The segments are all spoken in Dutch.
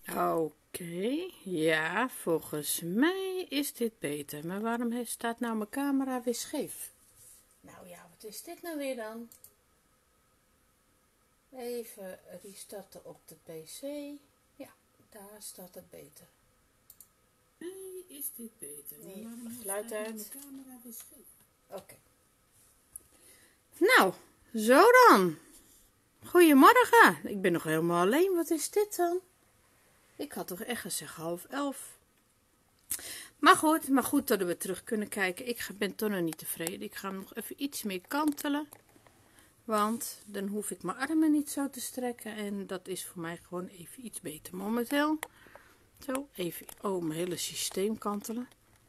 Oké, ja, volgens mij is dit beter. Maar waarom staat nou mijn camera weer scheef? Nou ja, wat is dit nou weer dan? Even restarten op de PC. Ja, daar staat het beter. Nee, is dit beter? Nee, waarom geluid uit. de camera weer scheef? Oké. Nou, zo dan. Goedemorgen. Ik ben nog helemaal alleen. Wat is dit dan? Ik had toch echt gezegd 10:30. Maar goed dat we terug kunnen kijken. Ik ben toch nog niet tevreden. Ik ga hem nog even iets meer kantelen. Want dan hoef ik mijn armen niet zo te strekken. En dat is voor mij gewoon even iets beter momenteel. Zo, even mijn hele systeem kantelen.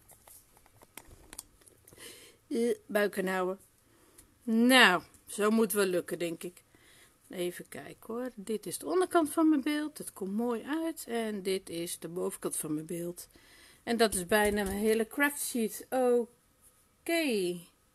Buiken houden. Nou, zo moet wel lukken, denk ik. Even kijken hoor. Dit is de onderkant van mijn beeld. Het komt mooi uit. En dit is de bovenkant van mijn beeld. En dat is bijna mijn hele craft sheet. Oké.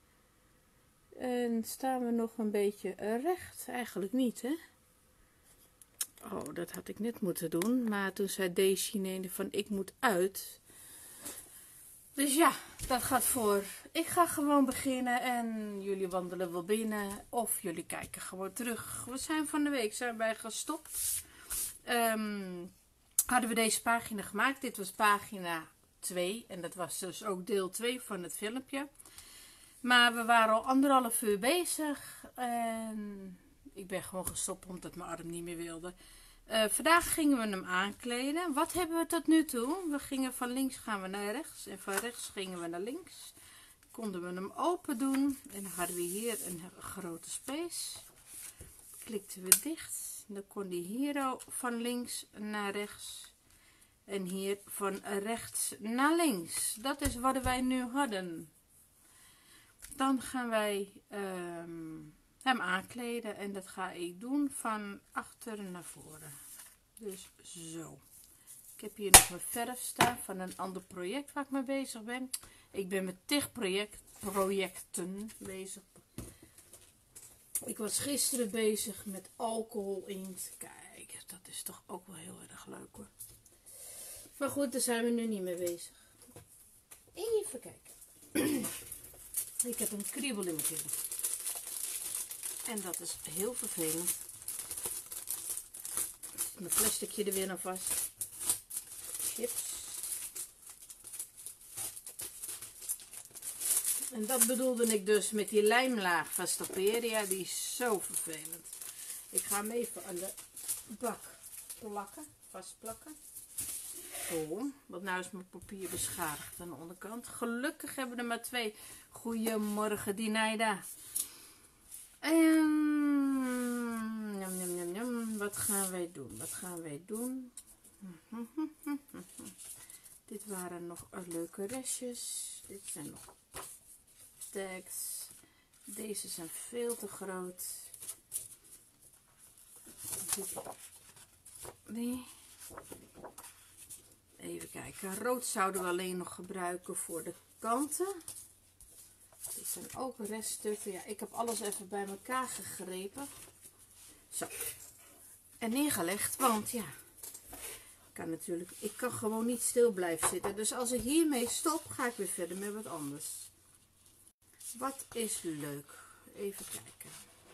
En staan we nog een beetje recht? Eigenlijk niet, hè? Oh, dat had ik net moeten doen. Maar toen zei Daisy van ik moet uit. Dus ja, dat gaat voor. Ik ga gewoon beginnen en jullie wandelen wel binnen. Of jullie kijken gewoon terug. We zijn van de week bij gestopt. Hadden we deze pagina gemaakt. Dit was pagina 2. En dat was dus ook deel 2 van het filmpje. Maar we waren al 1,5 uur bezig. En ik ben gewoon gestopt omdat mijn arm niet meer wilde. Vandaag gingen we hem aankleden. Wat hebben we tot nu toe? We gingen van links gaan we naar rechts. En van rechts gingen we naar links. Konden we hem open doen. En dan hadden we hier een grote space. Klikten we dicht. Dan kon die hier van links naar rechts. En hier van rechts naar links. Dat is wat wij nu hadden. Dan gaan wij hem aankleden. En dat ga ik doen van achter naar voren. Dus zo. Ik heb hier nog een verf staan van een ander project waar ik mee bezig ben. Ik ben met tig projecten bezig. Ik was gisteren bezig met alcohol inkt. Kijk, dat is toch ook wel heel erg leuk hoor. Maar goed, daar zijn we nu niet mee bezig. Even kijken. Ik heb een kriebel in mijn keel. En dat is heel vervelend. Mijn plasticje er weer aan vast. Chips. En dat bedoelde ik dus met die lijmlaag van Staperia. Die is zo vervelend. Ik ga hem even aan de bak plakken. Vastplakken. Zo. Want nu is mijn papier beschadigd aan de onderkant. Gelukkig hebben we er maar 2. Goedemorgen Dinaida. Wat gaan wij doen? Wat gaan wij doen? Dit waren nog leuke restjes. Dit zijn nog tags. Deze zijn veel te groot. Nee. Even kijken. Rood zouden we alleen nog gebruiken voor de kanten. Dit zijn ook reststukken. Ja, ik heb alles even bij elkaar gegrepen. Zo. En neergelegd, want ja, ik kan gewoon niet stil blijven zitten. Dus als ik hiermee stop, ga ik weer verder met wat anders. Wat is leuk? Even kijken.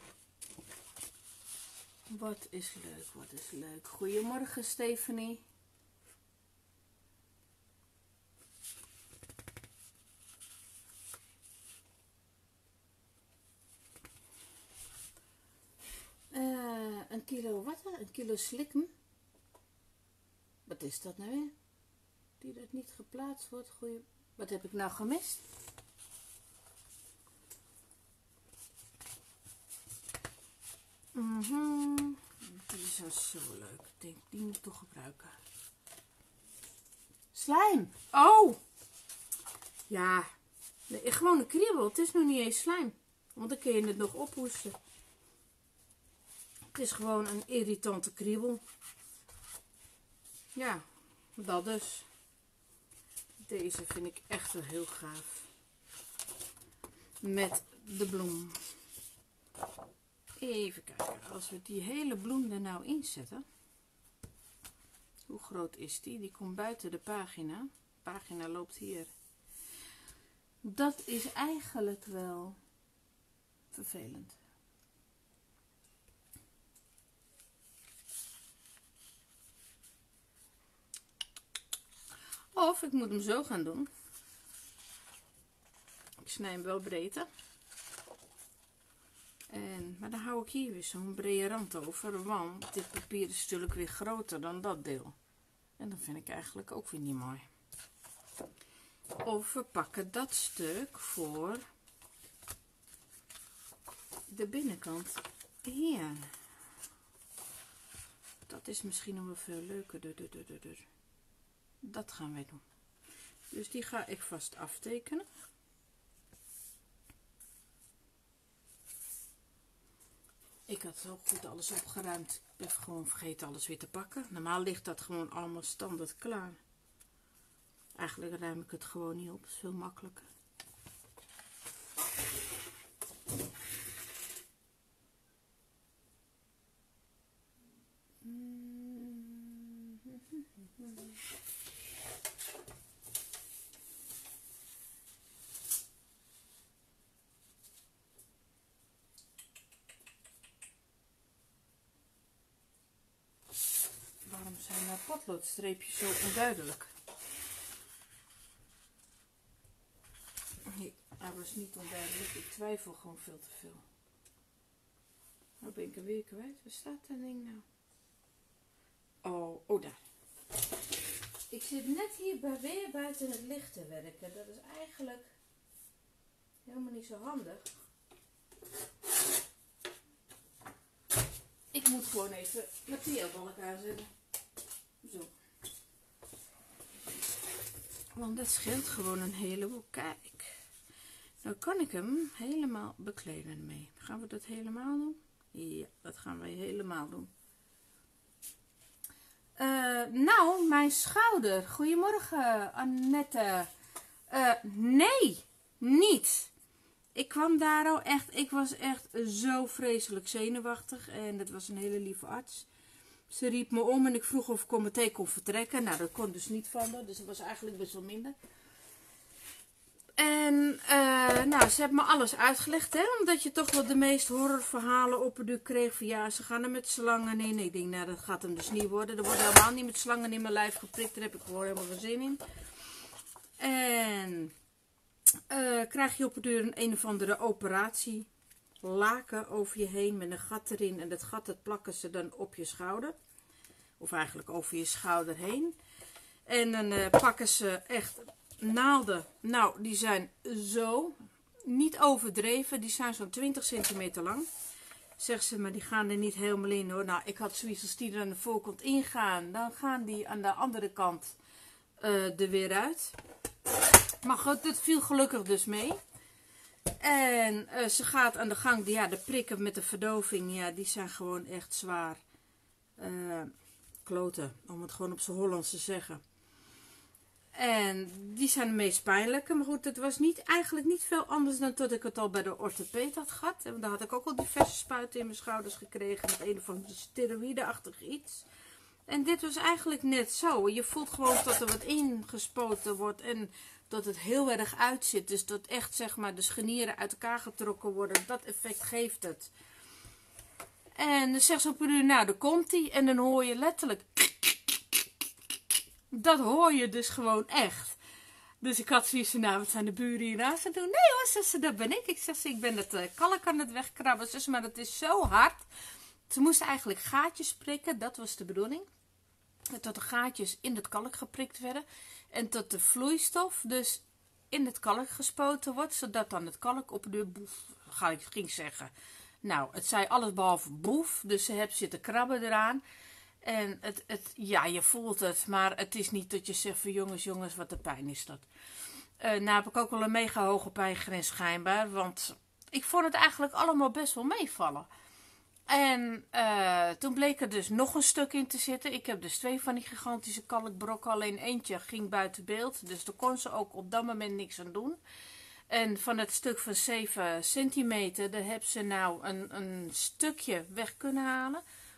Wat is leuk? Wat is leuk? Goedemorgen, Stephanie. Een kilo wat? Een kilo slikken. Wat is dat nou weer? Die dat niet geplaatst wordt. Goeie. Wat heb ik nou gemist? Die zijn zo leuk. Ik denk, die moet ik toch gebruiken. Slijm. Oh! Ja. Nee, gewoon een kriebel. Het is nog niet eens slijm. Want dan kun je het nog ophoesten. Het is gewoon een irritante kriebel. Ja, dat dus. Deze vind ik echt wel heel gaaf. Met de bloem. Even kijken, als we die hele bloem er nou inzetten. Hoe groot is die? Die komt buiten de pagina. De pagina loopt hier. Dat is eigenlijk wel vervelend. Of ik moet hem zo gaan doen. Ik snij hem wel breder. Maar dan hou ik hier weer zo'n brede rand over. Want dit papier is natuurlijk weer groter dan dat deel. En dat vind ik eigenlijk ook weer niet mooi. Of we pakken dat stuk voor de binnenkant hier. Dat is misschien nog wel veel leuker. Dat gaan wij doen. Dus die ga ik vast aftekenen. Ik had zo goed alles opgeruimd. Ik ben gewoon vergeten alles weer te pakken. Normaal ligt dat gewoon allemaal standaard klaar. Eigenlijk ruim ik het gewoon niet op. Dat is veel makkelijker. Waarom zijn mijn potloodstreepjes zo onduidelijk? Nee, hij was niet onduidelijk. Ik twijfel gewoon veel te veel. Nou ben ik hem weer kwijt. Waar staat dat ding nou? Oh, daar. Ik zit net hier weer buiten het licht te werken. Dat is eigenlijk helemaal niet zo handig. Ik moet gewoon even mijn TL-balk aanzetten. Zo. Want dat scheelt gewoon een heleboel. Kijk. Nou kan ik hem helemaal bekleden mee. Gaan we dat helemaal doen? Ja, dat gaan wij helemaal doen. Nou, mijn schouder. Goedemorgen, Annette. Nee, niet. Ik kwam daar al echt, ik was echt zo vreselijk zenuwachtig. En dat was een hele lieve arts. Ze riep me om en ik vroeg of ik meteen kon vertrekken. Nou, dat kon dus niet van haar. Dus dat was eigenlijk best wel minder. En nou, ze heeft me alles uitgelegd, hè. Omdat je toch wel de meest horrorverhalen op het kreeg. Van ja, ze gaan er met slangen in. Ik denk, nou, dat gaat hem dus niet worden. Er wordt helemaal niet met slangen in mijn lijf geprikt. Daar heb ik gewoon helemaal geen zin in. En krijg je op het deur een of andere operatie. Laken over je heen met een gat erin. En dat gat, dat plakken ze dan op je schouder. Of eigenlijk over je schouder heen. En dan pakken ze echt naalden. Nou, die zijn zo niet overdreven. Die zijn zo'n 20 centimeter lang. Zegt ze, maar die gaan er niet helemaal in hoor. Nou, ik had zoiets als die er aan de voorkant ingaan. Dan gaan die aan de andere kant er weer uit. Maar goed, het viel gelukkig dus mee. En ze gaat aan de gang. Ja, de prikken met de verdoving, ja, die zijn gewoon echt zwaar. Kloten, om het gewoon op z'n Hollands te zeggen. En die zijn de meest pijnlijke. Maar goed, het was eigenlijk niet veel anders dan tot ik het al bij de orthopeed had gehad. En daar had ik ook al diverse spuiten in mijn schouders gekregen. Met een of andere steroïdeachtig iets. En dit was eigenlijk net zo. Je voelt gewoon dat er wat ingespoten wordt. En dat het heel erg uitzit. Dus dat echt, zeg maar, de schenieren uit elkaar getrokken worden. Dat effect geeft het. En dan zegt ze op een uur, nou, daar komt hij. En dan hoor je letterlijk... Dat hoor je dus gewoon echt. Dus ik had zoiets van, nou, wat zijn de buren hiernaast aan doen? Nee hoor, zegt ze, dat ben ik. Ik zeg, ik ben het kalk aan het wegkrabben. Zeg, maar dat is zo hard. Ze moesten eigenlijk gaatjes prikken, dat was de bedoeling. Dat de gaatjes in het kalk geprikt werden. En dat de vloeistof dus in het kalk gespoten wordt. Zodat dan het kalk op de boef, ging zeggen. Nou, het zei alles behalve boef. Dus ze hebben zitten krabben eraan. En ja, je voelt het. Maar het is niet dat je zegt van jongens, wat de pijn is dat. Nou heb ik ook wel een mega hoge pijngrens schijnbaar. Want ik vond het eigenlijk allemaal best wel meevallen. En toen bleek er dus nog een stuk in te zitten. Ik heb dus 2 van die gigantische kalkbrokken. Alleen eentje ging buiten beeld. Dus daar kon ze ook op dat moment niks aan doen. En van het stuk van 7 centimeter, daar hebben ze nou een stukje weg kunnen halen.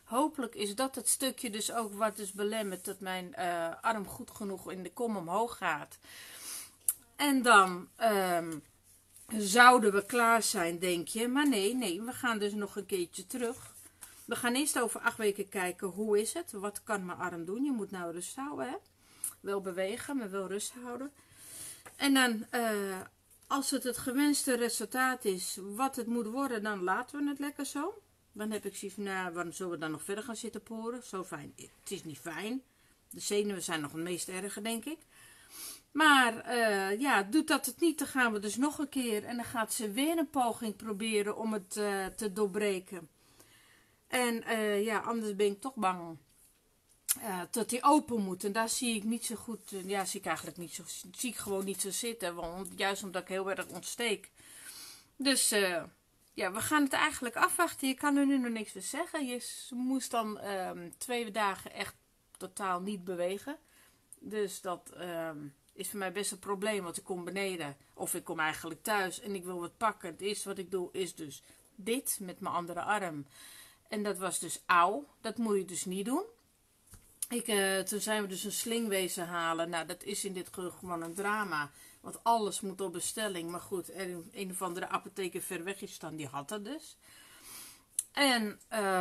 hopelijk is dat het stukje dus ook wat dus belemmert dat mijn arm goed genoeg in de kom omhoog gaat. En dan zouden we klaar zijn, denk je. Maar nee, we gaan dus nog een keertje terug. We gaan eerst over 8 weken kijken, hoe is het? Wat kan mijn arm doen? Je moet nou rust houden, hè? Wel bewegen, maar wel rust houden. En dan, als het gewenste resultaat is, wat het moet worden, dan laten we het lekker zo. Dan heb ik zoiets van, nou, waarom zullen we dan nog verder gaan zitten poren? Zo fijn. Het is niet fijn. De zenuwen zijn nog het meest erge, denk ik. Maar ja, doet dat het niet, dan gaan we dus nog een keer. En dan gaat ze weer een poging proberen om het te doorbreken. En ja, anders ben ik toch bang dat hij open moet. En daar zie ik niet zo goed, ja, zie ik eigenlijk niet zo, zie ik gewoon niet zo zitten. Want, juist omdat ik heel erg ontsteek. Dus ja, we gaan het eigenlijk afwachten. Je kan er nu nog niks meer zeggen. Je moest dan 2 dagen echt totaal niet bewegen. Dus dat is voor mij best een probleem, want ik kom beneden. Of ik kom eigenlijk thuis en ik wil wat pakken. Het eerste wat ik doe is dus dit met mijn andere arm. En dat was dus auw. Dat moet je dus niet doen. Toen zijn we dus een sling wezen halen. Nou, dat is in dit geval gewoon een drama. Want alles moet op bestelling. Maar goed, een of andere apotheker ver weg is dan, die had dat dus. En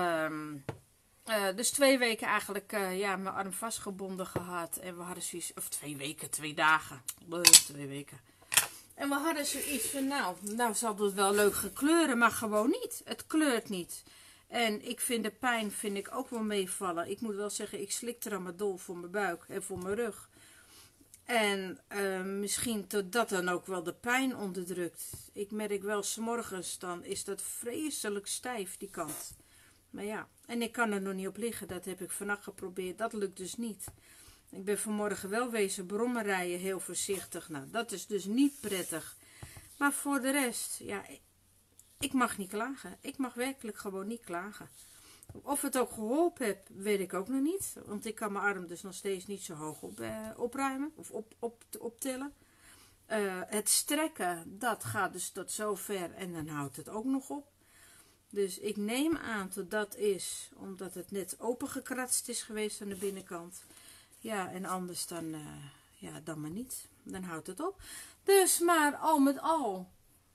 dus 2 weken eigenlijk ja, mijn arm vastgebonden gehad. En we hadden zoiets, of 2 weken, 2 dagen. 2 weken. En we hadden zoiets van, nou zal het wel leuk gaan kleuren, maar gewoon niet. Het kleurt niet. En ik vind de pijn ook wel meevallen. Ik moet wel zeggen, ik slik tramadol voor mijn buik en voor mijn rug. En misschien dat dan ook wel de pijn onderdrukt. Ik merk wel, 's morgens dan is dat vreselijk stijf, die kant. Maar ja, en ik kan er nog niet op liggen. Dat heb ik vannacht geprobeerd. Dat lukt dus niet. Ik ben vanmorgen wel wezen brommen rijden, heel voorzichtig. Nou, dat is dus niet prettig. Maar voor de rest, ja, ik mag niet klagen. Ik mag werkelijk gewoon niet klagen. Of het ook geholpen heeft, weet ik ook nog niet. Want ik kan mijn arm dus nog steeds niet zo hoog opruimen of optillen. Het strekken, dat gaat dus tot zover en dan houdt het ook nog op. Dus ik neem aan dat dat is omdat het net opengekratst is geweest aan de binnenkant. Ja, en anders dan, ja, dan maar niet. Dan houdt het op. Dus, maar al met al,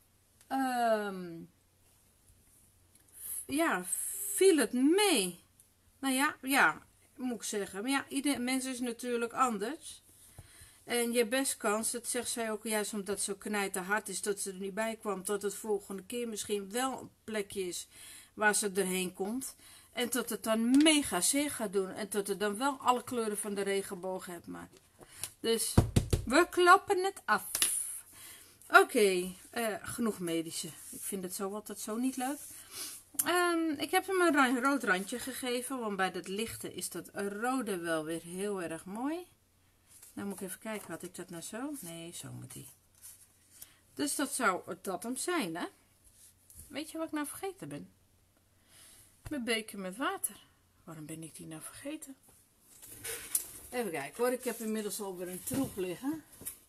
ja, viel het mee. Nou ja, moet ik zeggen. Maar ja, ieder mens is natuurlijk anders. En je best kans, dat zegt zij ook juist omdat het zo knijterhard is dat ze er niet bij kwam, tot het volgende keer misschien wel een plekje is waar ze erheen komt. En tot het dan mega zeer gaat doen. En tot het dan wel alle kleuren van de regenboog hebt. Maar. Dus we kloppen het af. Oké, genoeg medische. Ik vind het zo altijd zo niet leuk. Ik heb hem een rood randje gegeven. Want bij dat lichte is dat rode wel weer heel erg mooi. Nou moet ik even kijken, had ik dat nou zo? Nee, zo moet die. Dus dat zou dat hem zijn, hè? Weet je wat ik nou vergeten ben? Mijn beker met water. Waarom ben ik die nou vergeten? Even kijken hoor, ik heb inmiddels alweer een troep liggen.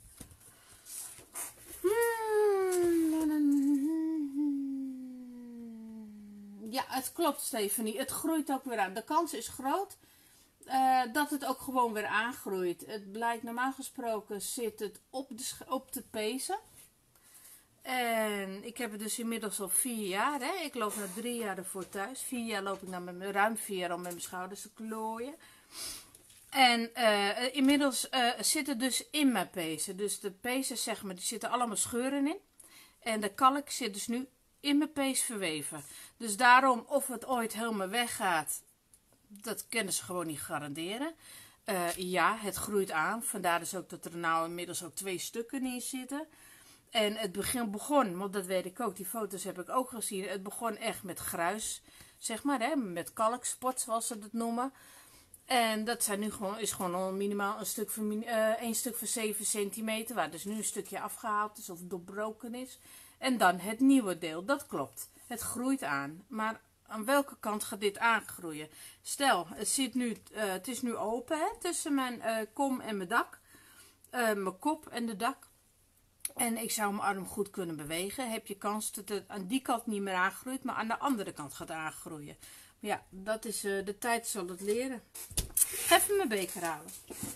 Ja, het klopt, Stephanie. Het groeit ook weer aan. De kans is groot dat het ook gewoon weer aangroeit. Het blijkt, normaal gesproken zit het op de pezen. En ik heb het dus inmiddels al 4 jaar. Hè? Ik loop na 3 jaar ervoor thuis. 4 jaar loop ik nou ruim 4 jaar al met mijn schouders te klooien. En inmiddels zit het dus in mijn pezen. Dus de pezen, zeg maar, die zitten allemaal scheuren in. En de kalk zit dus nu in mijn pees verweven. Dus daarom, of het ooit helemaal weggaat, dat kunnen ze gewoon niet garanderen. Ja, het groeit aan. Vandaar dus ook dat er nou inmiddels ook 2 stukken in zitten. En het begon, want dat weet ik ook, die foto's heb ik ook gezien. Het begon echt met gruis, zeg maar, hè, met kalkspot, zoals ze dat noemen. En dat zijn nu is gewoon al minimaal een stuk van 7 centimeter, waar dus nu een stukje afgehaald is of doorbroken is. En dan het nieuwe deel, dat klopt. Het groeit aan, maar aan welke kant gaat dit aangroeien? Stel, het is nu open, hè, tussen mijn kom en mijn dak, mijn kop en de dak. En ik zou mijn arm goed kunnen bewegen. Heb je kans dat het aan die kant niet meer aangroeit, maar aan de andere kant gaat aangroeien. Ja, dat is de tijd zal het leren. Even mijn beker halen.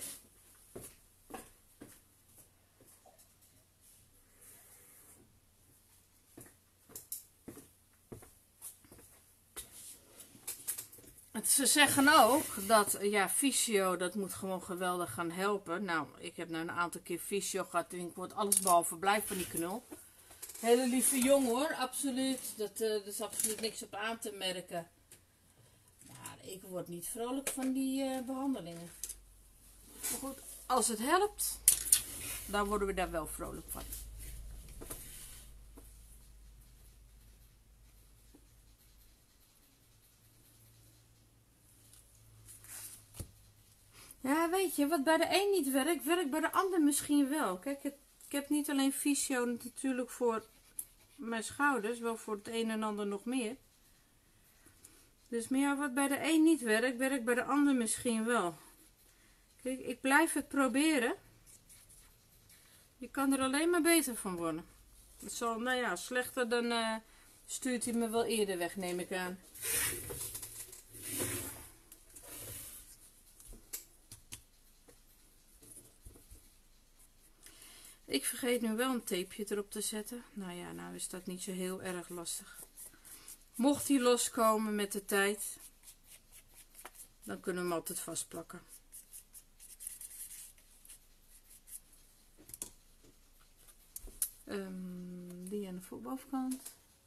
Ze zeggen ook dat, ja, fysio, dat moet gewoon geweldig gaan helpen. Nou, ik heb nou een aantal keer fysio gehad en ik word alles behalve blij van die knul. Hele lieve jongen hoor, absoluut. Er is absoluut niks op aan te merken. Maar ik word niet vrolijk van die behandelingen. Maar goed, als het helpt, dan worden we daar wel vrolijk van. Ja, weet je, wat bij de een niet werkt, werkt bij de ander misschien wel. Kijk, ik heb niet alleen fysio natuurlijk voor mijn schouders, wel voor het een en ander nog meer. Dus maar ja, wat bij de een niet werkt, werkt bij de ander misschien wel. Kijk, ik blijf het proberen. Je kan er alleen maar beter van worden. Het zal, nou ja, slechter dan stuurt hij me wel eerder weg, neem ik aan. Ik vergeet nu wel een tapeje erop te zetten. Nou ja, nou is dat niet zo heel erg lastig. Mocht hij loskomen met de tijd, dan kunnen we hem altijd vastplakken. Die aan de bovenkant.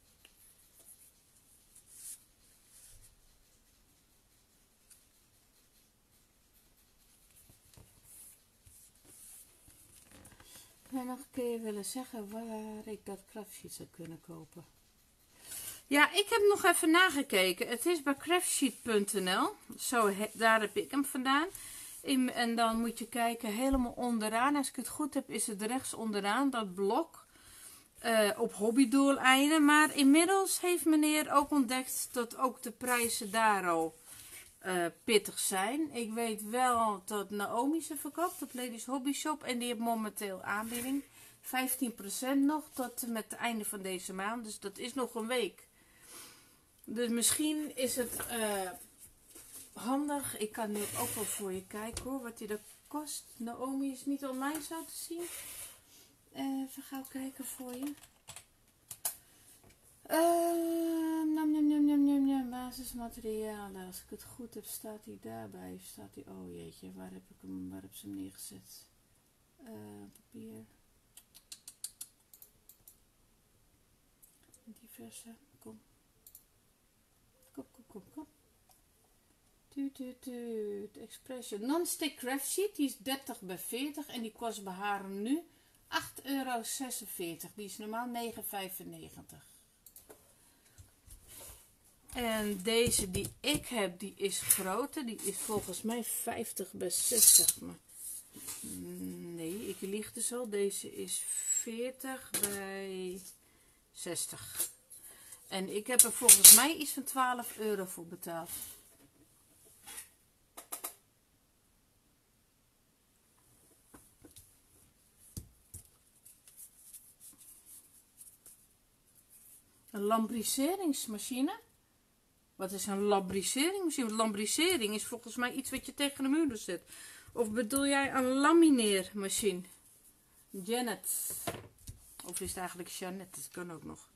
En nog een keer willen zeggen waar ik dat craftsheet zou kunnen kopen. Ja, ik heb nog even nagekeken. Het is bij craftsheet.nl. Zo, daar heb ik hem vandaan. En dan moet je kijken helemaal onderaan. Als ik het goed heb, is het rechts onderaan dat blok. Op hobbydoeleinden. Maar inmiddels heeft meneer ook ontdekt dat ook de prijzen daar al pittig zijn. Ik weet wel dat Naomi ze verkoopt op Ladies Hobby Shop. En die heeft momenteel aanbieding. 15% nog tot met het einde van deze maand. Dus dat is nog een week. Dus misschien is het handig. Ik kan nu ook wel voor je kijken hoor. Wat die er kost. Naomi is niet online zo te zien. Even gauw kijken voor je. Basismaterialen. Als ik het goed heb, staat hij daarbij. Of staat hij... Oh jeetje, waar heb ik hem? Waar heb ze hem neergezet? Papier. Diverse. Kom. Kom. Expression. Non-stick craft sheet. Die is 30 bij 40. En die kost bij haar nu €8,46. Die is normaal €9,95. En deze die ik heb, die is groter. Die is volgens mij 50 bij 60. Maar nee, ik lieg dus al. Deze is 40 bij 60. En ik heb er volgens mij iets van €12 voor betaald. Een lambriseringsmachine? Wat is een lambriseringsmachine? Lambrisering is volgens mij iets wat je tegen de muur zet. Of bedoel jij een lamineermachine? Janet. Of is het eigenlijk Jeannette? Dat kan ook nog.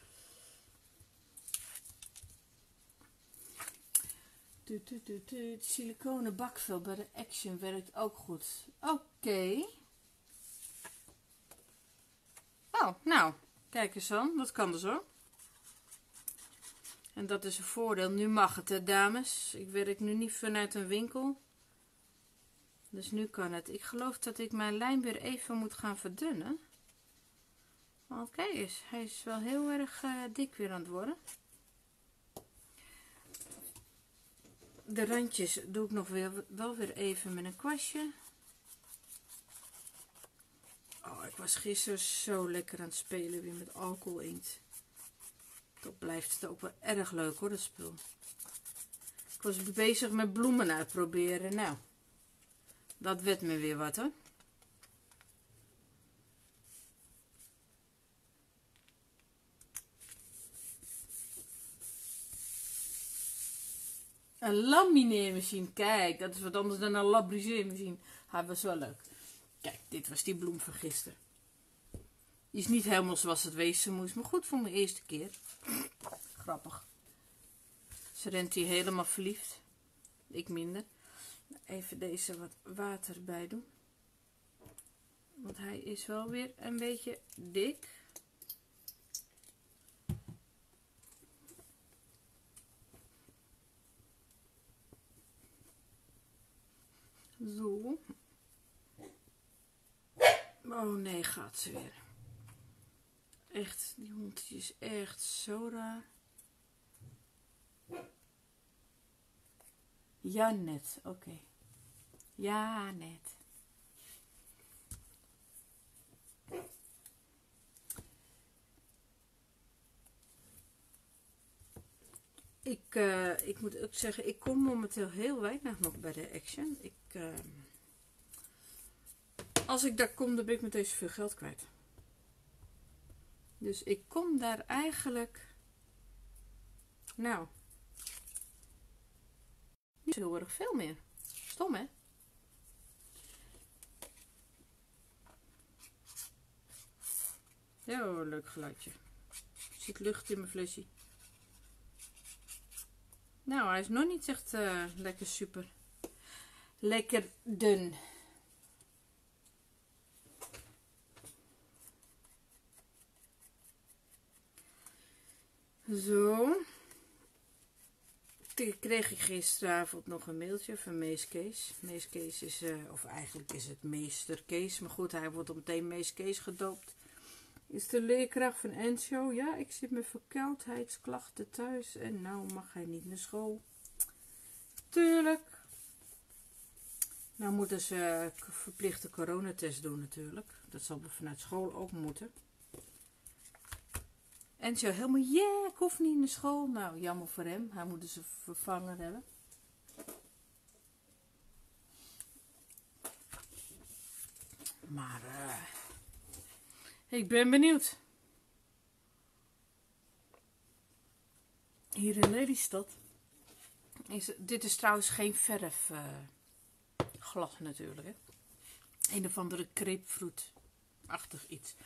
Het siliconen bakvel bij de Action werkt ook goed. Oké. Oh, nou. Kijk eens aan. Dat kan dus hoor. En dat is een voordeel. Nu mag het, hè, dames. Ik werk nu niet vanuit een winkel. Dus nu kan het. Ik geloof dat ik mijn lijm weer even moet gaan verdunnen. Want kijk eens. Hij is wel heel erg dik weer aan het worden. De randjes doe ik nog wel weer even met een kwastje. Oh, ik was gisteren zo lekker aan het spelen weer met alcohol inkt. Dat blijft het ook wel erg leuk hoor, dat spul. Ik was bezig met bloemen uitproberen. Nou, dat werd me weer wat hoor. Een lamineermachine. Kijk, dat is wat anders dan een labriseermachine. Hij was wel leuk. Kijk, dit was die bloem van gisteren. Die is niet helemaal zoals het wezen moest. Maar goed voor mijn eerste keer. Grappig. Ze rent hier helemaal verliefd. Ik minder. Even deze wat water bij doen. Want hij is wel weer een beetje dik. Zo. Oh nee, gaat ze weer. Echt, die hond is echt zo raar. Ja, net. Oké. Ja, net. Ik moet ook zeggen, ik kom momenteel heel weinig nog bij de Action. Als ik daar kom, dan ben ik meteen zoveel geld kwijt. Dus ik kom daar eigenlijk, nou, niet zo heel erg veel meer. Stom, hè? Ja, oh, leuk geluidje. Er zit lucht in mijn flesje. Nou, hij is nog niet echt lekker super. Lekker dun. Zo. Toen kreeg ik gisteravond nog een mailtje van Mees Kees. Mees Kees is, of eigenlijk is het meester Kees. Maar goed, hij wordt meteen Mees Kees gedoopt. Is de leerkracht van Enzo. Ja, ik zit met verkoudheidsklachten thuis. En nou mag hij niet naar school. Tuurlijk. Nou moeten ze verplichte coronatest doen natuurlijk. Dat zal vanuit school ook moeten. Enzo helemaal, ja, ik hoef niet naar school. Nou, jammer voor hem. Hij moet dus een vervanger hebben. Maar ik ben benieuwd. Hier in Lelystad. Dit is trouwens geen verf glad natuurlijk. Hè? Een of andere grapefruit-achtig iets.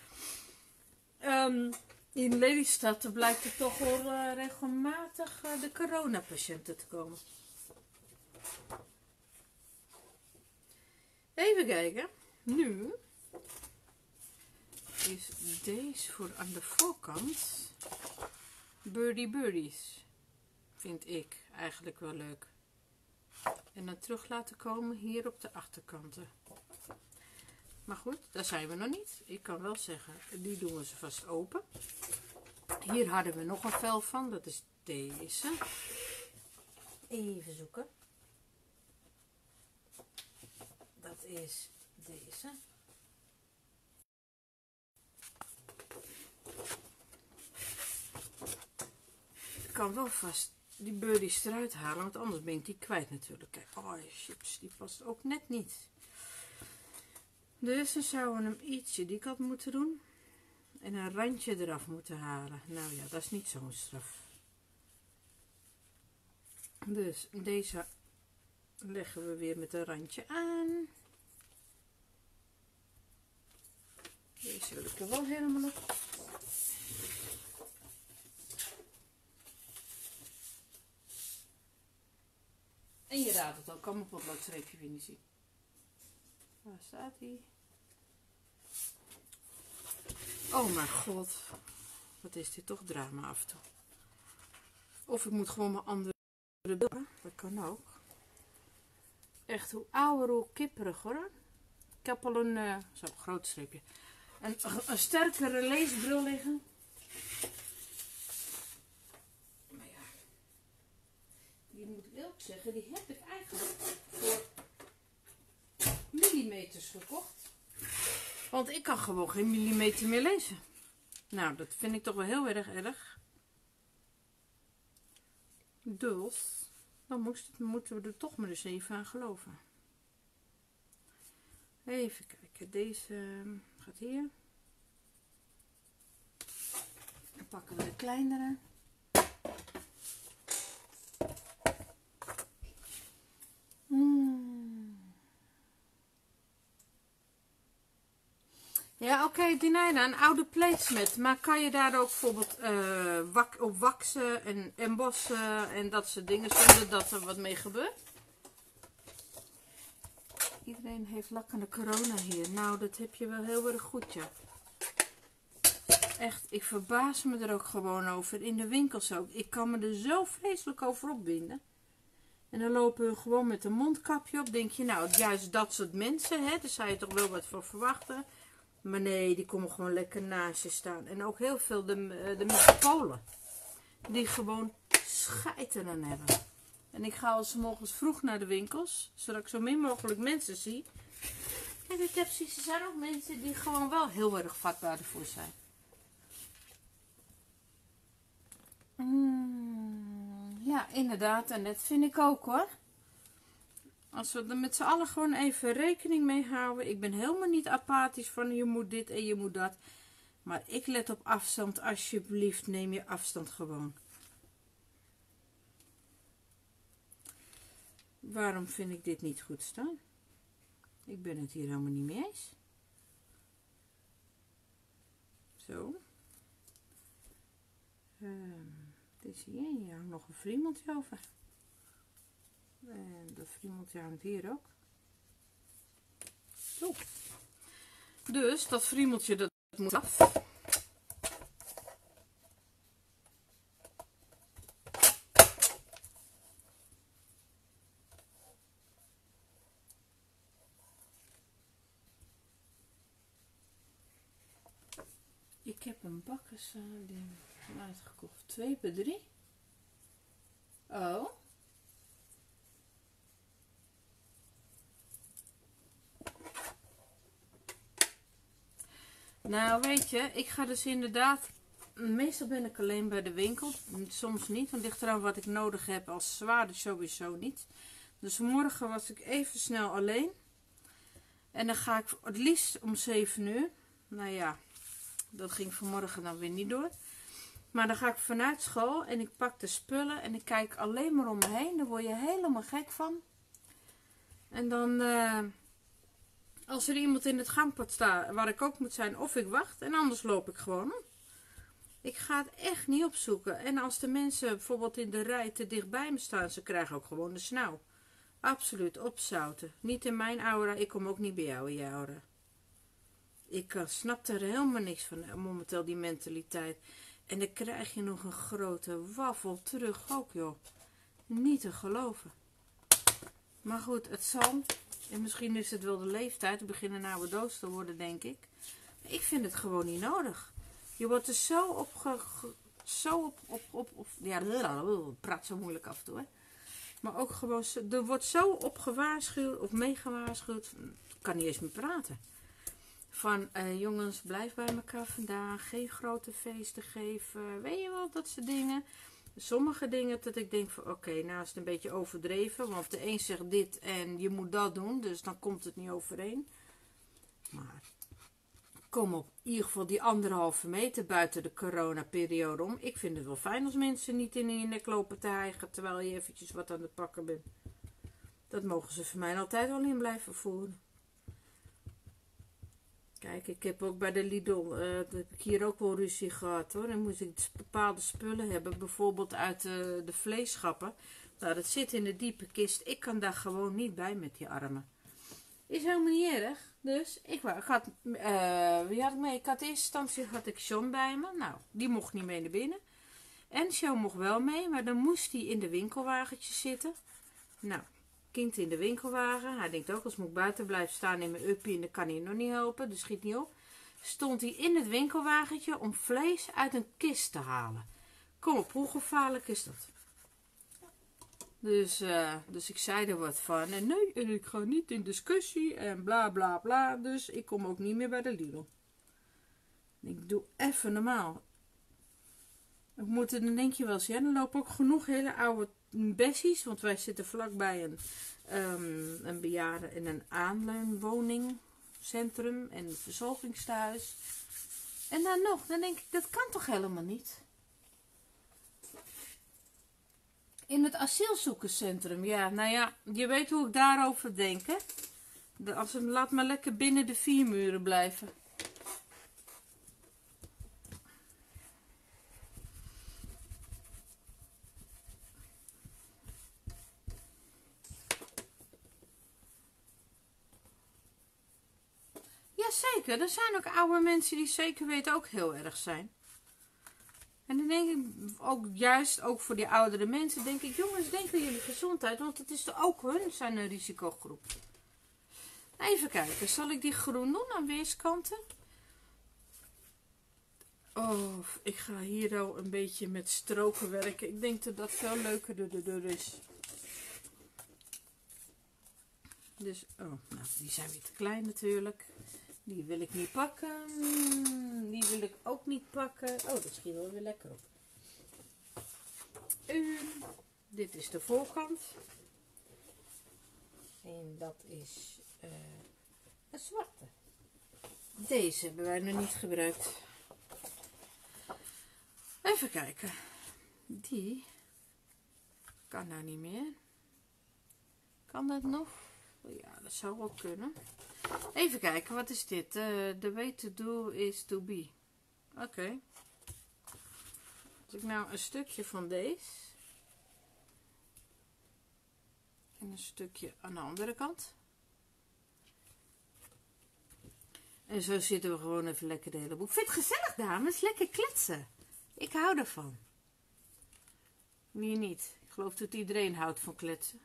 In Lelystad blijkt er toch wel regelmatig de coronapatiënten te komen. Even kijken. Nu is deze voor aan de voorkant birdies. Vind ik eigenlijk wel leuk. En dan terug laten komen hier op de achterkanten. Maar goed, daar zijn we nog niet. Ik kan wel zeggen, die doen we ze vast open. Hier hadden we nog een vel van. Dat is deze. Even zoeken. Dat is deze. Ik kan wel vast die birdies eruit halen, want anders ben ik die kwijt natuurlijk. Kijk, oh chips, die past ook net niet. Dus dan zouden we hem ietsje die kant moeten doen. En een randje eraf moeten halen. Nou ja, dat is niet zo'n straf. Dus deze leggen we weer met een randje aan. Deze wil ik er wel helemaal op. En je raadt het al, kan mijn potloodstreepje weer niet zien. Waar staat hij? Oh mijn god. Wat is dit toch drama af en toe. Of ik moet gewoon mijn andere beelden. Dat kan ook. Echt hoe ouder, hoe kipperig hoor. Ik heb al een, zo'n groot streepje. Een sterkere leesbril liggen. Maar ja. Die moet ik ook zeggen, die heb ik eigenlijk voor millimeters gekocht. Want ik kan gewoon geen millimeter meer lezen. Nou, dat vind ik toch wel heel erg. Dus, dan moeten we er toch maar eens even aan geloven. Even kijken, deze gaat hier. Dan pakken we de kleinere. Ja, oké, Dinaida, een oude placemat. Maar kan je daar ook bijvoorbeeld op waksen en embossen en dat soort dingen zonder dat er wat mee gebeurt? Iedereen heeft lak aan de corona hier. Nou, dat heb je wel heel erg goed, ja. Echt, ik verbaas me er ook gewoon over. In de winkels ook. Ik kan me er zo vreselijk over opwinden. En dan lopen we gewoon met een mondkapje op. Denk je, nou, juist dat soort mensen, hè, daar zou je toch wel wat van verwachten. Maar nee, die komen gewoon lekker naast je staan. En ook heel veel de Polen. Die gewoon schijten aan hebben. En ik ga als morgens vroeg naar de winkels. Zodat ik zo min mogelijk mensen zie. En ik heb precies, er zijn ook mensen die gewoon wel heel erg vatbaar ervoor zijn. Ja, inderdaad. En dat vind ik ook hoor. Als we er met z'n allen gewoon even rekening mee houden. Ik ben helemaal niet apathisch van je moet dit en je moet dat. Maar ik let op afstand. Alsjeblieft, neem je afstand gewoon. Waarom vind ik dit niet goed staan? Ik ben het hier helemaal niet mee eens. Zo. Dit is hier. Hier hangt nog een friemeltje over. En dat friemeltje hangt hier ook. Zo. Dus dat friemeltje dat moet af. Ik heb een bakkersding uitgekocht. 2 per 3. Oh. Nou weet je, ik ga dus inderdaad, meestal ben ik alleen bij de winkel, soms niet, want ligt eraan wat ik nodig heb, als zwaarder sowieso niet. Dus morgen was ik even snel alleen en dan ga ik het liefst om 7 uur, nou ja, dat ging vanmorgen dan weer niet door. Maar dan ga ik vanuit school en ik pak de spullen en ik kijk alleen maar om me heen, daar word je helemaal gek van. En dan... als er iemand in het gangpad staat waar ik ook moet zijn, of ik wacht en anders loop ik gewoon om. Ik ga het echt niet opzoeken. En als de mensen bijvoorbeeld in de rij te dicht bij me staan, ze krijgen ook gewoon de snauw. Absoluut opzouten. Niet in mijn aura, ik kom ook niet bij jou in je aura. Ik snap er helemaal niks van momenteel, die mentaliteit. En dan krijg je nog een grote waffel terug ook, joh. Niet te geloven. Maar goed, het zal. En misschien is het wel de leeftijd. We beginnen een oude doos te worden, denk ik. Maar ik vind het gewoon niet nodig. Je wordt er zo op ja, ik praat zo moeilijk af en toe, hè. Maar ook gewoon, er wordt zo op gewaarschuwd of mee gewaarschuwd. Ik kan niet eens meer praten. Van, jongens, blijf bij elkaar vandaag. Geen grote feesten geven. Weet je wel, dat soort dingen. Sommige dingen dat ik denk van oké, nou is het een beetje overdreven. Want de een zegt dit en je moet dat doen. Dus dan komt het niet overeen. Maar kom op, in ieder geval die 1,5 meter buiten de coronaperiode om. Ik vind het wel fijn als mensen niet in je nek lopen te hijgen terwijl je eventjes wat aan het pakken bent. Dat mogen ze voor mij altijd wel in blijven voeren. Kijk, ik heb ook bij de Lidl, heb ik hier ook wel ruzie gehad hoor. Dan moest ik bepaalde spullen hebben, bijvoorbeeld uit de vleesschappen. Nou, dat zit in de diepe kist. Ik kan daar gewoon niet bij met die armen. Is helemaal niet erg. Dus wie had ik mee? Ik had in eerste instantie John bij me. Nou, die mocht niet mee naar binnen. En John mocht wel mee, maar dan moest hij in de winkelwagentje zitten. Nou, kind in de winkelwagen. Hij denkt ook, als moet ik buiten blijven staan in mijn uppie en dan kan hij nog niet helpen. Dus schiet niet op. Stond hij in het winkelwagentje om vlees uit een kist te halen. Kom op, hoe gevaarlijk is dat? Dus ik zei er wat van. En nee, en ik ga niet in discussie en bla bla bla. Dus ik kom ook niet meer bij de Lidl. Ik doe even normaal. Dan denk je wel eens, ja, dan lopen ook genoeg hele oude bessies. Want wij zitten vlakbij een bejaarden- en een aanleunwoningcentrum en een verzorgingstehuis. En dan nog, dan denk ik, dat kan toch helemaal niet? In het asielzoekerscentrum, ja, nou ja, je weet hoe ik daarover denk, hè? Laat maar lekker binnen de 4 muren blijven. Ja, zeker. Er zijn ook oude mensen die zeker weten ook heel erg zijn. En dan denk ik ook juist, ook voor die oudere mensen, denk ik, jongens, denk aan jullie gezondheid. Want het is toch ook hun, zijn een risicogroep. Even kijken, zal ik die groen doen aan weerskanten? Oh, ik ga hier al een beetje met stroken werken. Ik denk dat dat veel leuker door is. Dus, oh, nou, die zijn weer te klein natuurlijk. Die wil ik niet pakken. Die wil ik ook niet pakken. Oh, dat schiet wel weer lekker op. Dit is de voorkant. En dat is een zwarte. Deze hebben wij nog niet gebruikt. Even kijken. Die kan nou niet meer. Kan dat nog? Ja, dat zou wel kunnen. Even kijken, wat is dit? The way to do is to be. Oké. Als ik nou een stukje van deze. En een stukje aan de andere kant. En zo zitten we gewoon even lekker de hele boel. Ik vind het gezellig, dames. Lekker kletsen. Ik hou ervan. Wie niet? Ik geloof dat iedereen houdt van kletsen.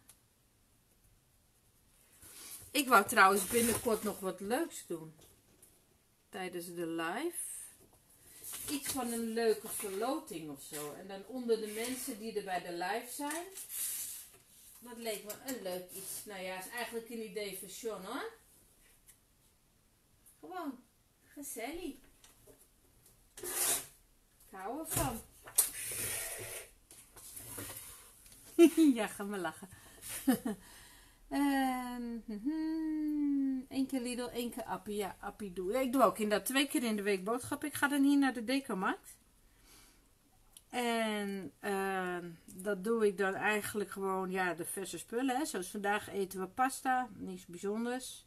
Ik wou trouwens binnenkort nog wat leuks doen. Tijdens de live. Iets van een leuke verloting of zo. En dan onder de mensen die er bij de live zijn. Dat leek me een leuk iets. Nou ja, is eigenlijk een idee van John hoor. Gewoon gezellig. Ik hou ervan. Ja, ga maar lachen. Eén keer Lidl, één keer Appie. Ja, Appie doe. Ja, ik doe ook inderdaad 2 keer in de week boodschap. Ik ga dan hier naar de Decomarkt. En dat doe ik dan eigenlijk gewoon, ja, de verse spullen. Hè. Zoals vandaag eten we pasta. Niets bijzonders.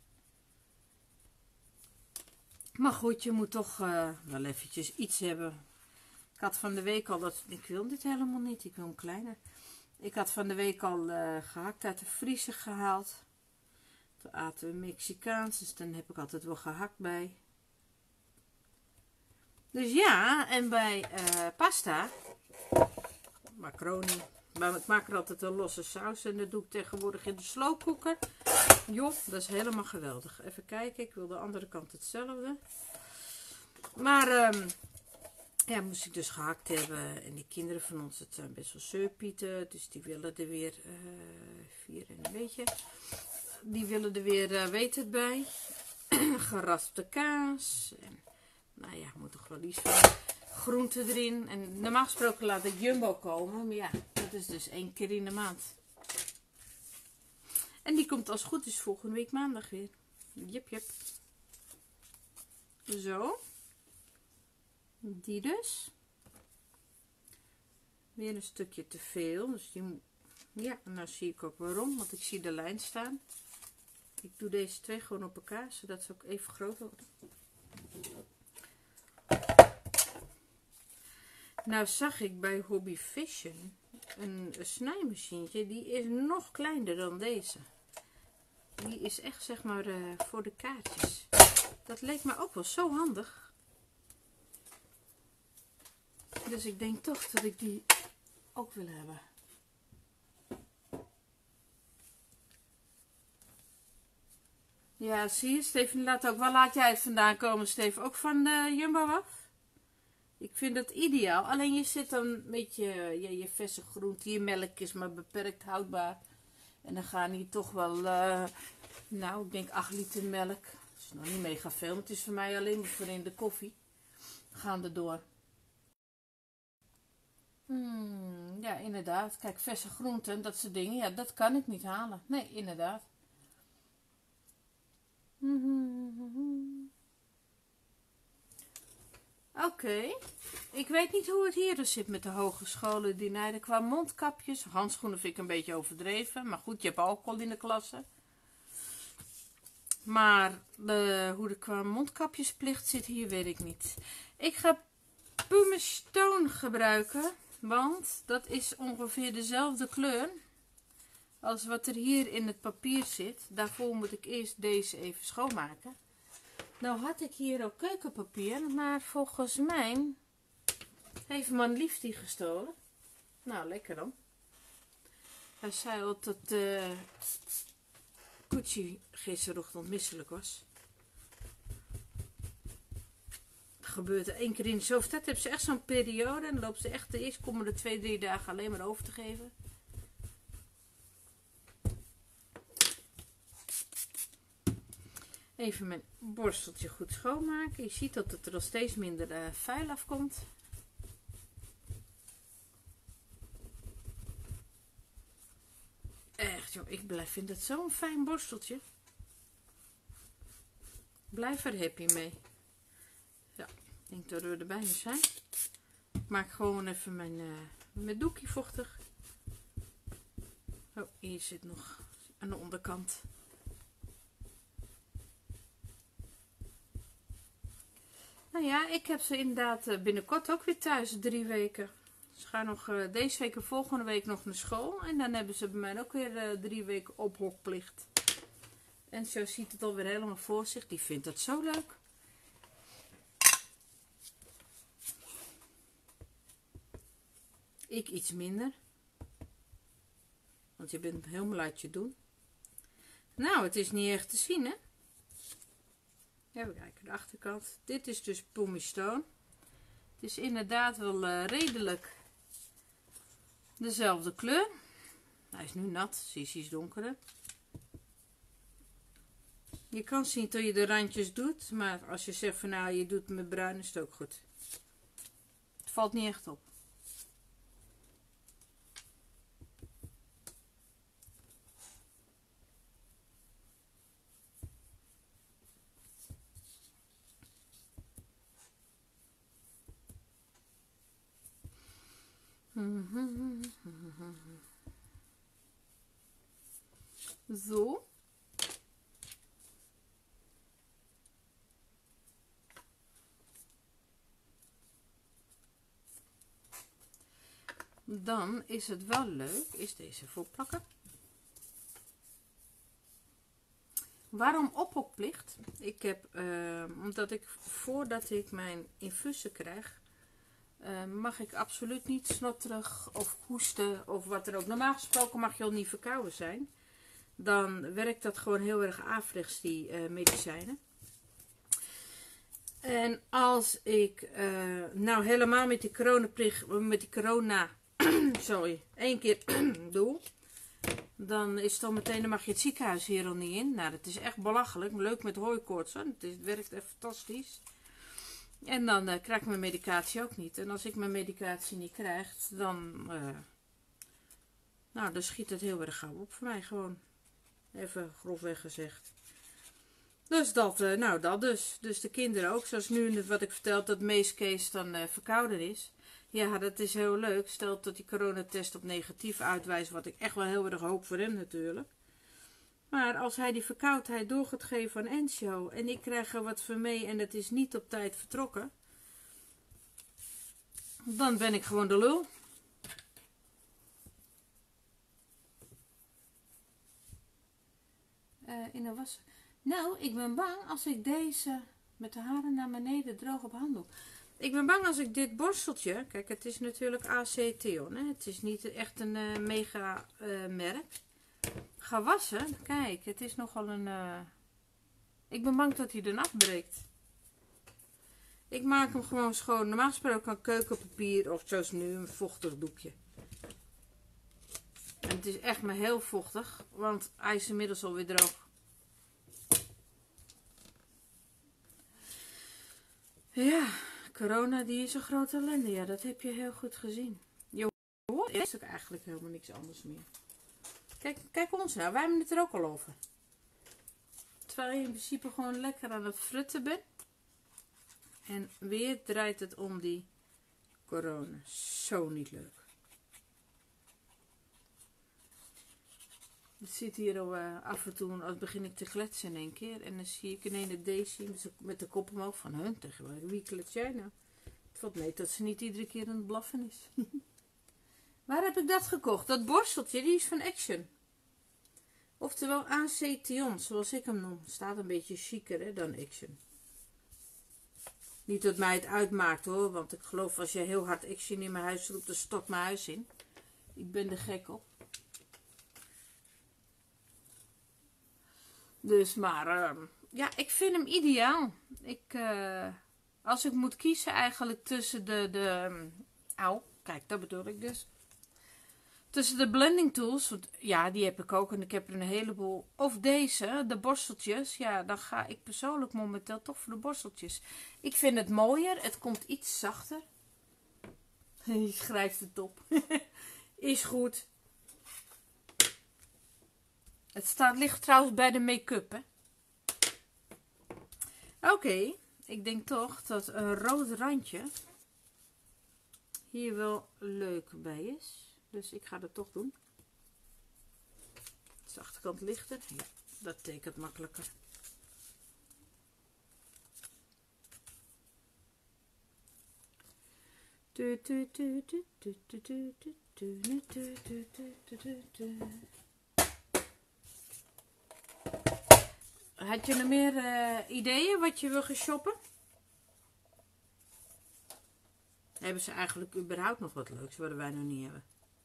Maar goed, je moet toch wel eventjes iets hebben. Ik had van de week al dat... Ik wil dit helemaal niet. Ik wil hem kleiner. Ik had van de week al gehakt uit de vriezer gehaald. Toen aten we Mexicaans. Dus dan heb ik altijd wel gehakt bij. Dus ja, en bij pasta. Macaroni. Maar ik maak er altijd een losse saus. En dat doe ik tegenwoordig in de slowcooker. Joh, dat is helemaal geweldig. Even kijken. Ik wil de andere kant hetzelfde. Maar... ja, moest ik dus gehakt hebben. En die kinderen van ons, het zijn best wel zeurpieten. Dus die willen er weer 4 en een beetje. Die willen er weer, weet het bij. Geraspte kaas. En, nou ja, moet toch wel iets van groenten erin. En normaal gesproken laat ik Jumbo komen. Maar ja, dat is dus 1 keer in de maand. En die komt als het goed is volgende week maandag weer. Jep, jep. Zo. Die dus. Weer een stukje te veel. Dus die, ja, en nou zie ik ook waarom. Want ik zie de lijn staan. Ik doe deze 2 gewoon op elkaar. Zodat ze ook even groot worden. Nou zag ik bij Hobby Fashion een snijmachientje. Die is nog kleiner dan deze. Die is echt zeg maar voor de kaartjes. Dat leek me ook wel zo handig. Dus ik denk toch dat ik die ook wil hebben. Ja, zie je, Steven, waar laat jij het vandaan komen, Steven? Ook van de Jumbo af? Ik vind dat ideaal. Alleen je zit dan met je verse groente, je melk is maar beperkt houdbaar. En dan gaan hier toch wel, nou, ik denk 8 liter melk. Dat is nog niet mega veel, maar het is voor mij alleen maar voor in de koffie. Gaan er door. Ja, inderdaad. Kijk, verse groenten, dat soort dingen. Ja, dat kan ik niet halen. Nee, inderdaad. Oké. Ik weet niet hoe het hier dus zit met de hogescholen die nijden qua mondkapjes. Handschoenen vind ik een beetje overdreven. Maar goed, je hebt alcohol in de klasse. Maar hoe de qua mondkapjesplicht zit hier, weet ik niet. Ik ga Pumice Stone gebruiken. Want dat is ongeveer dezelfde kleur als wat er hier in het papier zit. Daarvoor moet ik eerst deze even schoonmaken. Nou had ik hier ook keukenpapier, maar volgens mij heeft mijn lief die gestolen. Nou, lekker dan. Hij zei al dat Koetsie gisterochtend misselijk was. Dat gebeurt 1 keer in de zoveel tijd. Hebben ze echt zo'n periode. En dan lopen ze echt de eerst komende 2-3 dagen alleen maar over te geven. Even mijn borsteltje goed schoonmaken. Je ziet dat het er al steeds minder vuil afkomt. Echt joh, ik vind het zo'n fijn borsteltje. Blijf er happy mee. Ja, ik denk dat we er bijna zijn. Ik maak gewoon even mijn doekje vochtig. Oh, hier zit nog aan de onderkant. Nou ja, ik heb ze inderdaad binnenkort ook weer thuis, 3 weken. Ze gaan nog deze week en volgende week nog naar school. En dan hebben ze bij mij ook weer 3 weken ophokplicht. En zo ziet het alweer helemaal voor zich. Die vindt dat zo leuk. Ik iets minder. Want je bent helemaal uit je doen. Nou, het is niet echt te zien, hè? Even kijken, de achterkant. Dit is dus Pumice Stone. Het is inderdaad wel redelijk dezelfde kleur. Hij is nu nat, zie je, is donkerder. Je kan zien dat je de randjes doet, maar als je zegt van nou je doet met bruin is het ook goed. Het valt niet echt op. Zo. Dan is het wel leuk, is deze voorplakken. Waarom ophokplicht? Ik heb, omdat ik voordat ik mijn infusen krijg, mag ik absoluut niet snotterig of hoesten of wat er ook. Normaal gesproken mag je al niet verkouden zijn. Dan werkt dat gewoon heel erg averechts, die medicijnen. En als ik nou helemaal met die corona, sorry, 1 keer doe, dan is het al meteen, dan mag je het ziekenhuis hier al niet in. Nou, dat is echt belachelijk. Leuk met hooikoorts, hoor. Het werkt echt fantastisch. En dan krijg ik mijn medicatie ook niet. En als ik mijn medicatie niet krijg, dan, nou, dan schiet het heel erg gauw op voor mij gewoon. Even grofweg gezegd. Dus dat, nou dat dus. Dus de kinderen ook. Zoals nu wat ik vertel, dat meest Kees dan verkouden is. Ja, dat is heel leuk. Stel dat die coronatest op negatief uitwijst. Wat ik echt wel heel erg hoop voor hem natuurlijk. Maar als hij die verkoudheid door gaat geven aan Ensio. En ik krijg er wat van mee en het is niet op tijd vertrokken. Dan ben ik gewoon de lul. In de was. Nou, ik ben bang als ik deze met de haren naar beneden droog op hand doe. Ik ben bang als ik dit borsteltje, kijk het is natuurlijk Acetion, hè? Het is niet echt een mega merk. Ga wassen, kijk het is nogal een, ik ben bang dat hij er afbreekt. Ik maak hem gewoon schoon, normaal gesproken aan keukenpapier of zoals nu een vochtig doekje. En het is echt maar heel vochtig, want hij is inmiddels alweer droog. Ja, corona die is een grote ellende. Ja, dat heb je heel goed gezien. Je hoort is ook eigenlijk helemaal niks anders meer. Kijk ons nou, wij hebben het er ook al over. Terwijl je in principe gewoon lekker aan het frutten bent. En weer draait het om die corona. Zo niet leuk. Het zit hier al af en toe, als begin ik te kletsen in 1 keer. En dan zie ik ineens de Daisy met de kop omhoog van hun tegenwoordig. Wie klets jij nou? Het valt mee dat ze niet iedere keer aan het blaffen is. Waar heb ik dat gekocht? Dat borsteltje, die is van Action. Oftewel Acetion, zoals ik hem noem. Staat een beetje chiquer hè, dan Action. Niet dat mij het uitmaakt hoor, want ik geloof als je heel hard action in mijn huis roept, dan stort mijn huis in. Ik ben er gek op. Dus, maar ja, ik vind hem ideaal. Als ik moet kiezen eigenlijk tussen kijk, dat bedoel ik dus. Tussen de blending tools, want ja, die heb ik ook en ik heb er een heleboel. Of deze, de borsteltjes. Ja, dan ga ik persoonlijk momenteel toch voor de borsteltjes. Ik vind het mooier, het komt iets zachter. Je schrijft het op. Is goed. Ligt trouwens bij de make-up, hè. Oké, ik denk toch dat een rood randje hier wel leuk bij is. Dus ik ga dat toch doen. De achterkant lichter. Ja, dat tekent makkelijker. Had je nog meer ideeën wat je wil gaan shoppen? Hebben ze eigenlijk überhaupt nog wat leuks wat wij nog niet hebben?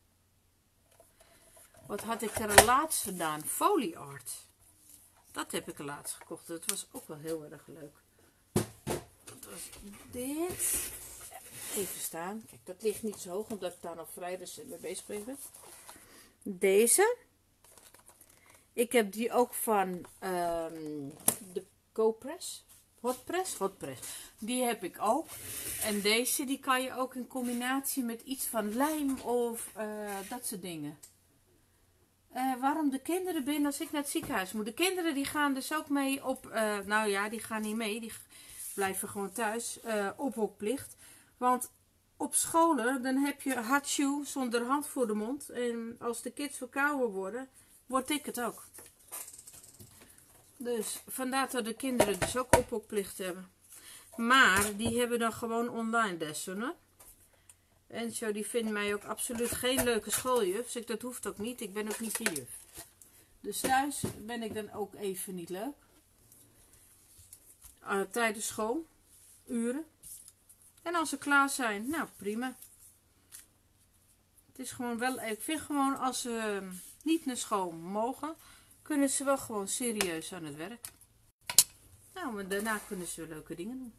Wat had ik er laatst gedaan? Folie art. Dat heb ik er laatst gekocht. Dat was ook wel heel erg leuk. Dat was dit. Even staan. Kijk, dat ligt niet zo hoog, omdat ik daar nog vrij mee bezig ben. Deze. Ik heb die ook van de GoPress. Hotpress? Hotpress. Die heb ik ook. En deze die kan je ook in combinatie met iets van lijm of dat soort dingen. Waarom de kinderen binnen als ik naar het ziekenhuis moet? De kinderen die gaan dus ook mee op, nou ja, die gaan niet mee. Die blijven gewoon thuis. Ophokplicht. Want op scholen dan heb je hardshoe zonder hand voor de mond. En als de kids verkouden worden, word ik het ook. Dus vandaar dat de kinderen dus ook ophokplicht hebben. Maar die hebben dan gewoon online lessen, hoor. En zo, die vindt mij ook absoluut geen leuke schooljuf. Dus dat hoeft ook niet. Ik ben ook niet de juf. Dus thuis ben ik dan ook even niet leuk. Tijdens schooluren. En als ze klaar zijn, nou prima. Het is gewoon wel, ik vind gewoon als ze niet naar school mogen, kunnen ze wel gewoon serieus aan het werk. Nou, maar daarna kunnen ze leuke dingen doen.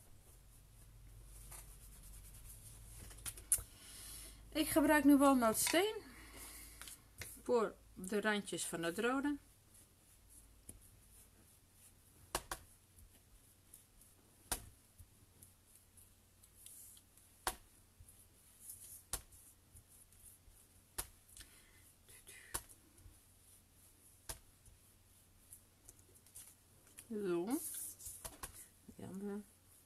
Ik gebruik nu walnootsteen voor de randjes van het rode. Zo. Die andere.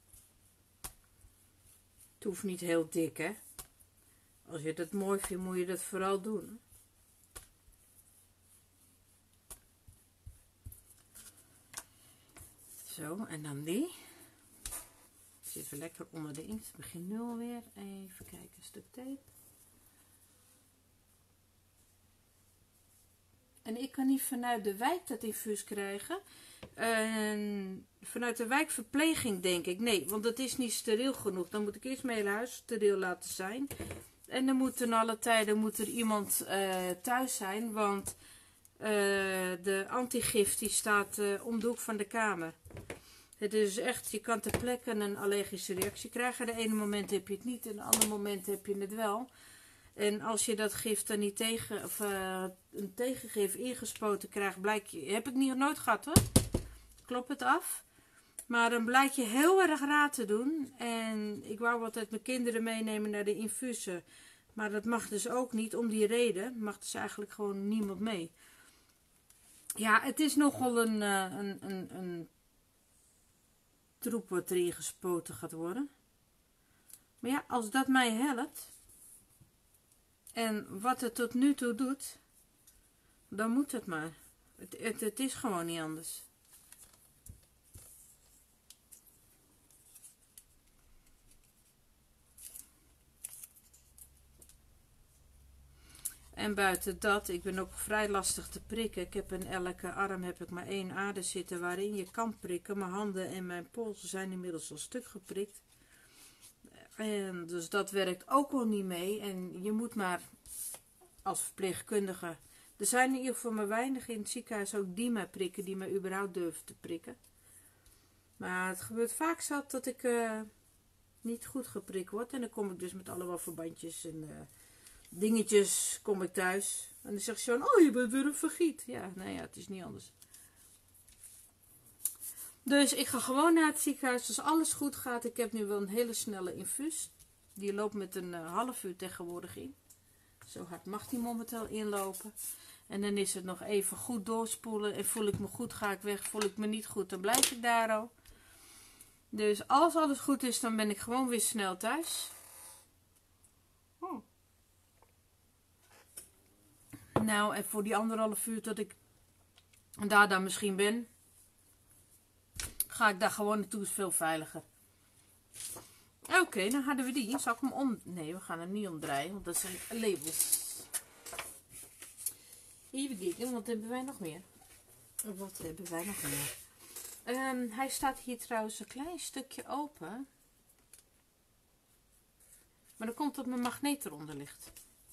Het hoeft niet heel dik, hè. Als je dat mooi vindt, moet je dat vooral doen. Zo, en dan die. Zit weer lekker onder de inkt. Begin nu alweer. Even kijken, een stuk tape. En ik kan niet vanuit de wijk dat infuus krijgen. Vanuit de wijkverpleging denk ik. Nee, want dat is niet steriel genoeg. Dan moet ik eerst mijn hele huis steriel laten zijn. En dan moet ten alle tijden er iemand thuis zijn. Want de antigif die staat om de hoek van de kamer. Het is echt, je kan ter plekke een allergische reactie krijgen. De ene moment heb je het niet, en de andere moment heb je het wel. En als je dat gif dan niet een tegengif ingespoten krijgt, heb ik nooit gehad hoor. Klopt het af. Maar dan blijkt je heel erg raar te doen. En ik wou altijd mijn kinderen meenemen naar de infusen. Maar dat mag dus ook niet. Om die reden mag dus eigenlijk gewoon niemand mee. Ja, het is nogal een troep wat erin gespoten gaat worden. Maar ja, als dat mij helpt. En wat het tot nu toe doet. Dan moet het maar. Het is gewoon niet anders. En buiten dat, ik ben ook vrij lastig te prikken. Ik heb in elke arm heb ik maar 1 ader zitten waarin je kan prikken. Mijn handen en mijn polsen zijn inmiddels al stuk geprikt. En dus dat werkt ook al niet mee. En je moet maar als verpleegkundige... Er zijn in ieder geval maar weinig in het ziekenhuis ook die mij prikken, die mij überhaupt durven te prikken. Maar het gebeurt vaak zat dat ik niet goed geprikt word. En dan kom ik dus met allemaal verbandjes en dingetjes kom ik thuis. En dan zegt ze zo, oh je bent weer een vergiet. Ja, nou ja, het is niet anders. Dus ik ga gewoon naar het ziekenhuis als alles goed gaat. Ik heb nu wel een hele snelle infuus. Die loopt met een half uur tegenwoordig in. Zo hard mag die momenteel inlopen. En dan is het nog even goed doorspoelen. En voel ik me goed, ga ik weg. Voel ik me niet goed, dan blijf ik daar al. Dus als alles goed is, dan ben ik gewoon weer snel thuis. Nou, en voor die 1,5 uur dat ik daar dan misschien ben, ga ik daar gewoon naartoe, is veel veiliger. Oké, dan hadden we die. Zal ik hem om... Nee, we gaan hem niet omdraaien, want dat zijn labels. Even kijken, wat hebben wij nog meer? Wat hebben wij nog meer? Hij staat hier trouwens een klein stukje open. Maar dat komt dat mijn magneet eronder ligt.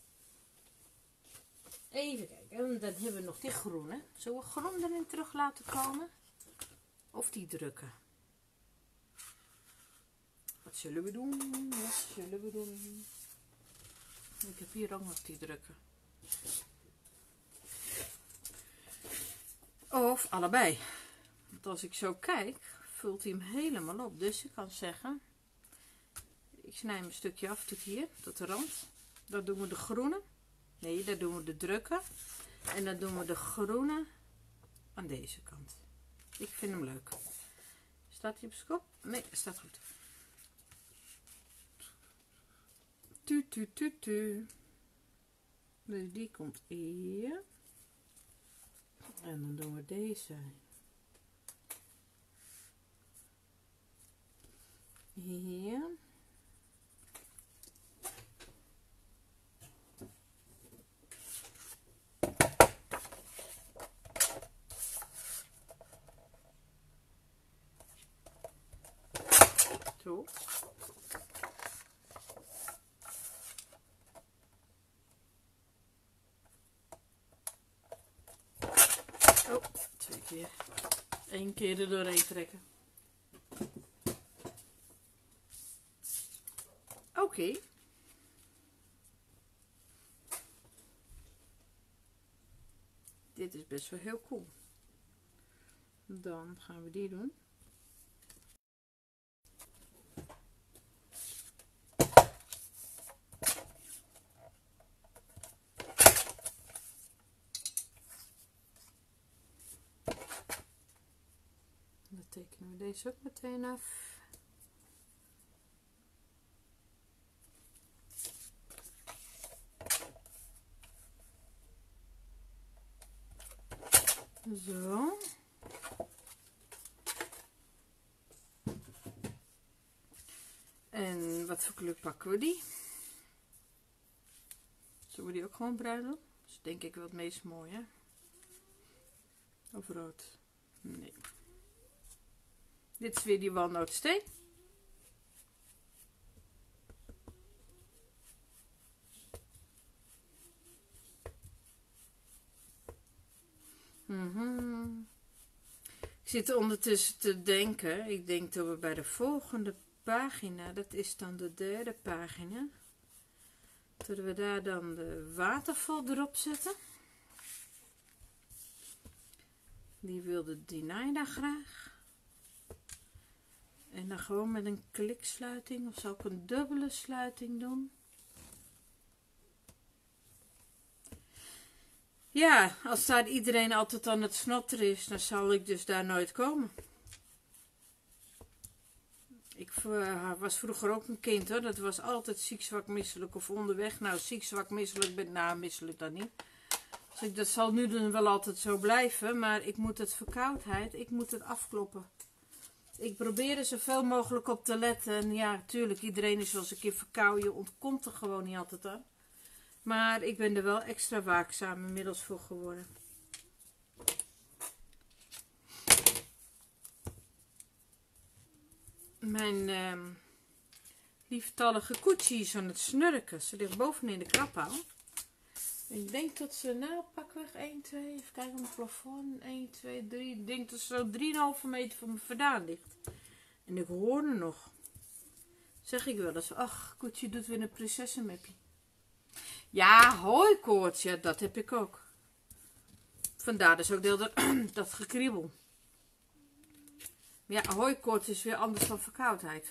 Even kijken, en dan hebben we nog die groene. Zullen we groen erin terug laten komen? Of die drukken? Wat zullen we doen? Wat zullen we doen? Ik heb hier ook nog die drukken. Of allebei. Want als ik zo kijk, vult hij hem helemaal op. Dus ik kan zeggen, ik snij hem een stukje af tot hier, tot de rand. Dan doen we de groene. Nee, dan doen we de drukken. En dan doen we de groene aan deze kant. Ik vind hem leuk. Staat hij op zijn kop? Nee, staat goed. Tu, tu, tu, tu. Dus die komt hier. En dan doen we deze hier. Zo. Oh, 2 keer. 1 keer er doorheen trekken. Oké. Dit is best wel heel cool. Dan gaan we die doen. Dan tekenen we deze ook meteen af. Zo. En wat voor kleur pakken we die? Zullen we die ook gewoon bruin doen? Dat is denk ik wel het meest mooie. Of rood? Nee. Dit is weer die walnootsteen. Ik zit ondertussen te denken. Ik denk dat we bij de volgende pagina, dat is dan de 3e pagina, dat we daar dan de waterval erop zetten. Die wilde Dinaida graag. En dan gewoon met een kliksluiting, of zal ik een dubbele sluiting doen? Ja, als daar iedereen altijd aan het snotteren is, dan zal ik dus daar nooit komen. Ik was vroeger ook een kind hoor, dat was altijd ziek, zwak, misselijk of onderweg. Nou, ziek, zwak, misselijk, nou misselijk dan niet. Dus dat zal nu dan wel altijd zo blijven, maar ik moet het verkoudheid, ik moet het afkloppen. Ik probeer er zoveel mogelijk op te letten. En ja, tuurlijk, iedereen is wel eens een keer verkouden, je ontkomt er gewoon niet altijd aan. Maar ik ben er wel extra waakzaam inmiddels voor geworden. Mijn lieftallige koetsie is aan het snurken. Ze ligt bovenin de krabhouw. Ik denk dat ze, nou pakweg 1, 2, even kijken op het plafond. 1, 2, 3. Ik denk dat ze zo 3,5 meter van me vandaan ligt. En ik hoorde nog. Zeg ik wel eens, ach, koetje doet weer een prinsessenmapje. Ja, hooikoorts, ja, dat heb ik ook. Vandaar dus ook deel dat gekriebel. Ja, hooikoorts is weer anders dan verkoudheid.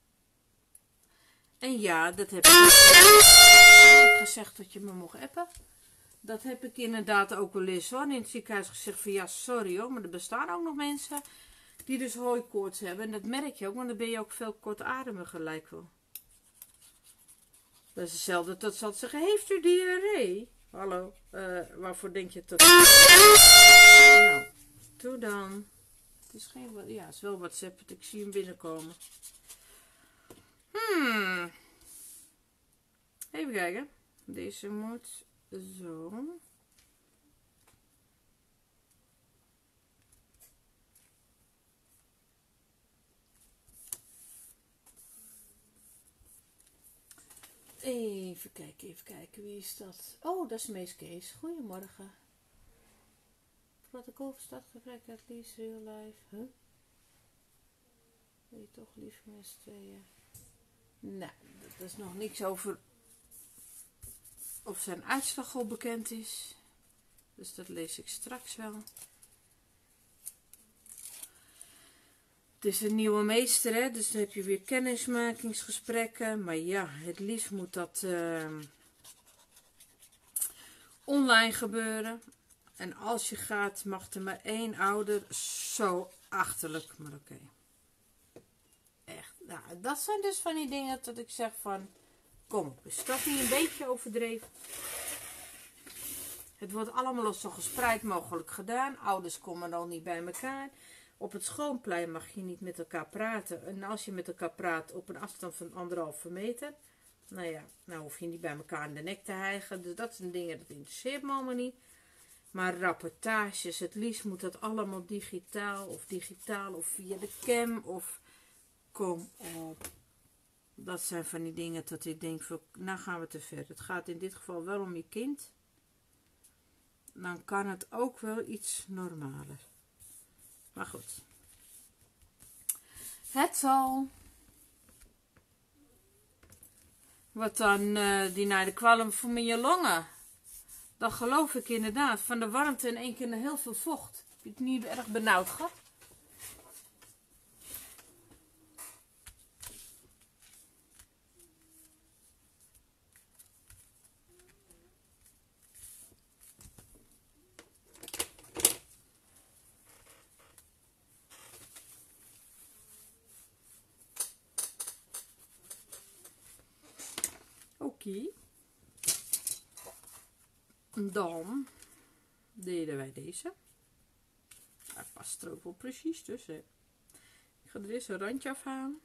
En ja, dat heb ik gezegd dat je me mocht appen. Dat heb ik inderdaad ook wel eens hoor. In het ziekenhuis gezegd van ja, sorry hoor, maar er bestaan ook nog mensen die dus hooikoorts hebben. En dat merk je ook, want dan ben je ook veel kortademiger gelijk wel. Dat is hetzelfde dat ze altijd zeggen, heeft u diarree? Hallo, waarvoor denk je dat? Nou, doe dan. Het is geen, ja, het is wel WhatsApp, ik zie hem binnenkomen. Even kijken. Deze moet zo. Even kijken. Wie is dat? Oh, dat is Mees Kees. Goedemorgen. Protocol van stadgebrek, at least real life. Huh? Wil je toch liever met z'n tweeën? Nou, dat is nog niks over of zijn uitslag al bekend is. Dus dat lees ik straks wel. Het is een nieuwe meester, hè? Dus dan heb je weer kennismakingsgesprekken. Maar ja, het liefst moet dat online gebeuren. En als je gaat, mag er maar 1 ouder. Zo achterlijk, maar oké. Echt, nou, dat zijn dus van die dingen dat ik zeg van, kom op, is dat niet een beetje overdreven? Het wordt allemaal zo gespreid mogelijk gedaan. Ouders komen al niet bij elkaar. Op het schoolplein mag je niet met elkaar praten. En als je met elkaar praat op een afstand van 1,5 meter. Nou ja, nou hoef je niet bij elkaar in de nek te hijgen. Dus dat zijn dingen, dat interesseert me allemaal niet. Maar rapportages, het liefst moet dat allemaal digitaal of via de cam of kom op. Dat zijn van die dingen dat ik denk, van, nou gaan we te ver. Het gaat in dit geval wel om je kind. Dan kan het ook wel iets normaler. Maar goed. Het zal. Wat dan die naar de kwalm van mijn longen. Dan geloof ik inderdaad. Van de warmte in één keer heel veel vocht. Heb je het niet erg benauwd gehad? Oké. Dan deden wij deze. Hij past er ook wel precies tussen. Ik ga er eerst een randje afhalen.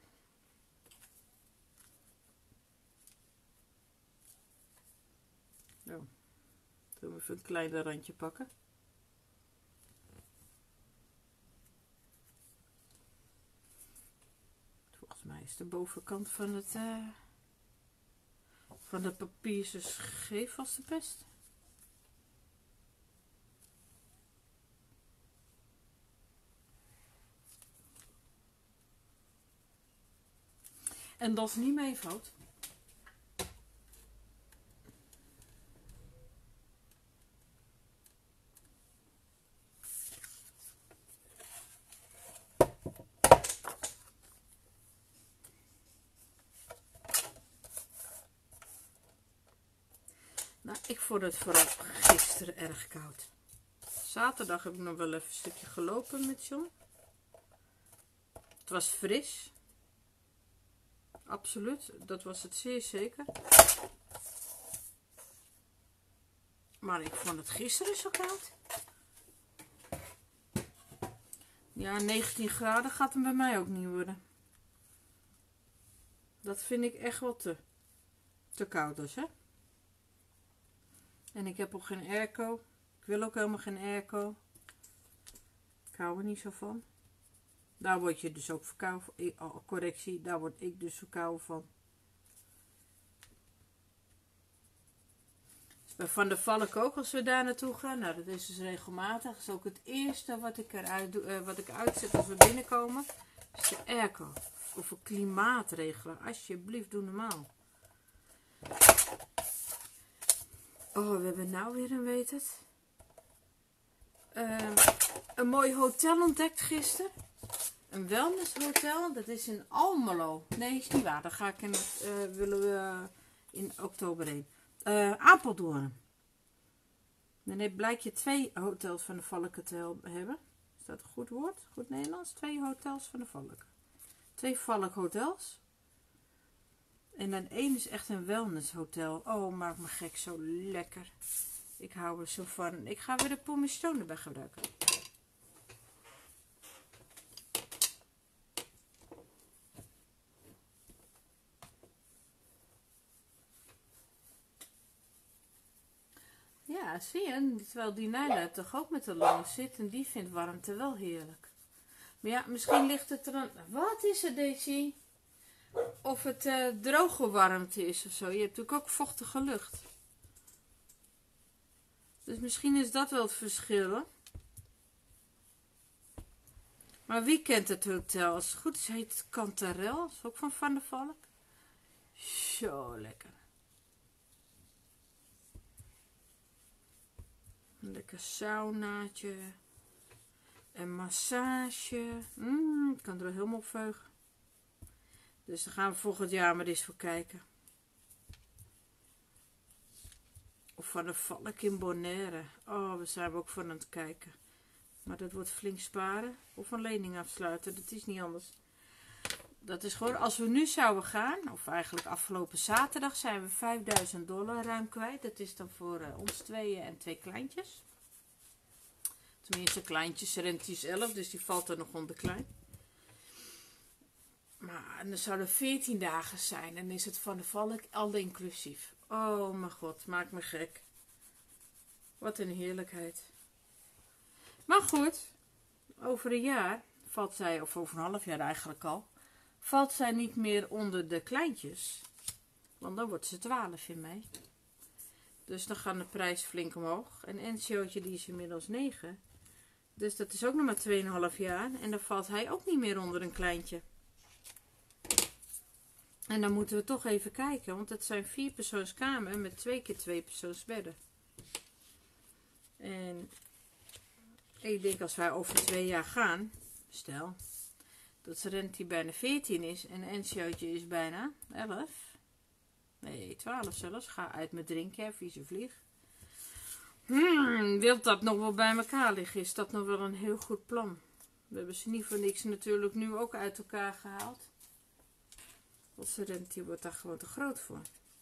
Oh. Zullen we even een kleiner randje pakken. Volgens mij is de bovenkant van het van de papier zo scheef als de pest. En dat is niet mijn fout. Nou, ik vond het vooral gisteren erg koud. Zaterdag heb ik nog wel even een stukje gelopen met John. Het was fris. Absoluut, dat was het zeer zeker. Maar ik vond het gisteren zo koud. Ja, 19 graden gaat hem bij mij ook niet worden. Dat vind ik echt wel te koud dus, hè. En ik heb ook geen airco. Ik wil ook helemaal geen airco. Ik hou er niet zo van. Daar word je dus ook verkouden. Correctie, daar word ik dus verkouden van. Dus bij Van der Valk ook, als we daar naartoe gaan. Nou, dat is dus regelmatig. Dat is ook het eerste wat ik eruit doe, wat ik uitzet als we binnenkomen. Is de airco. Of een klimaatregelen. Alsjeblieft, doe normaal. Oh, we hebben nou weer een, weet het. Een mooi hotel ontdekt gisteren. Een wellnesshotel. Dat is in Almelo. Nee, is niet waar. Daar ga ik willen we in oktober heen. Apeldoorn. Nee, blijkt je 2 hotels van de Valk te hebben. Is dat een goed woord? Goed Nederlands? 2 hotels van de Valk. 2 Valk hotels. En dan 1 is echt een wellnesshotel. Oh, maakt me gek. Zo lekker. Ik hou er zo van. Ik ga weer de Pumice erbij gebruiken. Ja, zie je. Terwijl die Nijla toch ook met de longen zit. En die vindt warmte wel heerlijk. Maar ja, misschien ligt het er dan... Wat is het, Daisy? Of het droge warmte is of zo. Je hebt natuurlijk ook vochtige lucht. Dus misschien is dat wel het verschil, hè? Maar wie kent het hotel? Als het goed is, heet het Cantarel. Dat is ook van der Valk. Zo lekker. Een lekker saunaatje. En massage. Ik kan er wel helemaal op veugen. Dus daar gaan we volgend jaar maar eens voor kijken. Of Van der Valk in Bonaire. Oh, we zijn ook van aan het kijken. Maar dat wordt flink sparen. Of een lening afsluiten. Dat is niet anders. Dat is gewoon, als we nu zouden gaan. Of eigenlijk afgelopen zaterdag zijn we $5000 ruim kwijt. Dat is dan voor ons tweeën en 2 kleintjes. Tenminste kleintjes. Rent is 11. Dus die valt er nog onder klein. Maar dan zouden 14 dagen zijn. En is het Van der Valk al inclusief. Oh mijn god, maakt me gek. Wat een heerlijkheid. Maar goed, over een jaar valt zij, of over een half jaar eigenlijk al, valt zij niet meer onder de kleintjes. Want dan wordt ze 12 in mei. Dus dan gaat de prijs flink omhoog. En Ensiootje die is inmiddels 9. Dus dat is ook nog maar 2,5 jaar. En dan valt hij ook niet meer onder een kleintje. En dan moeten we toch even kijken, want het zijn 4-persoonskamer met 2 keer 2-persoonsbedden. En ik denk als wij over 2 jaar gaan, stel dat Renti bijna 14 is en Ensiootje is bijna 11. Nee, 12 zelfs. Ga uit met drinken, hè, vieze vlieg. Wil dat nog wel bij elkaar liggen? Is dat nog wel een heel goed plan? We hebben ze niet voor niks natuurlijk nu ook uit elkaar gehaald. Want Renti wordt daar gewoon te groot voor.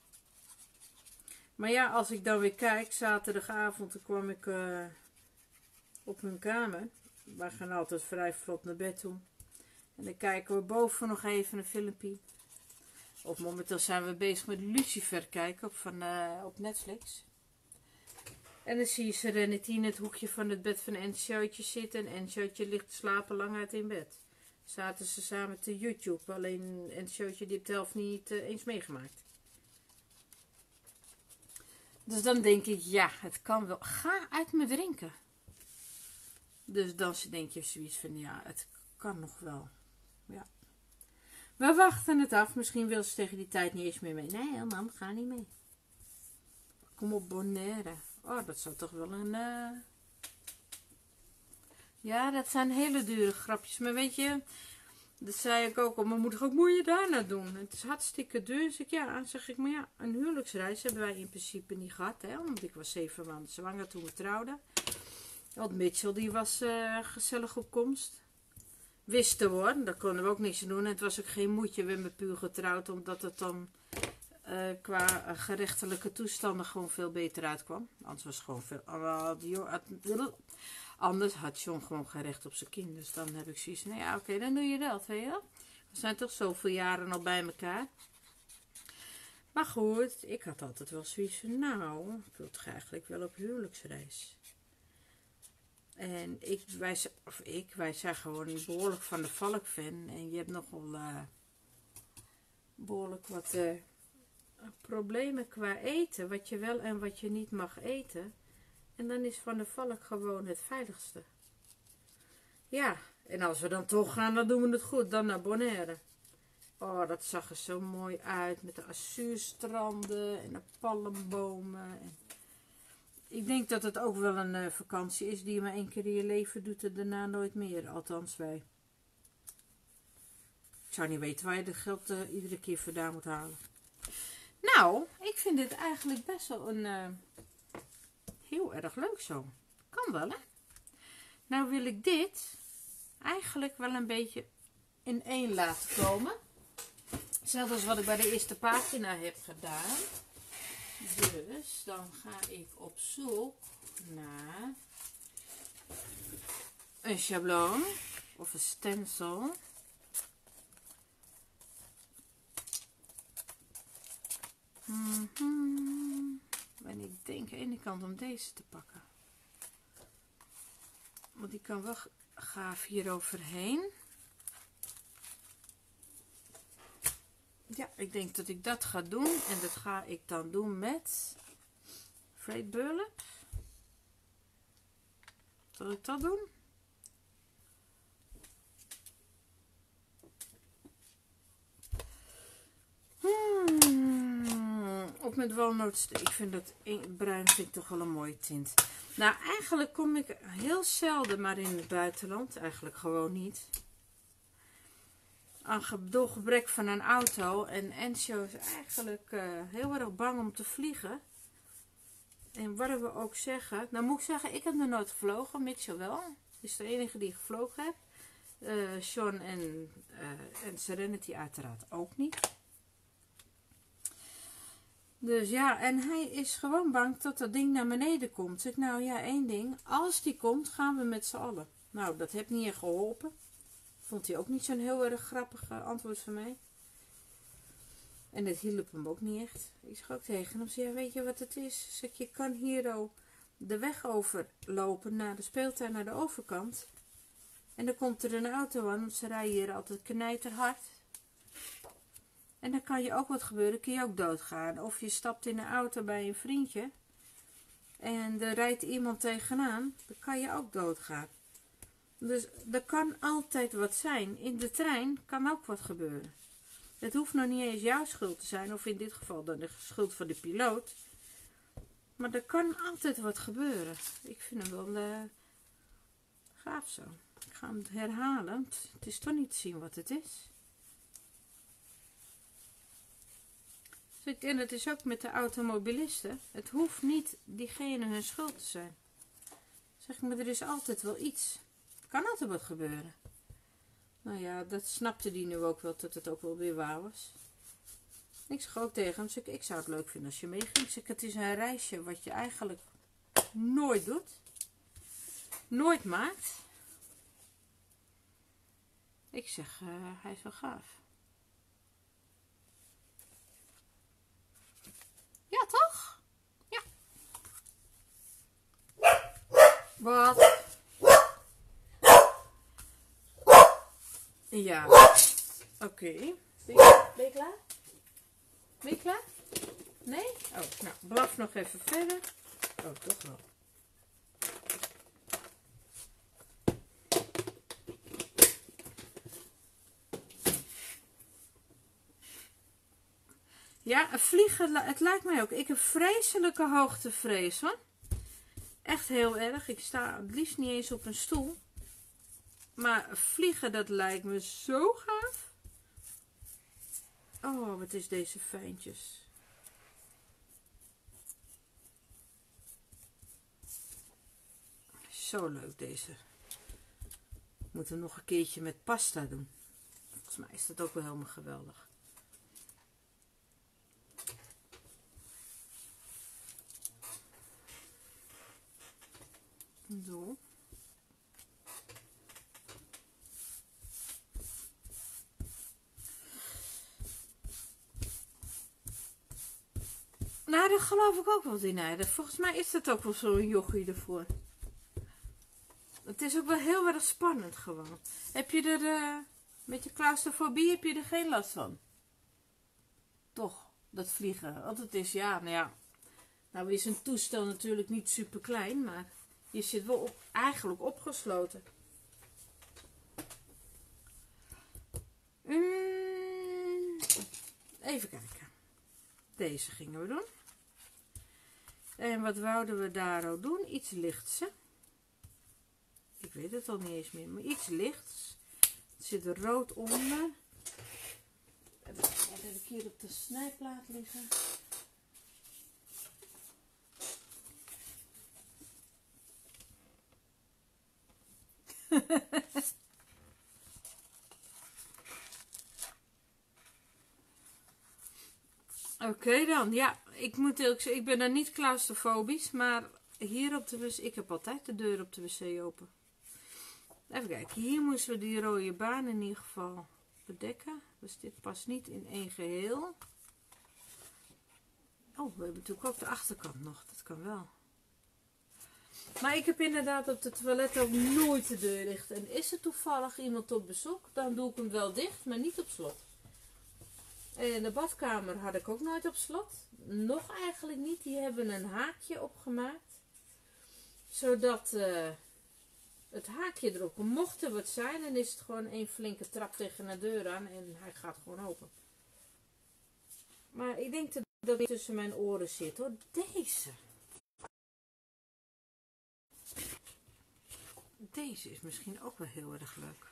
Maar ja, als ik dan weer kijk, zaterdagavond dan kwam ik op hun kamer. Wij gaan altijd vrij vlot naar bed toe. En dan kijken we boven nog even een filmpje. Of momenteel zijn we bezig met Lucifer kijken op Netflix. En dan zie je Serenity in het hoekje van het bed van Ensiootje zitten. En Ensiootje ligt te slapen lang uit in bed. Zaten ze samen te YouTube. Alleen Ensiootje die heeft het helft niet eens meegemaakt. Dus dan denk ik, ja, het kan wel. Ga uit me drinken. Dus dan denk je zoiets van, ja, het kan nog wel. Ja. We wachten het af. Misschien wil ze tegen die tijd niet eens meer mee. Nee, mam, ga niet mee. Kom op Bonaire. Oh, dat zou toch wel een... Ja, dat zijn hele dure grapjes. Maar weet je, dat zei ik ook al. Mijn moeder ook, moet je daar nou doen? Het is hartstikke duur. Dus zeg ik, maar ja, een huwelijksreis hebben wij in principe niet gehad. Hè? Want ik was 7 maanden zwanger toen we trouwden. Want Mitchell die was gezellig op komst. Wisten we hoor, daar konden we ook niks aan doen. En het was ook geen moedje, we hebben puur getrouwd. Omdat het dan qua gerechtelijke toestanden gewoon veel beter uitkwam. Anders was het gewoon veel... Anders had John gewoon geen recht op zijn kind. Dus dan heb ik zoiets van, ja oké, dan doe je dat, weet je wel. We zijn toch zoveel jaren al bij elkaar. Maar goed, ik had altijd wel zoiets van, nou, ik wil toch eigenlijk wel op huwelijksreis. En wij zijn gewoon behoorlijk van de Valk fan. En je hebt nogal behoorlijk wat problemen qua eten. Wat je wel en wat je niet mag eten. En dan is Van de Valk gewoon het veiligste. Ja, en als we dan toch gaan, dan doen we het goed. Dan naar Bonaire. Oh, dat zag er zo mooi uit. Met de azuurstranden en de palmbomen. En ik denk dat het ook wel een vakantie is die je maar 1 keer in je leven doet en daarna nooit meer. Althans wij. Ik zou niet weten waar je het geld iedere keer vandaan moet halen. Nou, ik vind dit eigenlijk best wel een heel erg leuk zo. Kan wel, hè? Nou wil ik dit eigenlijk wel een beetje in één laten komen. Zelfs als wat ik bij de eerste pagina heb gedaan. Dus dan ga ik op zoek naar een schabloon of een stencil. En ik denk aan de ene kant om deze te pakken. Want die kan wel gaaf hier overheen. Ja, ik denk dat ik dat ga doen. En dat ga ik dan doen met Freight Burlap. Zal ik dat doen? Of met walnoot. Ik vind dat bruin vind ik toch wel een mooie tint. Nou, eigenlijk kom ik heel zelden maar in het buitenland. Eigenlijk gewoon niet. Door gebrek van een auto. En Ensio is eigenlijk heel erg bang om te vliegen. En wat we ook zeggen. Nou moet ik zeggen, ik heb nog nooit gevlogen. Mitchell wel. Die is de enige die gevlogen heeft. Sean en Serenity uiteraard ook niet. Dus ja, en hij is gewoon bang dat dat ding naar beneden komt. Zeg nou ja, één ding. Als die komt, gaan we met z'n allen. Nou, dat heeft niet echt geholpen. Vond hij ook niet zo'n heel erg grappig antwoord van mij. En dat hielp hem ook niet echt. Ik zeg ook tegen hem, ja, weet je wat het is? Zeg, je kan hier de weg overlopen naar de speeltuin, naar de overkant. En dan komt er een auto aan, want ze rijden hier altijd knijterhard. En dan kan je ook wat gebeuren, kun je ook doodgaan. Of je stapt in een auto bij een vriendje. En er rijdt iemand tegenaan, dan kan je ook doodgaan. Dus er kan altijd wat zijn. In de trein kan ook wat gebeuren. Het hoeft nog niet eens jouw schuld te zijn. Of in dit geval dan de schuld van de piloot. Maar er kan altijd wat gebeuren. Ik vind hem wel gaaf zo. Ik ga hem herhalen. Het is toch niet te zien wat het is. En het is ook met de automobilisten. Het hoeft niet diegene hun schuld te zijn. Zeg ik, maar er is altijd wel iets. Kan altijd wat gebeuren. Nou ja, dat snapte die nu ook wel, dat het ook wel weer waar was. Ik zeg ook tegen hem, zeg, ik zou het leuk vinden als je meeging. Ik zeg, het is een reisje wat je eigenlijk nooit doet. Nooit maakt. Ik zeg, hij is wel gaaf. Ja, toch? Ja. Wat? Ja. Oké. Ben je klaar? Ben je klaar? Nee? Oh, nou, blaf nog even verder. Oh, toch wel. Ja, vliegen, het lijkt mij ook. Ik heb vreselijke hoogtevrees, hoor. Echt heel erg. Ik sta het liefst niet eens op een stoel. Maar vliegen, dat lijkt me zo gaaf. Oh, wat is deze fijntjes. Zo leuk deze. Ik moet hem nog een keertje met pasta doen. Volgens mij is dat ook wel helemaal geweldig. Zo. Nou, daar geloof ik ook wel in. Volgens mij is dat ook wel zo'n jochie ervoor. Het is ook wel heel erg spannend gewoon. Heb je er, met je claustrofobie heb je er geen last van? Toch, dat vliegen. Want het is, ja, nou ja. Nou is een toestel natuurlijk niet super klein, maar je zit wel eigenlijk opgesloten. Even kijken. Deze gingen we doen. En wat wouden we daar ook doen? Iets lichts, hè? Ik weet het al niet eens meer, maar iets lichts. Er zit er rood onder. Wat heb ik hier op de snijplaat liggen? Oké dan, ja, ik moet eerlijk zeggen, ik ben dan niet claustrofobisch, maar hier op de wc, ik heb altijd de deur op de wc open. Even kijken, hier moesten we die rode baan in ieder geval bedekken, dus dit past niet in één geheel. Oh, we hebben natuurlijk ook de achterkant nog, dat kan wel. Maar ik heb inderdaad op de toilet ook nooit de deur dicht. En is er toevallig iemand op bezoek, dan doe ik hem wel dicht, maar niet op slot. En de badkamer had ik ook nooit op slot. Nog eigenlijk niet. Die hebben een haakje opgemaakt. Zodat het haakje erop, mocht er wat zijn, dan is het gewoon een flinke trap tegen de deur aan en hij gaat gewoon open. Maar ik denk dat het tussen mijn oren zit hoor. Deze is misschien ook wel heel erg leuk.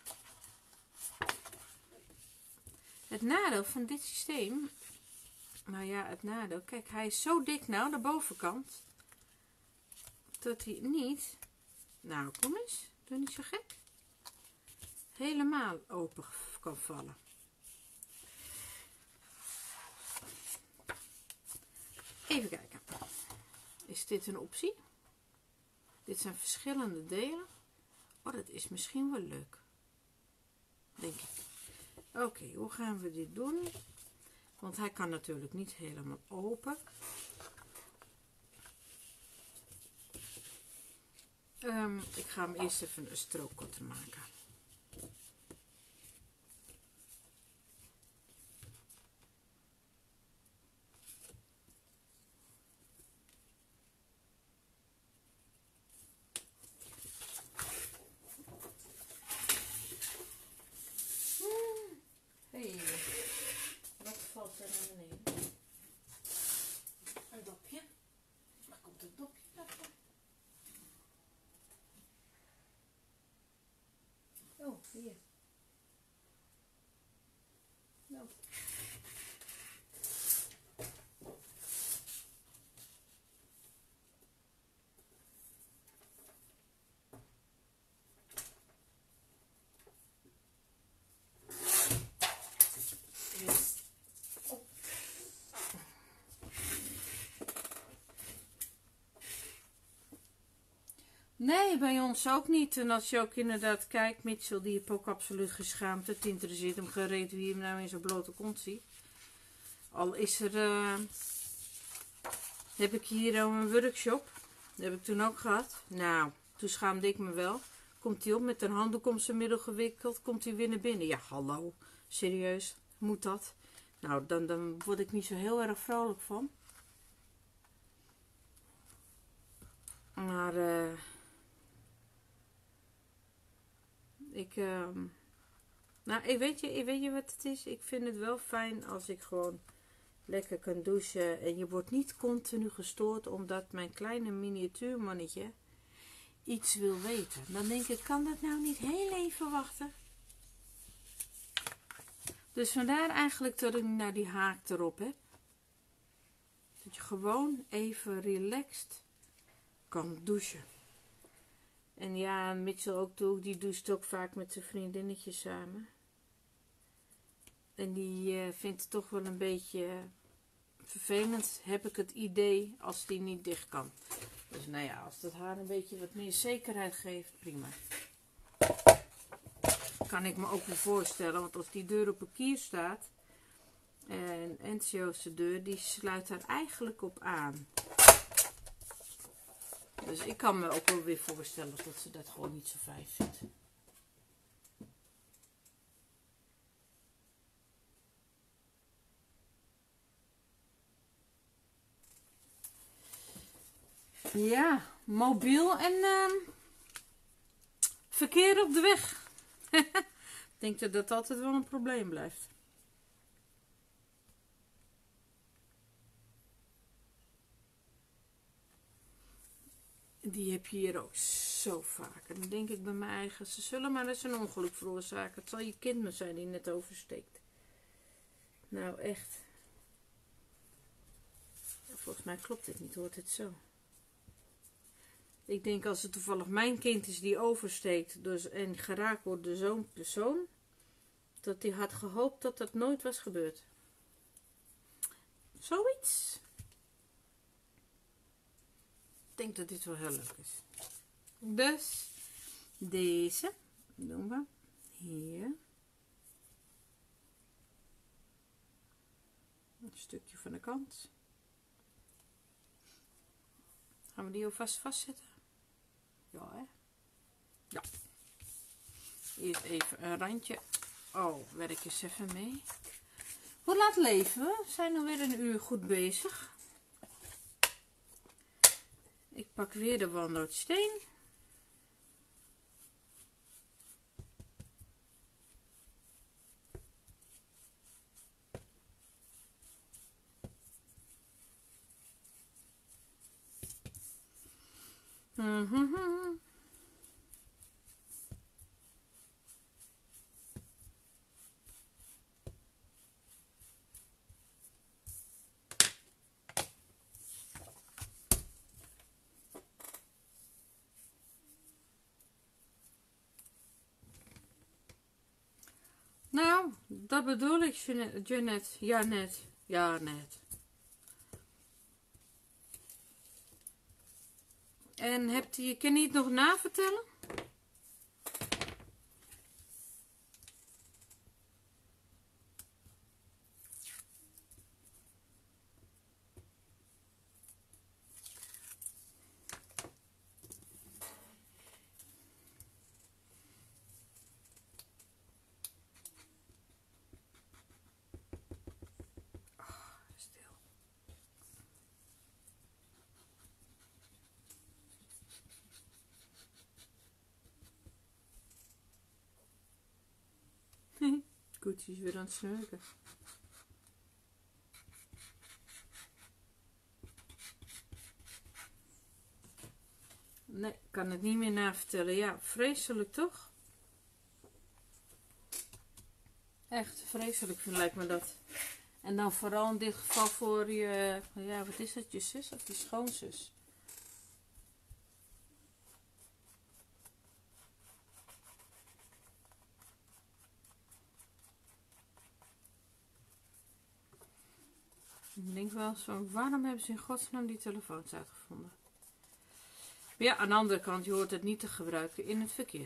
Het nadeel van dit systeem, nou ja, het nadeel, kijk, hij is zo dik nou, de bovenkant, dat hij niet, nou kom eens, doe niet zo gek, helemaal open kan vallen. Even kijken, is dit een optie? Dit zijn verschillende delen. Oh, dat is misschien wel leuk, denk ik. Oké, hoe gaan we dit doen? Want hij kan natuurlijk niet helemaal open. Ik ga hem eerst even een strookkotter maken. Hey, wat valt er naar beneden? Een dopje. Waar komt het dopje daarvan? Oh, hier. Nou. Nee, bij ons ook niet. En als je ook inderdaad kijkt, Mitchell, die heeft ook absoluut geen schaamte. Het interesseert hem gereed wie hem nou in zijn blote kont ziet. Al is er, heb ik hier ook een workshop. Dat heb ik toen ook gehad. Nou, toen schaamde ik me wel. Komt hij op met een handdoek om zijn middel gewikkeld, komt hij weer naar binnen. Ja, hallo, serieus, moet dat? Nou, dan word ik niet zo heel erg vrolijk van. Maar, nou, weet je wat het is? Ik vind het wel fijn als ik gewoon lekker kan douchen. En je wordt niet continu gestoord omdat mijn kleine miniatuurmannetje iets wil weten. Dan denk ik, kan dat nou niet heel even wachten? Dus vandaar eigenlijk dat ik naar die haak erop heb. Dat je gewoon even relaxed kan douchen. En ja, Mitchell ook toe, die doucht ook vaak met zijn vriendinnetjes samen. En die vindt het toch wel een beetje vervelend, heb ik het idee, als die niet dicht kan. Dus nou ja, als dat haar een beetje wat meer zekerheid geeft, prima. Kan ik me ook wel voorstellen, want als die deur op een kier staat, En Enzio's deur, die sluit daar eigenlijk op aan. Dus ik kan me ook wel weer voorstellen dat ze dat gewoon niet zo fijn vindt. Ja, mobiel en verkeer op de weg. Ik denk dat dat altijd wel een probleem blijft. Die heb je hier ook zo vaak. En dan denk ik bij mijn eigen, ze zullen maar eens een ongeluk veroorzaken. Het zal je kind maar zijn die net oversteekt. Nou, echt. Volgens mij klopt dit niet, hoort het zo. Ik denk als het toevallig mijn kind is die oversteekt dus, en geraakt wordt door zo'n persoon, dat hij had gehoopt dat dat nooit was gebeurd. Zoiets. Ik denk dat dit wel heel leuk is. Dus deze doen we hier. Een stukje van de kant. Gaan we die alvast vastzetten? Ja, hè? Ja. Eerst even een randje. Oh, werk eens even mee. Hoe laat leven we? We zijn alweer een uur goed bezig. Ik pak weer de walnootsteen. Nou, dat bedoel ik, Janet. Janet. En kan je het nog navertellen? Koetje is weer aan het snurken. Nee, ik kan het niet meer navertellen. Ja, vreselijk toch? Echt vreselijk lijkt me dat. En dan vooral in dit geval voor je, ja, wat is het, je zus of je schoonzus? Ik denk wel eens van, waarom hebben ze in godsnaam die telefoons uitgevonden? Maar ja, aan de andere kant, je hoort het niet te gebruiken in het verkeer.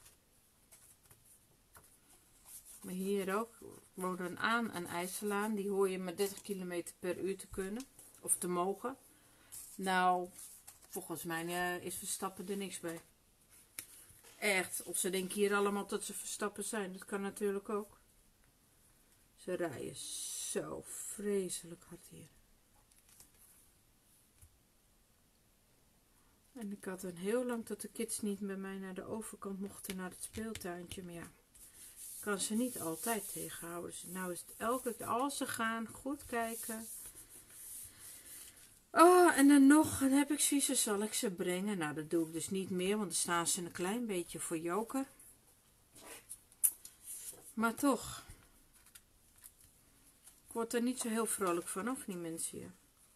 Maar hier ook, wonen aan een IJsselaan, die hoor je met 30 km per uur te kunnen, of te mogen. Nou, volgens mij is Verstappen er niks bij. Echt, of ze denken hier allemaal dat ze Verstappen zijn, dat kan natuurlijk ook. Ze rijden zo vreselijk hard hier. En ik had een heel lang dat de kids niet met mij naar de overkant mochten, naar het speeltuintje. Maar ja, ik kan ze niet altijd tegenhouden. Dus nou is het elke keer als ze gaan, goed kijken. Oh, en dan heb ik zoiets, zal ik ze brengen? Nou, dat doe ik dus niet meer, want dan staan ze een klein beetje voor joker. Maar toch. Ik word er niet zo heel vrolijk van, of niet, mensen hier?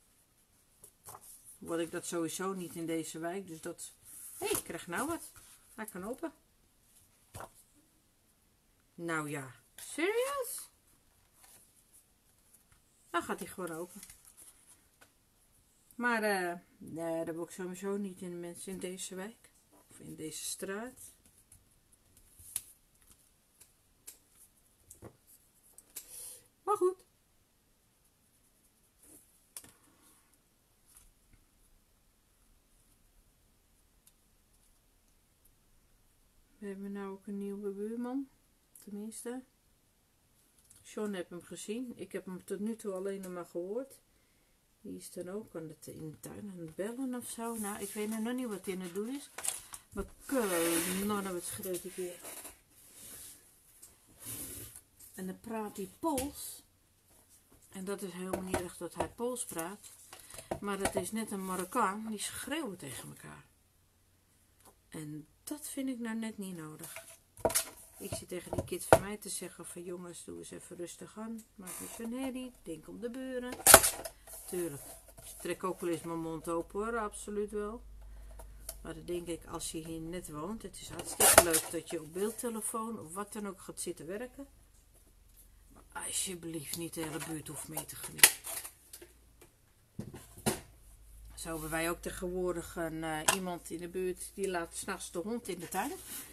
Word ik dat sowieso niet in deze wijk, dus dat... Hé, ik krijg nou wat. Hij kan open. Nou ja, serieus? Dan gaat hij gewoon open. Maar nee, dat wil ik sowieso niet in de mensen in deze wijk. Of in deze straat. Maar goed. hebben we nou ook een nieuwe buurman. Tenminste. John heeft hem gezien. Ik heb hem tot nu toe alleen nog maar gehoord. Die is dan ook in de tuin aan het bellen of zo. Nou, ik weet nog niet wat hij aan het doen is. Maar nou wat schreeuwt ik weer. En dan praat hij Pools. En dat is helemaal niet erg dat hij Pools praat. Maar het is net een Marokkaan. Die schreeuwen tegen elkaar. En dat vind ik nou net niet nodig. Ik zit tegen die kids van mij te zeggen van jongens, doe eens even rustig aan. Maak niet zo'n herrie. Denk om de buren. Tuurlijk. Ik trek ook wel eens mijn mond open hoor. Absoluut wel. Maar dan denk ik, als je hier net woont. Het is hartstikke leuk dat je op beeldtelefoon of wat dan ook gaat zitten werken. Maar alsjeblieft niet de hele buurt hoeft mee te genieten. Zo hebben wij ook tegenwoordig iemand in de buurt die laat 's nachts de hond in de tuin.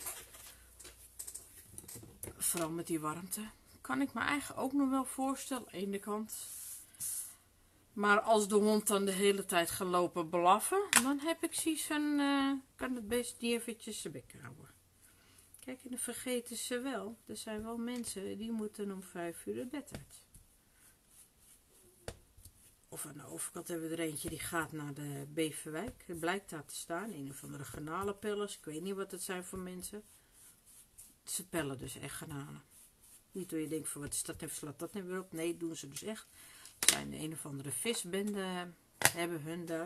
Vooral met die warmte. Kan ik me eigenlijk ook nog wel voorstellen, aan de ene kant. Maar als de hond dan de hele tijd gaat lopen blaffen, dan heb ik zoiets van, kan het best niet eventjes zijn bek houden. Kijk, en dan vergeten ze wel. Er zijn wel mensen die moeten om 5 uur het bed uit. Of aan de overkant hebben we er eentje die gaat naar de Beverwijk. Het blijkt daar te staan. Een of andere garnalenpellers. Ik weet niet wat het zijn voor mensen. Ze pellen dus echt garnalen. Niet door je denkt van wat is dat en slaat dat nu weer op. Nee, doen ze dus echt. Het zijn een of andere visbende hebben hun daar.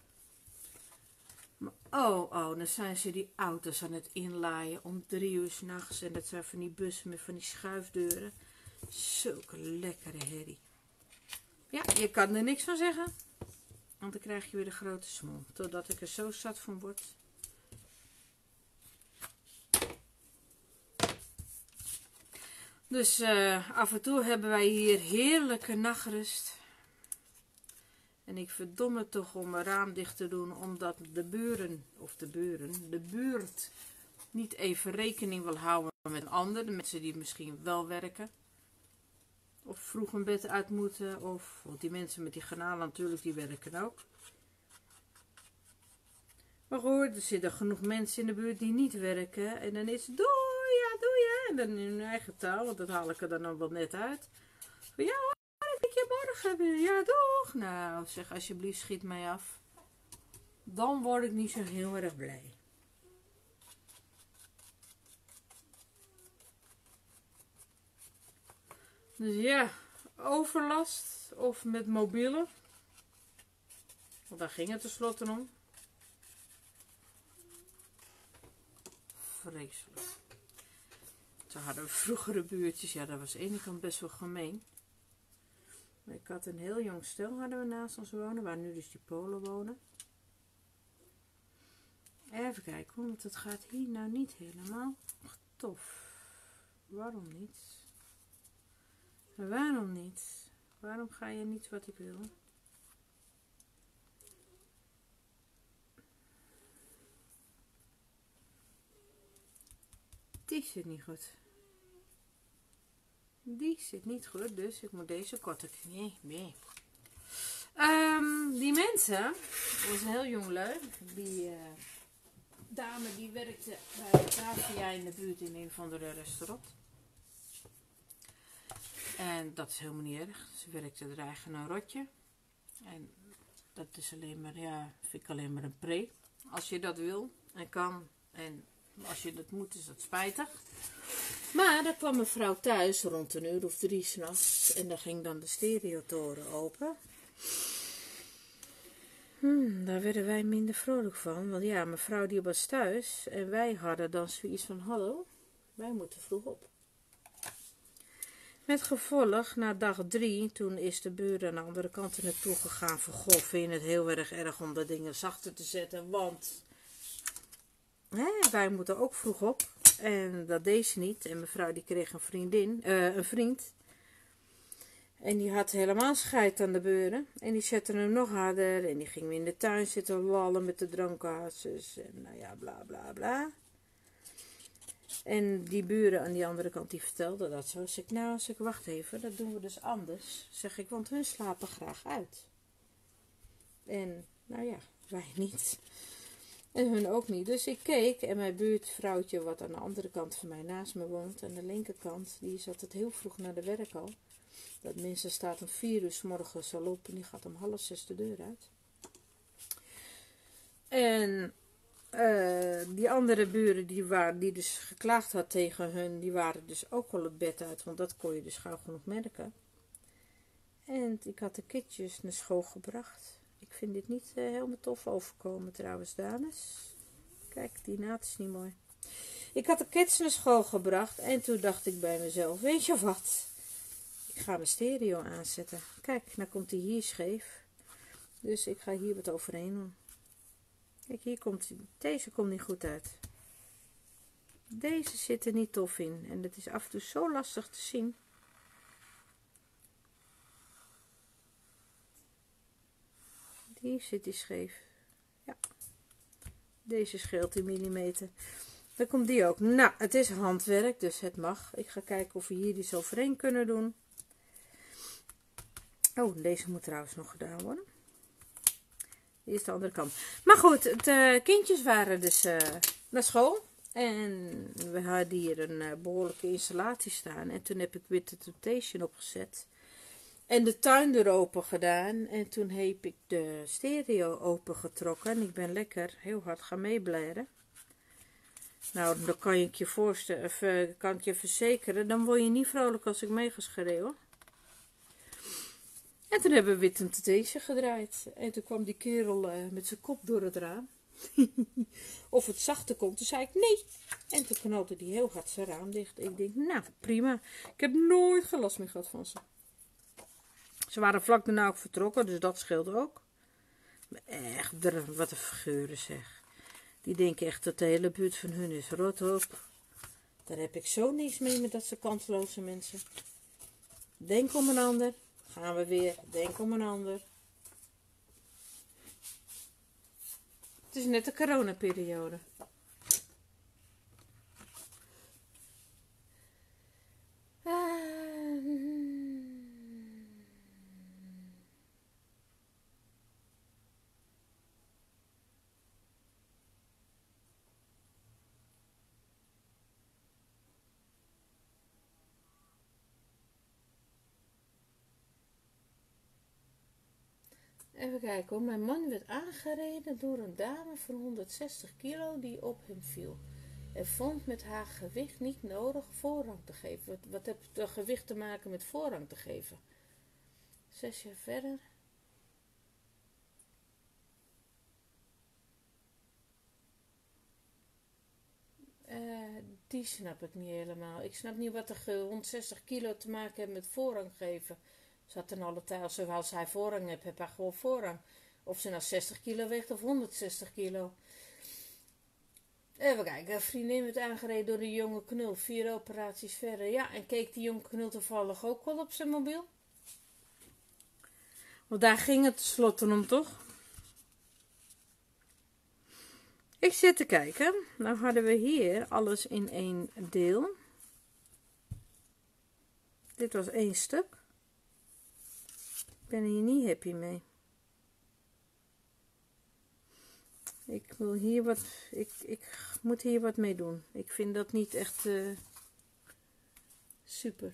Maar dan zijn ze die auto's aan het inlaaien om 3 uur 's nachts. En dat zijn van die bussen met van die schuifdeuren. Zulke lekkere herrie. Ja, je kan er niks van zeggen. Want dan krijg je weer de grote smoel. Totdat ik er zo zat van word. Dus af en toe hebben wij hier heerlijke nachtrust. En ik verdom het toch om mijn raam dicht te doen. Omdat de buurt niet even rekening wil houden met een ander. De mensen die misschien wel werken. Of vroeg een bed uit moeten. Of want die mensen met die garnalen natuurlijk, die werken ook. Maar hoor, er zitten genoeg mensen in de buurt die niet werken. En dan is het doei, ja doei hè. En dan in hun eigen taal, want dat haal ik er dan wel net uit. Van, ja hoor, ik zie je morgen weer. Ja doeg. Nou zeg alsjeblieft schiet mij af. Dan word ik niet zo heel erg blij. Dus ja, overlast of met mobielen. Want daar ging het tenslotte om. Vreselijk. Zo hadden we vroegere buurtjes. Ja, dat was aan de ene kant best wel gemeen. Maar ik had een heel jong stel hadden we naast ons wonen. Waar nu dus die Polen wonen. Even kijken, want het gaat hier nou niet helemaal tof. Waarom niet? Waarom niet? Waarom ga je niet wat ik wil? Die zit niet goed. Die zit niet goed, dus ik moet deze korten. Nee. Die mensen, dat was een heel jong lui. Die dame die werkte bij de KVA in de buurt in een of andere restaurant. En dat is helemaal niet erg. Ze werkte er eigenlijk een rotje. En dat is alleen maar, ja, vind ik alleen maar een pre. Als je dat wil en kan en als je dat moet is dat spijtig. Maar dan kwam een vrouw thuis rond 1 uur of 3 s'nachts. En dan ging dan de stereotoren open. Daar werden wij minder vrolijk van. Want ja, mevrouw die was thuis. En wij hadden dan zoiets van, hallo, wij moeten vroeg op. Met gevolg, na dag 3, toen is de buur aan de andere kant er naartoe gegaan. Van, goh, vind je het heel erg om de dingen zachter te zetten. Want wij moeten ook vroeg op. En dat deed ze niet. En mevrouw die kreeg een vriend. En die had helemaal scheid aan de buren. En die zette hem nog harder. En die ging weer in de tuin zitten wallen met de drankhazes. En nou ja, bla bla bla. En die buren aan die andere kant die vertelden dat zo. Zeg ik, wacht even, dat doen we dus anders. Zeg ik, want hun slapen graag uit. En nou ja, wij niet. En hun ook niet. Dus ik keek en mijn buurtvrouwtje, wat aan de andere kant van mij naast me woont, aan de linkerkant, die is altijd heel vroeg naar de werk al. Dat mensen staat om 4 uur 's morgens al op en die gaat om 5:30 de deur uit. En die andere buren die dus geklaagd had tegen hun, die waren dus ook al het bed uit, want dat kon je dus gauw genoeg merken. En ik had de kindjes naar school gebracht. Ik vind dit niet helemaal tof overkomen trouwens, dames. Kijk, die naad is niet mooi. Ik had de kids naar school gebracht en toen dacht ik bij mezelf, weet je wat? Ik ga mijn stereo aanzetten. Kijk, nou komt hij hier scheef. Dus ik ga hier wat overheen doen. Kijk, hier komt deze komt niet goed uit. Deze zit er niet tof in. En het is af en toe zo lastig te zien. Hier zit hij scheef. Ja. Deze scheelt in millimeter. Dan komt die ook. Nou, het is handwerk, dus het mag. Ik ga kijken of we hier iets overheen kunnen doen. Oh, deze moet trouwens nog gedaan worden. Hier is de andere kant. Maar goed, de kindjes waren dus naar school. En we hadden hier een behoorlijke installatie staan. En toen heb ik weer de Temptation opgezet. En de tuindeur open gedaan. En toen heb ik de stereo opengetrokken. En ik ben lekker heel hard gaan meeblaren. Nou, dan kan ik je voorstellen, of kan ik je verzekeren. Dan word je niet vrolijk als ik mee ga schreeuwen. En toen hebben we weer een Temptation gedraaid. En toen kwam die kerel met zijn kop door het raam. Of het zachter komt. Toen zei ik nee. En toen knalde hij heel hard zijn raam dicht. Ik denk, nou prima. Ik heb nooit geen last meer gehad van ze. Ze waren vlak daarna ook vertrokken. Dus dat scheelde ook. Maar echt, wat een figuren zeg. Die denken echt dat de hele buurt van hun is. Rot op. Daar heb ik zo niks mee met dat ze kansloze mensen. Denk om een ander. Gaan we weer. Denk om een ander. Het is net de coronaperiode. Even kijken hoor. Mijn man werd aangereden door een dame van 160 kilo die op hem viel. En vond met haar gewicht niet nodig voorrang te geven. Wat heeft het gewicht te maken met voorrang te geven? 6 jaar verder. Die snap ik niet helemaal. Ik snap niet wat er 160 kilo te maken heeft met voorrang geven. Ze had in alle tijd, zoals hij voorrang heeft, heb hij gewoon voorrang. Of ze nou 60 kilo weegt of 160 kilo. Even kijken, een vriendin werd aangereden door een jonge knul. 4 operaties verder. Ja, en keek die jonge knul toevallig ook wel op zijn mobiel? Want daar ging het tenslotte om, toch? Ik zit te kijken. Nou hadden we hier alles in 1 deel. Dit was 1 stuk. Ik ben hier niet happy mee. Ik wil hier wat. Ik moet hier wat mee doen. Ik vind dat niet echt super.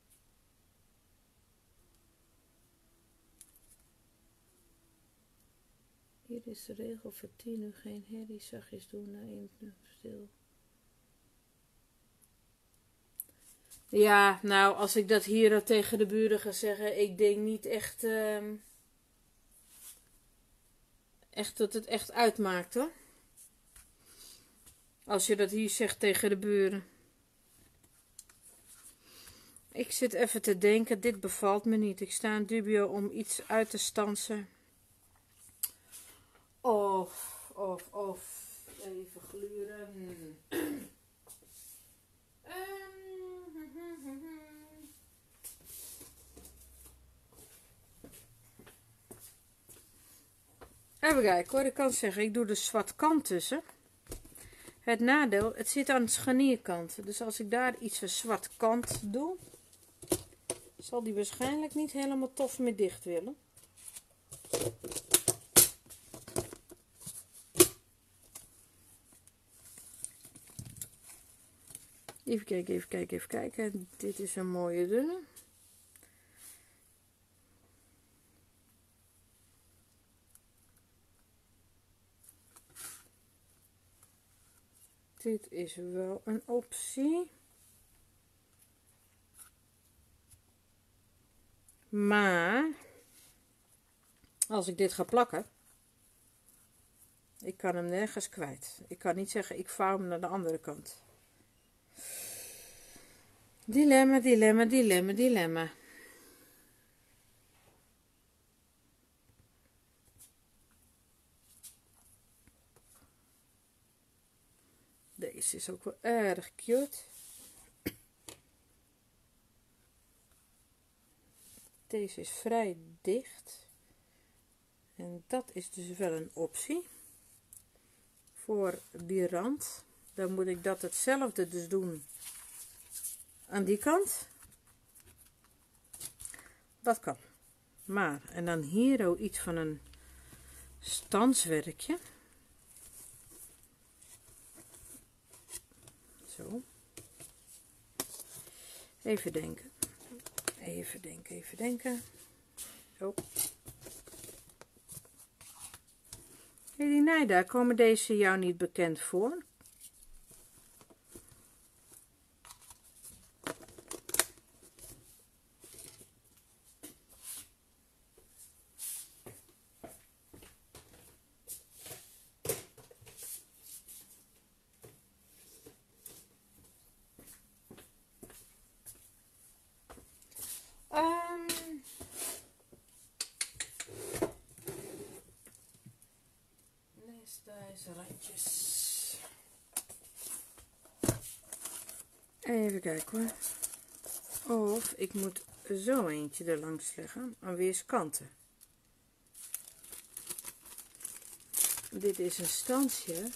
Hier is de regel voor 10 uur geen herrie, zachtjes doen na 1 uur stil. Ja, nou, als ik dat hier tegen de buren ga zeggen, ik denk niet echt, echt dat het echt uitmaakt, hoor. Als je dat hier zegt tegen de buren. Ik zit even te denken, dit bevalt me niet. Ik sta in dubio om iets uit te stansen. Of, even gluren. Even kijken hoor, ik kan zeggen, ik doe de zwart kant tussen. Het nadeel, het zit aan de scharnierkant. Dus als ik daar iets van zwart kant doe, zal die waarschijnlijk niet helemaal tof meer dicht willen. Even kijken, even kijken, even kijken. Dit is een mooie dunne. Dit is wel een optie. Maar als ik dit ga plakken, ik kan hem nergens kwijt. Ik kan niet zeggen, ik vouw hem naar de andere kant. Dilemma, dilemma, dilemma, dilemma. Deze is ook wel erg cute. Deze is vrij dicht. En dat is dus wel een optie. Voor die rand. Dan moet ik dat hetzelfde dus doen aan die kant. Dat kan. Maar, en dan hier ook iets van een stanswerkje. Zo. Even denken. Even denken, even denken. Zo. Hey, die Naida, komen deze jou niet bekend voor? Deze randjes. Even kijken hoor. Of ik moet zo eentje er langs leggen aan weerskanten. Dit is een stansje.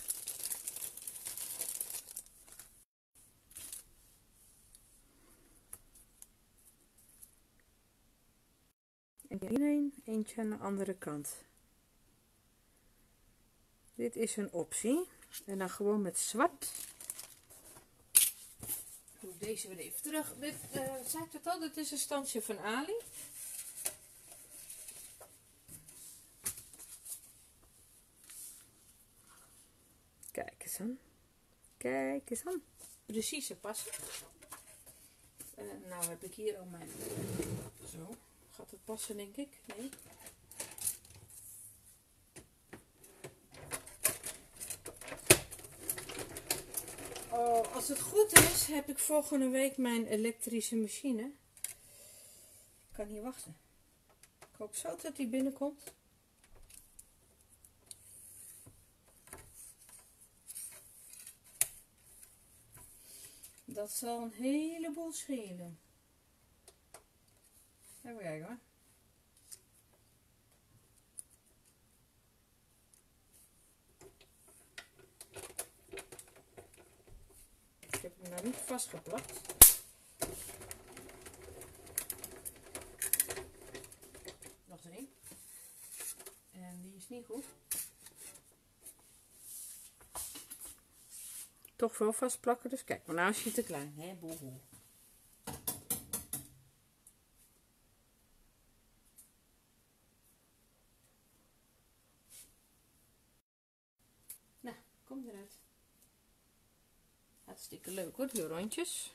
En hierheen eentje aan de andere kant. Dit is een optie. En dan gewoon met zwart. Ik doe deze weer even terug. Dit, zei ik het al? Dit is een stansje van Ali. Kijk eens aan. Kijk eens aan. Precieze passen. Nou heb ik hier al mijn... Zo. Gaat het passen denk ik? Nee. Oh, als het goed is, heb ik volgende week mijn elektrische machine. Ik kan niet wachten. Ik hoop zo dat die binnenkomt. Dat zal een heleboel schelen. Even kijken hoor. Ik heb hem nou niet vastgeplakt. Nog één. En die is niet goed. Toch wel vastplakken, dus kijk, maar nou is je te klein. Hè, boel. Nou, kom eruit. Hartstikke leuk hoor, die rondjes.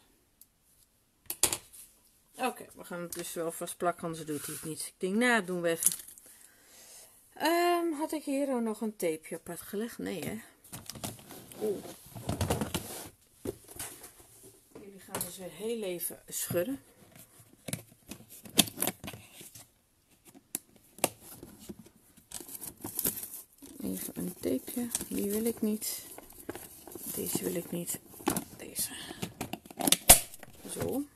Oké, we gaan het dus wel vastplakken, anders doet hij het niet. Ik denk, nou, doen we even. Had ik hier ook nog een tapeje apart gelegd? Nee, hè? Oeh. Jullie gaan dus weer heel even schudden. Even een tapeje. Die wil ik niet. Deze wil ik niet. Deze. Zo.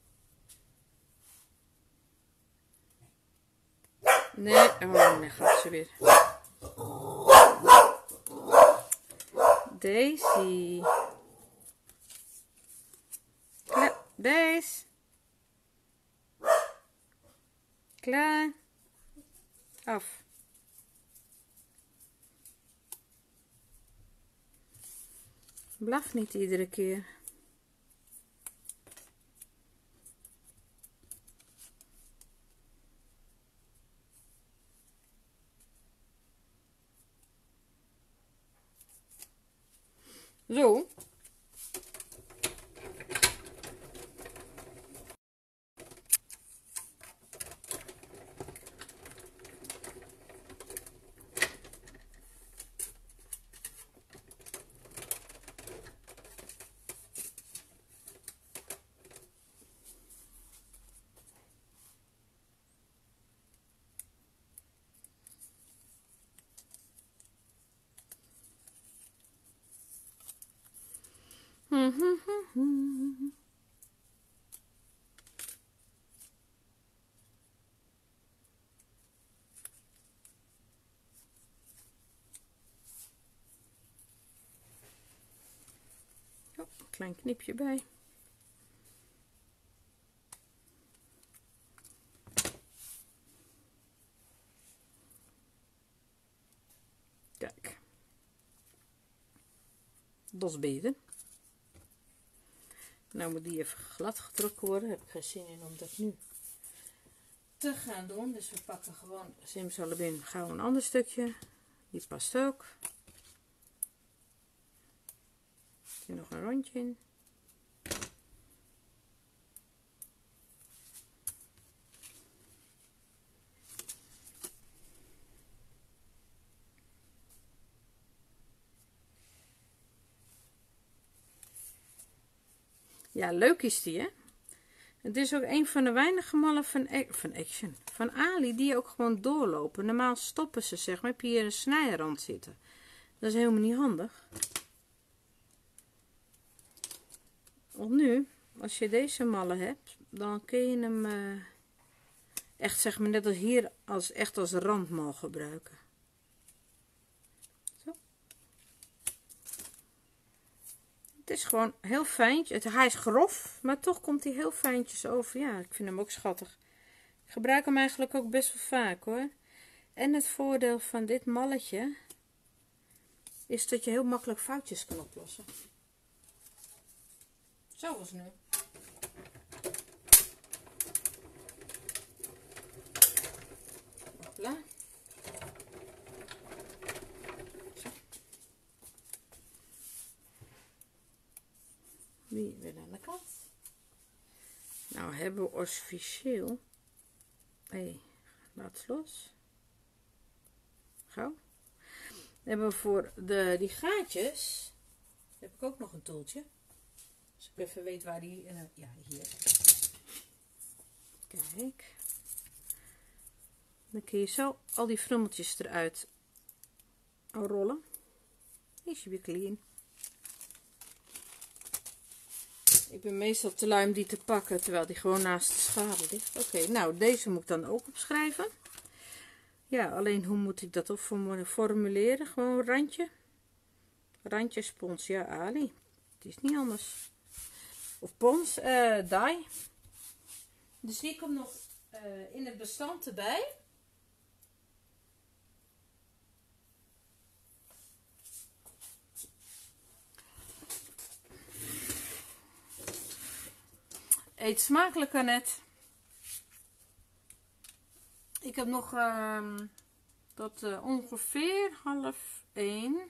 Nee, oh nee, gaat ze weer. Daisy. Klaar. Daisy. Klaar. Af. Blaf niet iedere keer. Zo. Oh, een klein knipje bij. Kijk. Dat is beter. Nou moet die even glad getrokken worden. Heb ik geen zin in om dat nu te gaan doen. Dus we pakken gewoon simsalabim gauw een ander stukje. Die past ook. Hier nog een rondje in. Ja, leuk is die, hè? Het is ook een van de weinige mallen van Action. Van Ali die ook gewoon doorlopen. Normaal stoppen ze, zeg maar. Heb je hier een snijrand zitten. Dat is helemaal niet handig. Want nu, als je deze mallen hebt, dan kun je hem echt, zeg maar, net als hier, echt als randmal gebruiken. Zo. Het is gewoon heel fijntjes. Hij is grof, maar toch komt hij heel fijntjes over. Ja, ik vind hem ook schattig. Ik gebruik hem eigenlijk ook best wel vaak, hoor. En het voordeel van dit malletje is dat je heel makkelijk foutjes kan oplossen. Zoals nu. Hopla. Zo. Die weer aan de kant. Nou hebben we officieel. Hé, laat het los. Gauw. Hebben we voor die gaatjes. Heb ik ook nog een toeltje. Als ik even weet waar die. Ja, hier. Kijk. Dan kun je zo al die frummeltjes eruit rollen. Is je weer clean. Ik ben meestal te lui om die te pakken terwijl die gewoon naast de schade ligt. Oké, nou deze moet ik dan ook opschrijven. Ja, alleen hoe moet ik dat op formuleren? Gewoon randje. Randje spons, ja Ali. Het is niet anders. Of pons, dye. Dus die komt nog in het bestand erbij. Eet smakelijk, Annette. Ik heb nog tot ongeveer 12:30.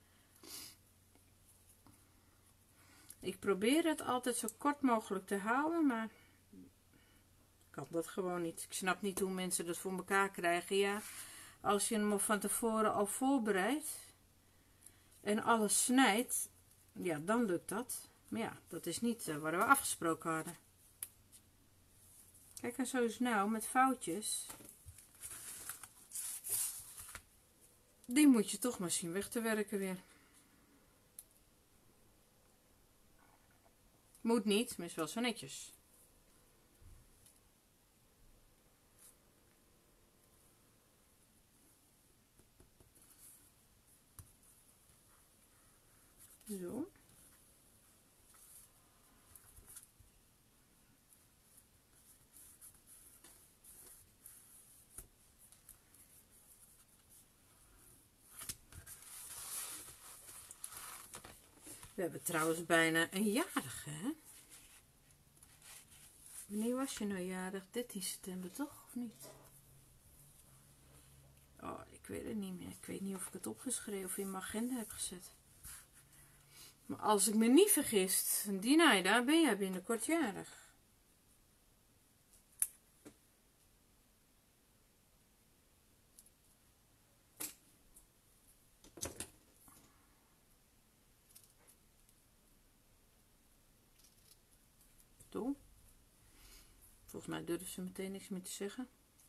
Ik probeer het altijd zo kort mogelijk te houden, maar ik kan dat gewoon niet. Ik snap niet hoe mensen dat voor elkaar krijgen. Ja, als je hem van tevoren al voorbereidt en alles snijdt, ja, dan lukt dat. Maar ja, dat is niet waar we afgesproken hadden. Kijk, en zo is nou met foutjes. Die moet je toch maar zien weg te werken weer. Moet niet, maar is wel zo netjes. Zo. We hebben trouwens bijna een jarige, hè? Wanneer was je nou jarig? 13 september toch, of niet? Oh, ik weet het niet meer. Ik weet niet of ik het opgeschreven of in mijn agenda heb gezet. Maar als ik me niet vergis, Dinaida, ben jij binnenkort jarig. Toe. Volgens mij durven ze meteen niks meer te zeggen.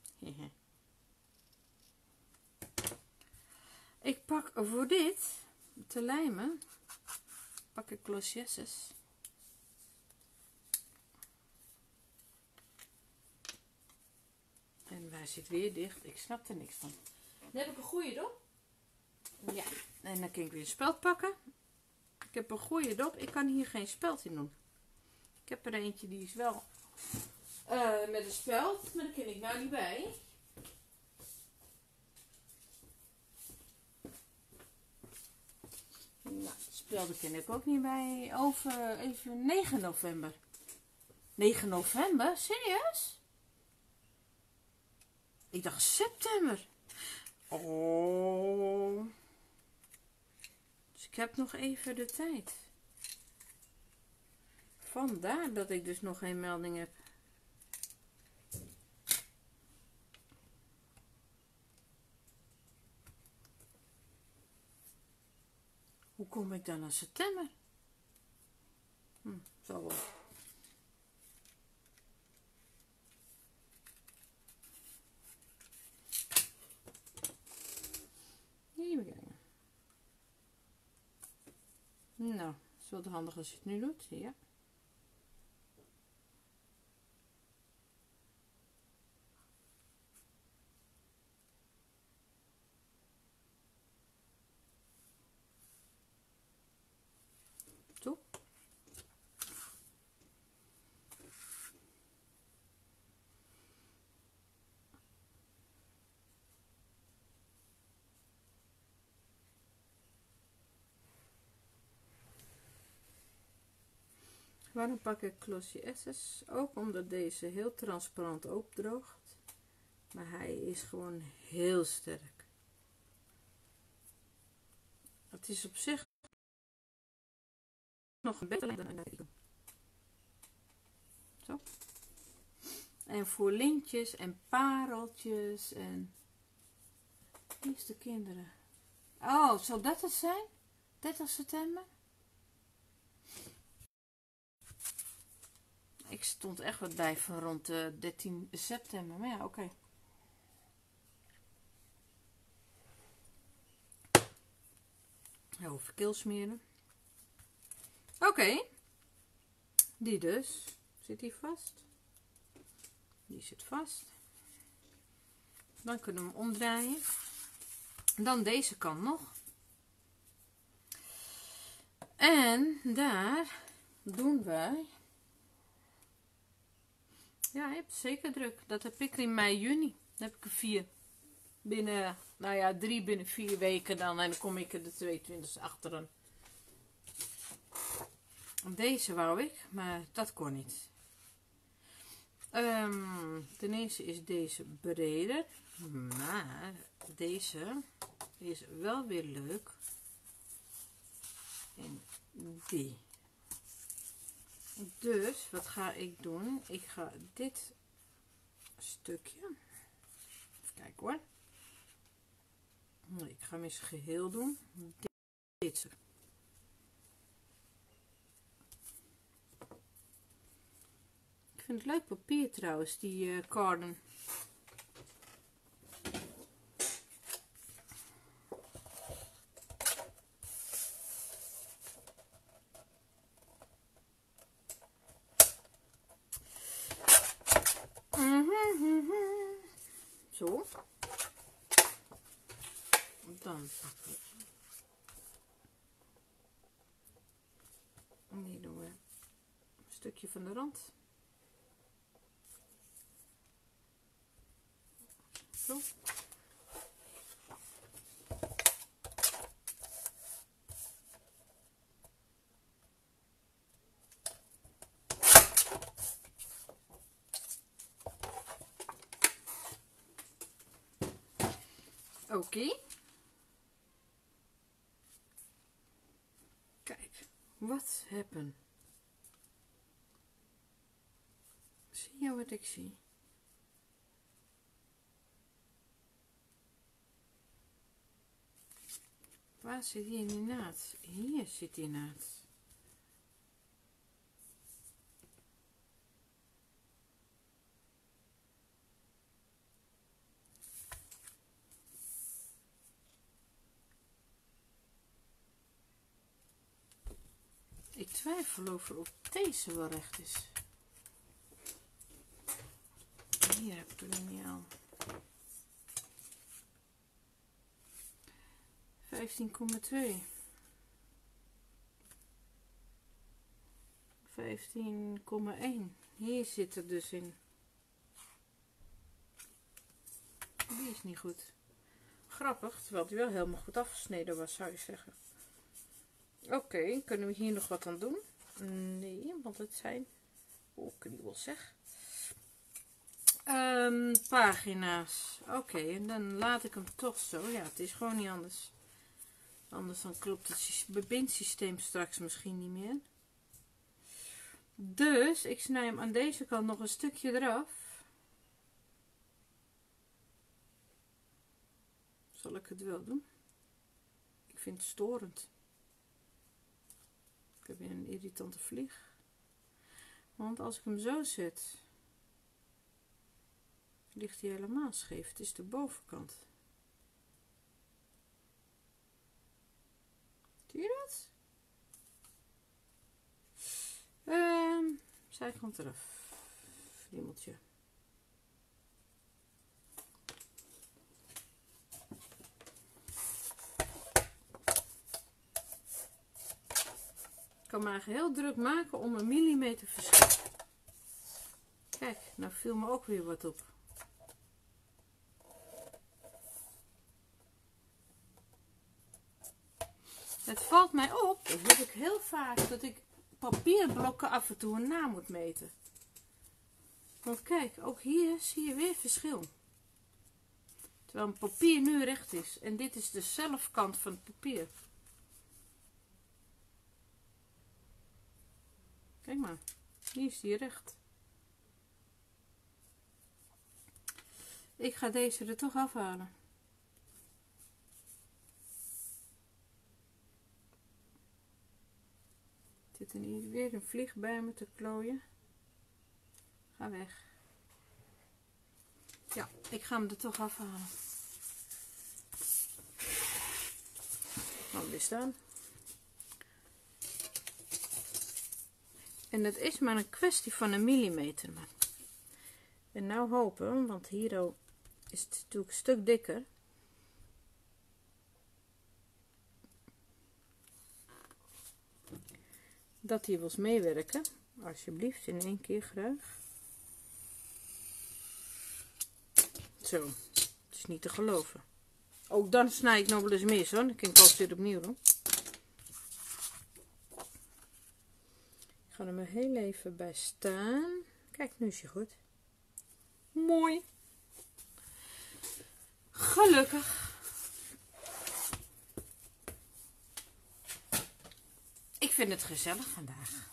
Ik pak voor dit te lijmen, pak ik closjes. En waar zit weer dicht? Ik snap er niks van. Dan heb ik een goede dop. Ja, en dan kan ik weer een speld pakken. Ik heb een goede dop. Ik kan hier geen speld in doen. Ik heb er eentje die is wel met een speld, maar daar kan ik nou niet bij. Nou, spelden ken ik ook niet bij. Over even 9 november. 9 november? Serieus? Ik dacht september. Oh. Dus ik heb nog even de tijd. Vandaar dat ik dus nog geen melding heb. Hoe kom ik dan naar september? Zo wel. Even kijken. Nou, is wel handig als je het nu doet, ja. Zo. Waarom pak ik Glossy Essence? Ook omdat deze heel transparant opdroogt. Maar hij is gewoon heel sterk. Het is op zich nog een beter dan een. Zo. En voor lintjes en pareltjes en... Wie is de kinderen? Oh, zal dat het zijn? 30 september? Ik stond echt wat bij van rond 13 september. Maar ja, oké. Over keel smeren. Oké. Die dus. Zit die vast? Die zit vast. Dan kunnen we hem omdraaien. Dan deze kant nog. En daar doen wij... Ja, je hebt zeker druk. Dat heb ik in mei, juni. Dan heb ik er 4. Binnen, nou ja, 3 binnen 4 weken dan. En dan kom ik er de 22e achteraan. Deze wou ik, maar dat kon niet. Ten eerste is deze breder. Maar deze is wel weer leuk. En die. Dus, wat ga ik doen? Ik ga dit stukje... Even kijken hoor. Nee, ik ga hem eens geheel doen. Dit stuk. Ik vind het leuk papier trouwens, die carden. Zo. Dan pakken we. Die doen we een stukje van de rand. Zo. Oké. Kijk, Wat hebben? Zie je wat ik zie? Waar zit hier die naad? Hier zit die naad. Ik twijfel over of deze wel recht is. Hier heb ik hem niet aan. 15,2. 15,1. Hier zit er dus in. Die is niet goed. Grappig, terwijl die wel helemaal goed afgesneden was, zou je zeggen. Oké, kunnen we hier nog wat aan doen? Nee, want het zijn... Oh, kriebel zeg. Pagina's. Oké, en dan laat ik hem toch zo. Ja, het is gewoon niet anders. Anders dan klopt het bebindsysteem straks misschien niet meer. Dus ik snij hem aan deze kant nog een stukje eraf. Zal ik het wel doen? Ik vind het storend. Ik heb weer een irritante vlieg. Want als ik hem zo zet, ligt hij helemaal scheef. Het is de bovenkant. Zie je dat? Zijkant eraf. Friemeltje. Ik kan me eigenlijk heel druk maken om een millimeter verschil. Kijk, nou viel me ook weer wat op. Het valt mij op, dat heb ik heel vaak, dat ik papierblokken af en toe een na moet meten. Want kijk, ook hier zie je weer verschil. Terwijl een papier nu recht is. En dit is de zelfkant van het papier. Kijk maar, hier is die recht. Ik ga deze er toch afhalen. Zit er hier weer een vlieg bij me te klooien. Ga weg. Ja, ik ga hem er toch afhalen. Laat weer staan. En het is maar een kwestie van een millimeter. En nou hopen, want hier is het natuurlijk een stuk dikker. Dat hij wil meewerken. Alsjeblieft, in één keer graag. Zo, het is niet te geloven. Ook dan snij ik nog wel eens mis hoor. Dan kan ik altijd weer opnieuw doen. Ik ga er maar heel even bij staan. Kijk, nu is hij goed. Mooi. Gelukkig. Ik vind het gezellig vandaag.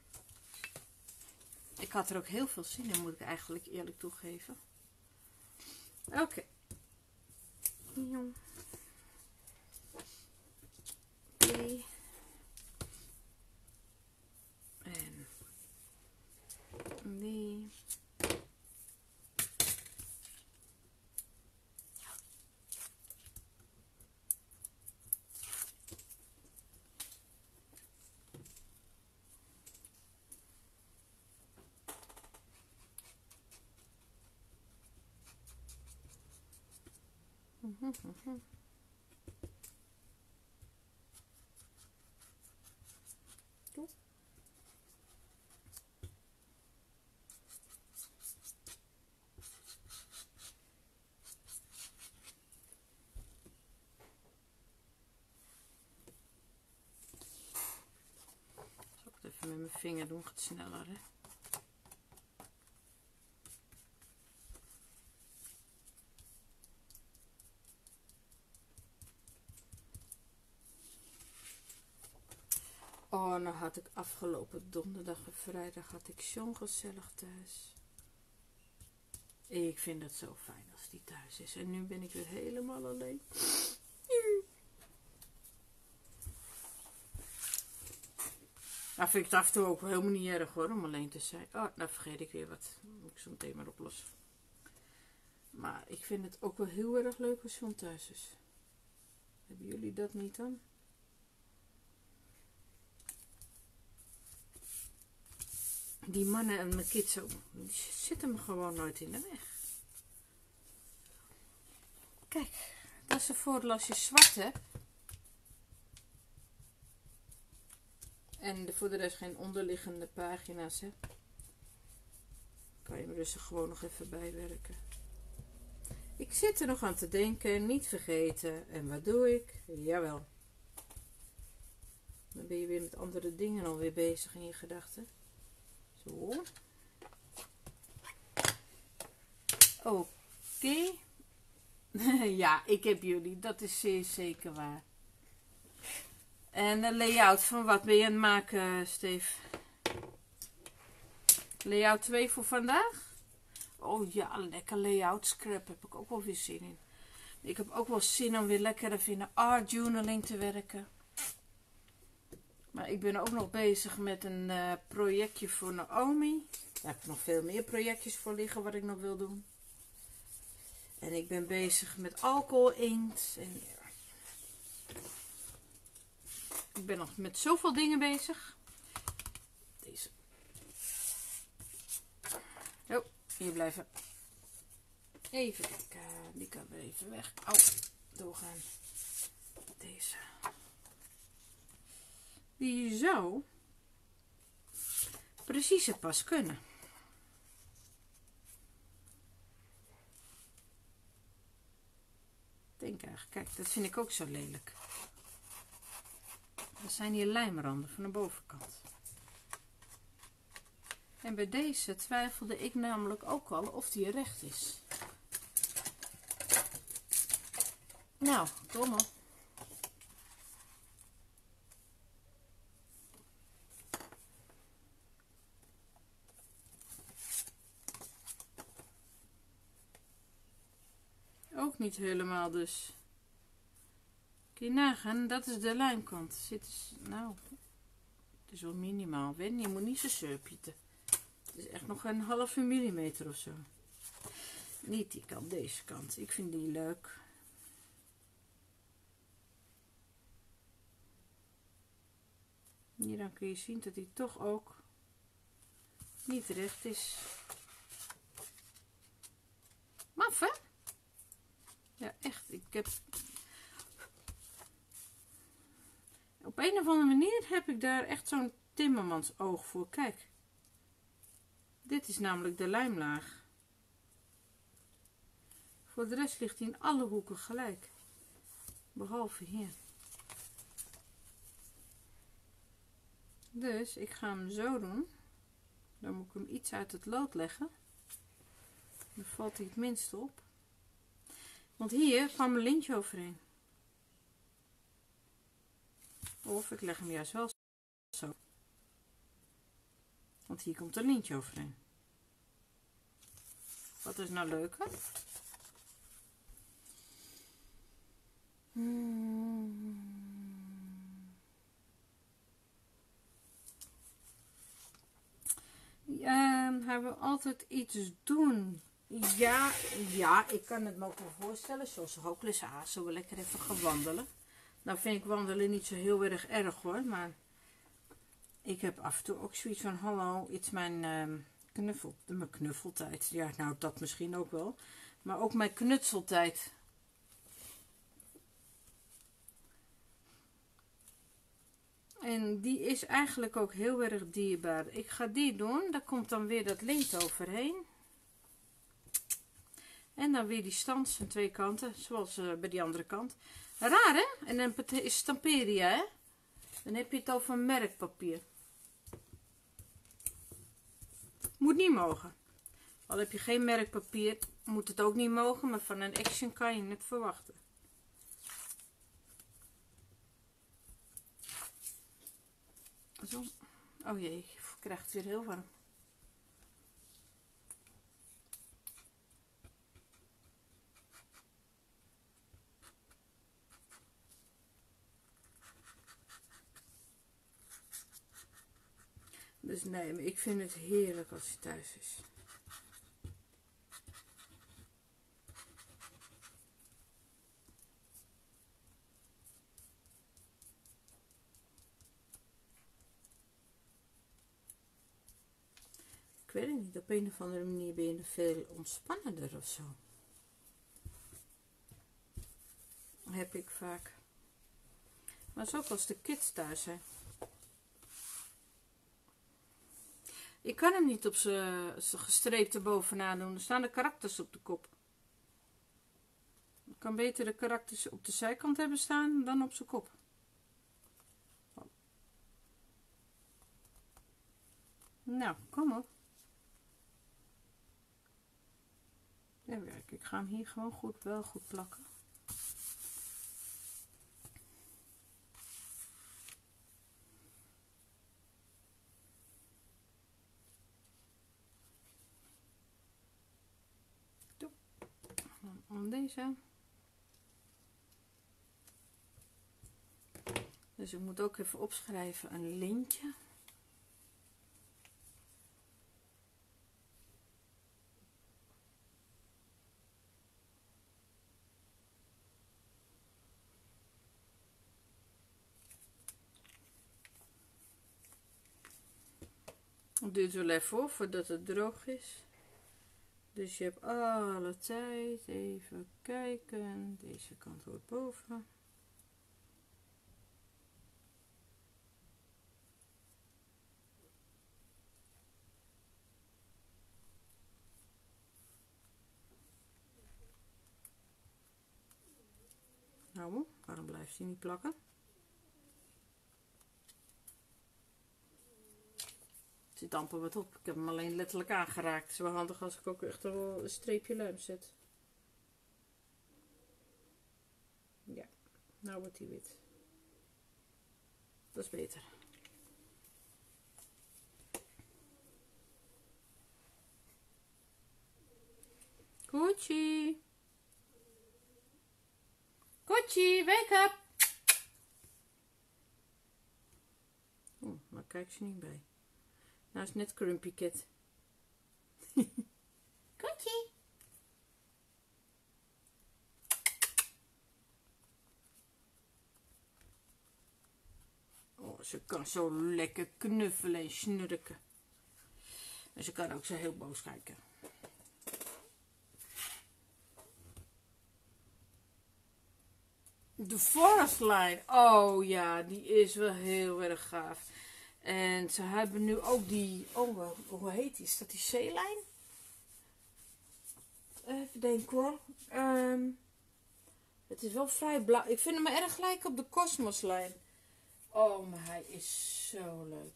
Ik had er ook heel veel zin in, moet ik eigenlijk eerlijk toegeven. Oké. En die. Even met mijn vinger doen, gaat sneller hè. Oh, nou had ik afgelopen donderdag en vrijdag had ik zo'n gezellig thuis. Ik vind het zo fijn als die thuis is. En nu ben ik weer helemaal alleen. Nou vind ik het af en toe ook helemaal niet erg hoor, om alleen te zijn. Oh, nou vergeet ik weer wat. Moet ik zo meteen maar oplossen. Maar ik vind het ook wel heel erg leuk als John thuis is. Hebben jullie dat niet dan? Die mannen en mijn kids ook, die zitten me gewoon nooit in de weg. Kijk, dat is een voordeel als je zwart hebt. En voor de rest geen onderliggende pagina's hebt. Kan je me dus er gewoon nog even bijwerken. Ik zit er nog aan te denken, niet vergeten. En wat doe ik? Jawel. Dan ben je weer met andere dingen alweer bezig in je gedachten. Zo. Oké. Ja, ik heb jullie. Dat is zeer zeker waar. En de layout van wat ben je aan het maken, Steve? Layout 2 voor vandaag? Oh ja, lekker layout scrap. Heb ik ook wel weer zin in. Ik heb ook wel zin om weer lekker even in de art journaling te werken. Maar ik ben ook nog bezig met een projectje voor Naomi. Daar heb ik nog veel meer projectjes voor liggen wat ik nog wil doen. En ik ben bezig met alcohol inkt. En ik ben nog met zoveel dingen bezig. Deze. Oh, hier blijven. Even kijken. Die kan weer even weg. Oh, doorgaan. Deze. Die zou precies het pas kunnen. Denk eigenlijk, kijk, dat vind ik ook zo lelijk. Dat zijn hier lijmranden van de bovenkant. En bij deze twijfelde ik namelijk ook al of die recht is. Nou, kom op. Ook niet helemaal dus. Kun je nagaan, dat is de lijmkant. Nou, het is wel minimaal. Wen, je moet niet zo surpieten. Het is echt nog een halve millimeter of zo. Niet die kant, deze kant. Ik vind die leuk. Hier dan kun je zien dat die toch ook niet recht is. Maf, hè? Ja, echt. Ik heb... Op een of andere manier heb ik daar echt zo'n timmermans oog voor. Kijk. Dit is namelijk de lijmlaag. Voor de rest ligt hij in alle hoeken gelijk. Behalve hier. Dus ik ga hem zo doen. Dan moet ik hem iets uit het lood leggen. Dan valt hij het minst op. Want hier kwam een lintje overheen. Of ik leg hem juist wel zo. Want hier komt een lintje overheen. Wat is nou leuker? Hij wil altijd iets doen. Ja, ik kan het me ook wel voorstellen. Zoals ik ook les zo we lekker even gaan wandelen. Nou vind ik wandelen niet zo heel erg hoor. Maar ik heb af en toe ook zoiets van, hallo, het is mijn knuffeltijd. Ja, nou dat misschien ook wel. Maar ook mijn knutseltijd. En die is eigenlijk ook heel erg dierbaar. Ik ga die doen. Daar komt dan weer dat lint overheen. En dan weer die stand van twee kanten. Zoals bij die andere kant. Raar hè? En dan is stamperia hè? Dan heb je het over merkpapier. Moet niet mogen. Al heb je geen merkpapier, moet het ook niet mogen. Maar van een Action kan je het verwachten. Zo. Oh jee, ik krijg het weer heel warm. Dus nee, maar ik vind het heerlijk als hij thuis is. Ik weet het niet, op een of andere manier ben je veel ontspannender of zo. Heb ik vaak. Maar zo ook als de kids thuis zijn. Ik kan hem niet op zijn gestreepte bovenaan doen. Er staan de karakters op de kop. Ik kan beter de karakters op de zijkant hebben staan dan op zijn kop. Nou, kom op. Even kijken, ik ga hem hier gewoon wel goed plakken. Om deze. Dus ik moet ook even opschrijven een lintje. Het duurt wel even hoor, voordat het droog is. Dus je hebt alle tijd. Even kijken. Deze kant wordt boven. Nou, waarom blijft hij niet plakken? Er zit amper wat op. Ik heb hem alleen letterlijk aangeraakt. Het is wel handig als ik ook echt wel een streepje luim zet. Ja, nou wordt hij wit. Dat is beter. Koetjie. Koetjie, wake up. Oh, maar kijk ze niet bij. Nou is net Crumpy Cat. Koetjie. Oh, ze kan zo lekker knuffelen en snurken. En ze kan ook zo heel boos kijken. De Forest Line. Oh ja, die is wel heel erg gaaf. En ze hebben nu ook die... Oh, hoe heet die? Is dat die zeelijn? Even denken hoor. Het is wel vrij blauw. Ik vind hem erg lijken op de Cosmos Line. Oh, maar hij is zo leuk.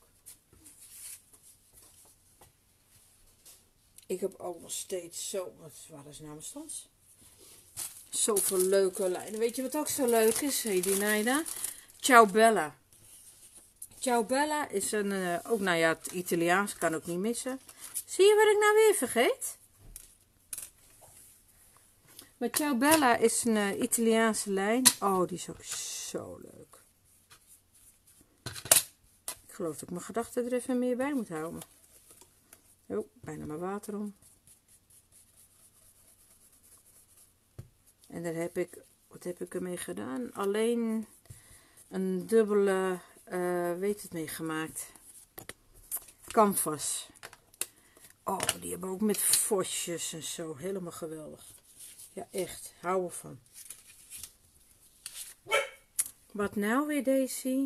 Ik heb ook nog steeds zo... Waar is nou mijn stans? Zoveel leuke lijnen. Weet je wat ook zo leuk is, Hedy Naida? Ciao Bella. Ciao Bella is een... ook, nou ja, het Italiaans kan ook niet missen. Zie je wat ik nou weer vergeet? Maar Ciao Bella is een Italiaanse lijn. Oh, die is ook zo leuk. Ik geloof dat ik mijn gedachten er even meer bij moet houden. Oh, bijna maar water om. En daar heb ik, wat heb ik ermee gedaan? Alleen een dubbele, weet het mee gemaakt. Canvas. Oh, die hebben ook met vosjes en zo. Helemaal geweldig. Ja, echt. Hou ervan. Wat nou weer, Daisy?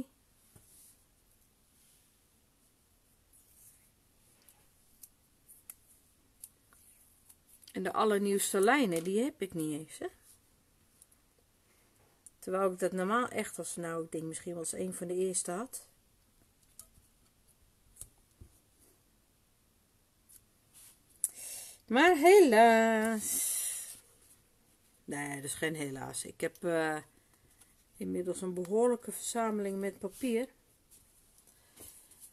En de allernieuwste lijnen, die heb ik niet eens, hè? Terwijl ik dat normaal echt als, nou, ik denk misschien wel eens een van de eerste had. Maar helaas. Nee, dat is geen helaas. Ik heb inmiddels een behoorlijke verzameling met papier.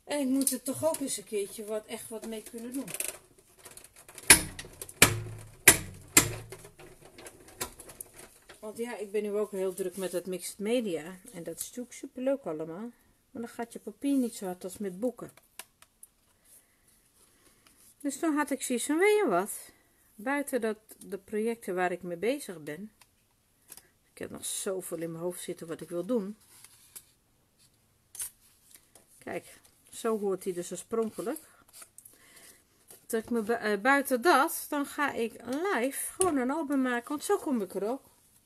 En ik moet er toch ook eens een keertje echt wat mee kunnen doen. Want ja, ik ben nu ook heel druk met het mixed media. En dat is natuurlijk super leuk allemaal. Maar dan gaat je papier niet zo hard als met boeken. Dus toen had ik zoiets van, weet je wat? Buiten de projecten waar ik mee bezig ben. Ik heb nog zoveel in mijn hoofd zitten wat ik wil doen. Kijk, zo hoort hij dus oorspronkelijk. Dat ik me buiten dat, dan ga ik live gewoon een album maken. Want zo kom ik er ook.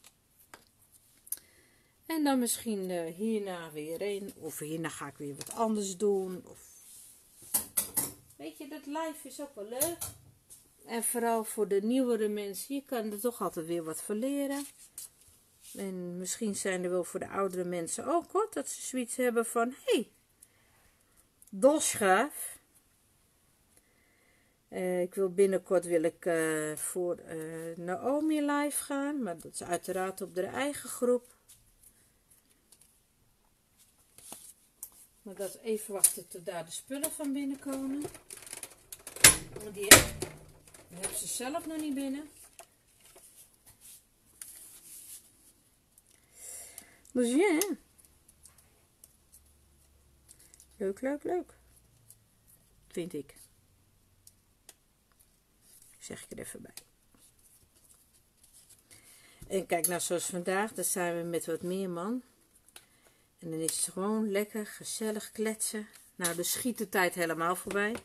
En dan misschien hierna weer een. Of hierna ga ik weer wat anders doen. Of... Weet je, dat live is ook wel leuk. En vooral voor de nieuwere mensen. Je kan er toch altijd weer wat van leren. En misschien zijn er wel voor de oudere mensen ook hoor. Dat ze zoiets hebben van. Hé, dolschaaf. Ik wil binnenkort voor Naomi live gaan. Maar dat is uiteraard op de eigen groep. Maar dat even wachten tot daar de spullen van binnenkomen. Want die hebben ze zelf nog niet binnen. Dus ja. Leuk, leuk, leuk. Vind ik. Zeg ik er even bij. En kijk nou, zoals vandaag, dan zijn we met wat meer man. En dan is het gewoon lekker, gezellig kletsen. Nou, de schietentijd helemaal voorbij.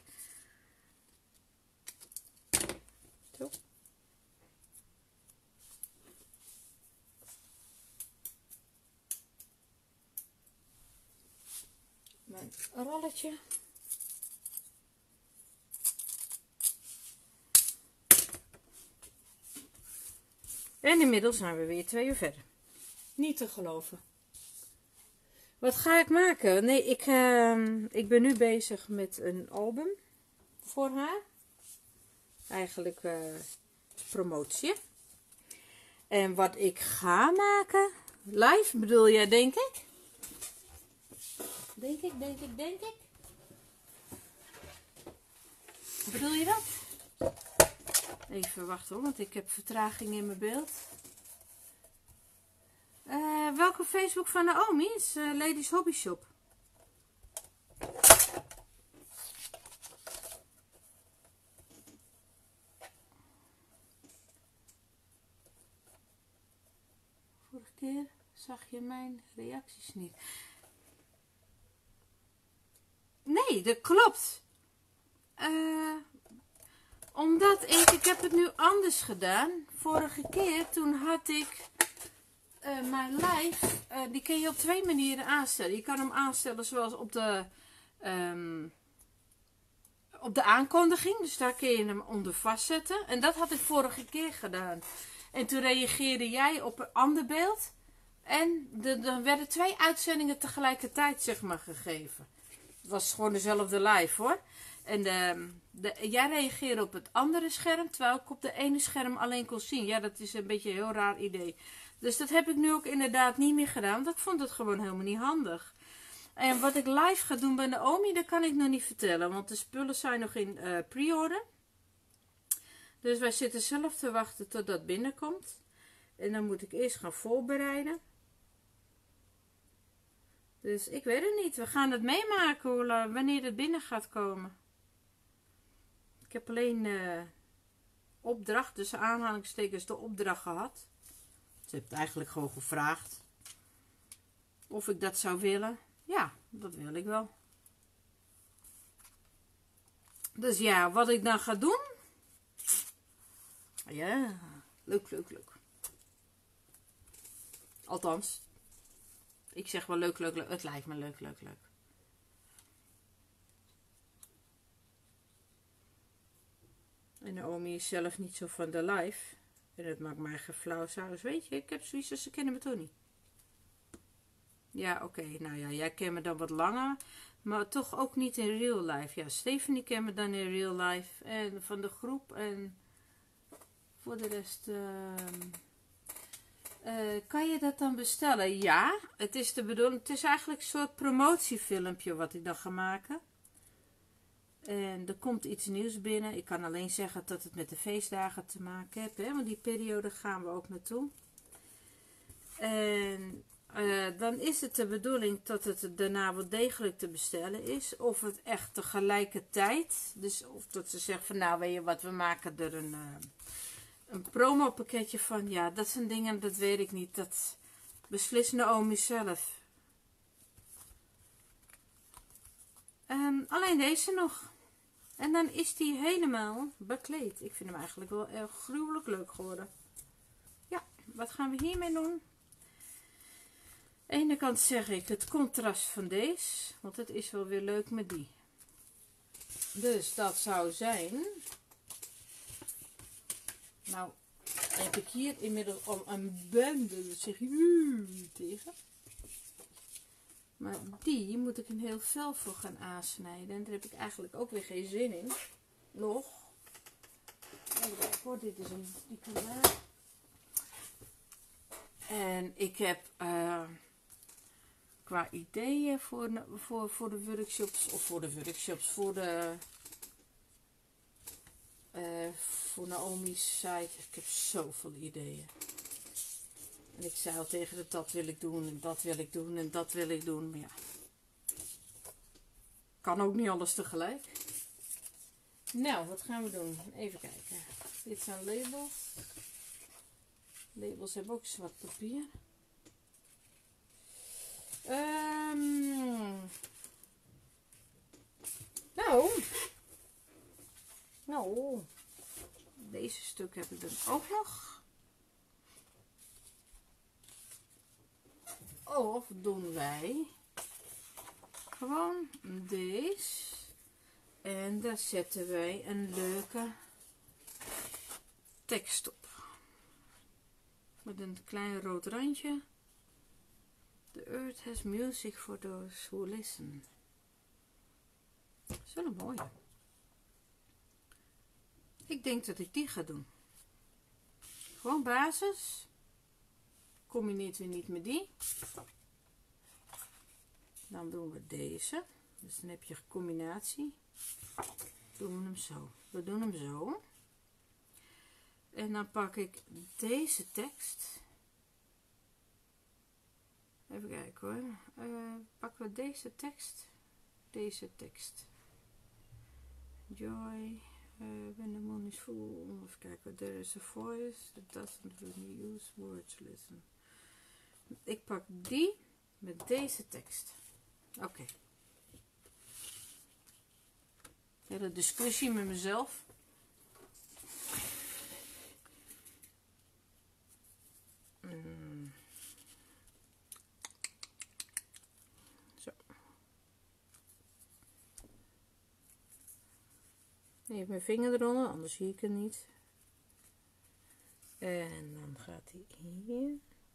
Zo. Mijn rolletje. En inmiddels zijn we weer 2 uur verder. Niet te geloven. Wat ga ik maken? Nee, ik ben nu bezig met een album voor haar. Eigenlijk promotie. En wat ik ga maken, live bedoel jij, denk ik? Denk ik. Bedoel je dat? Even wachten hoor, want ik heb vertraging in mijn beeld. Welke Facebook van Naomi is Ladies Hobby Shop? Vorige keer zag je mijn reacties niet. Nee, dat klopt. Omdat ik heb het nu anders gedaan. Vorige keer toen had ik mijn live, die kun je op 2 manieren aanstellen. Je kan hem aanstellen zoals op de aankondiging. Dus daar kun je hem onder vastzetten. En dat had ik vorige keer gedaan. En toen reageerde jij op een ander beeld. En dan werden 2 uitzendingen tegelijkertijd zeg maar gegeven. Het was gewoon dezelfde live hoor. En jij reageerde op het andere scherm, terwijl ik op de ene scherm alleen kon zien. Ja, dat is een beetje een heel raar idee. Dus dat heb ik nu ook inderdaad niet meer gedaan, want ik vond het gewoon helemaal niet handig. En wat ik live ga doen bij Naomi, dat kan ik nog niet vertellen, want de spullen zijn nog in pre-order. Dus wij zitten zelf te wachten tot dat binnenkomt. En dan moet ik eerst gaan voorbereiden. Dus ik weet het niet. We gaan het meemaken wanneer het binnen gaat komen. Ik heb alleen opdracht, dus aanhalingstekens de opdracht gehad. Ze heeft eigenlijk gewoon gevraagd of ik dat zou willen. Ja, dat wil ik wel. Dus ja, wat ik dan ga doen. Ja, leuk. Althans, ik zeg wel leuk. Het lijkt me leuk. En Naomi is zelf niet zo van de live. En dat maakt mij geen flauw saus. Weet je, ik heb zoiets als ze kennen me toch niet. Ja, oké. Nou ja, jij kent me dan wat langer. Maar toch ook niet in real life. Ja, Stephanie kent me dan in real life. En van de groep. En voor de rest... kan je dat dan bestellen? Ja, het is de bedoeling. Het is eigenlijk een soort promotiefilmpje wat ik dan ga maken. En er komt iets nieuws binnen. Ik kan alleen zeggen dat het met de feestdagen te maken heeft. Hè? Want die periode gaan we ook naartoe. En dan is het de bedoeling dat het daarna wel degelijk te bestellen is. Of het echt tegelijkertijd. Dus of dat ze zeggen van nou weet je wat, we maken er een promo pakketje van. Ja, dat zijn dingen, dat weet ik niet. Dat beslist Naomi zelf. Alleen deze nog. En dan is die helemaal bekleed. Ik vind hem eigenlijk wel erg gruwelijk leuk geworden. Ja, wat gaan we hiermee doen? Aan de ene kant zeg ik het contrast van deze. Want het is wel weer leuk met die. Dus dat zou zijn. Nou, heb ik hier inmiddels al een bende. Dat zeg je tegen. Maar die moet ik een heel vel voor gaan aansnijden. En daar heb ik eigenlijk ook weer geen zin in. Nog. Even kijken hoor, dit is een diepelaar. En ik heb qua ideeën voor de workshops. Of voor de workshops. Voor Naomi's site. Ik heb zoveel ideeën. En ik zei al tegen haar, dat wil ik doen, en dat wil ik doen, en dat wil ik doen. Maar ja, kan ook niet alles tegelijk. Nou, wat gaan we doen? Even kijken. Dit zijn labels. Labels hebben ook zwart papier. Nou, deze stuk heb ik dan ook nog. Of doen wij gewoon deze. En daar zetten wij een leuke tekst op. Met een klein rood randje. The earth has music for those who listen. Dat is wel een mooie. Ik denk dat ik die ga doen. Gewoon basis. Combineert weer niet met die. Dan doen we deze. Dus dan heb je een combinatie. Doen we hem zo. We doen hem zo. En dan pak ik deze tekst. Even kijken hoor. Pakken we deze tekst. Deze tekst. Joy. When the moon is full. Even kijken. There is a voice that doesn't really use words. Listen. Ik pak die met deze tekst. Oké. Hele discussie met mezelf. Zo. Even mijn vinger eronder, anders zie ik het niet. En dan gaat hij hier.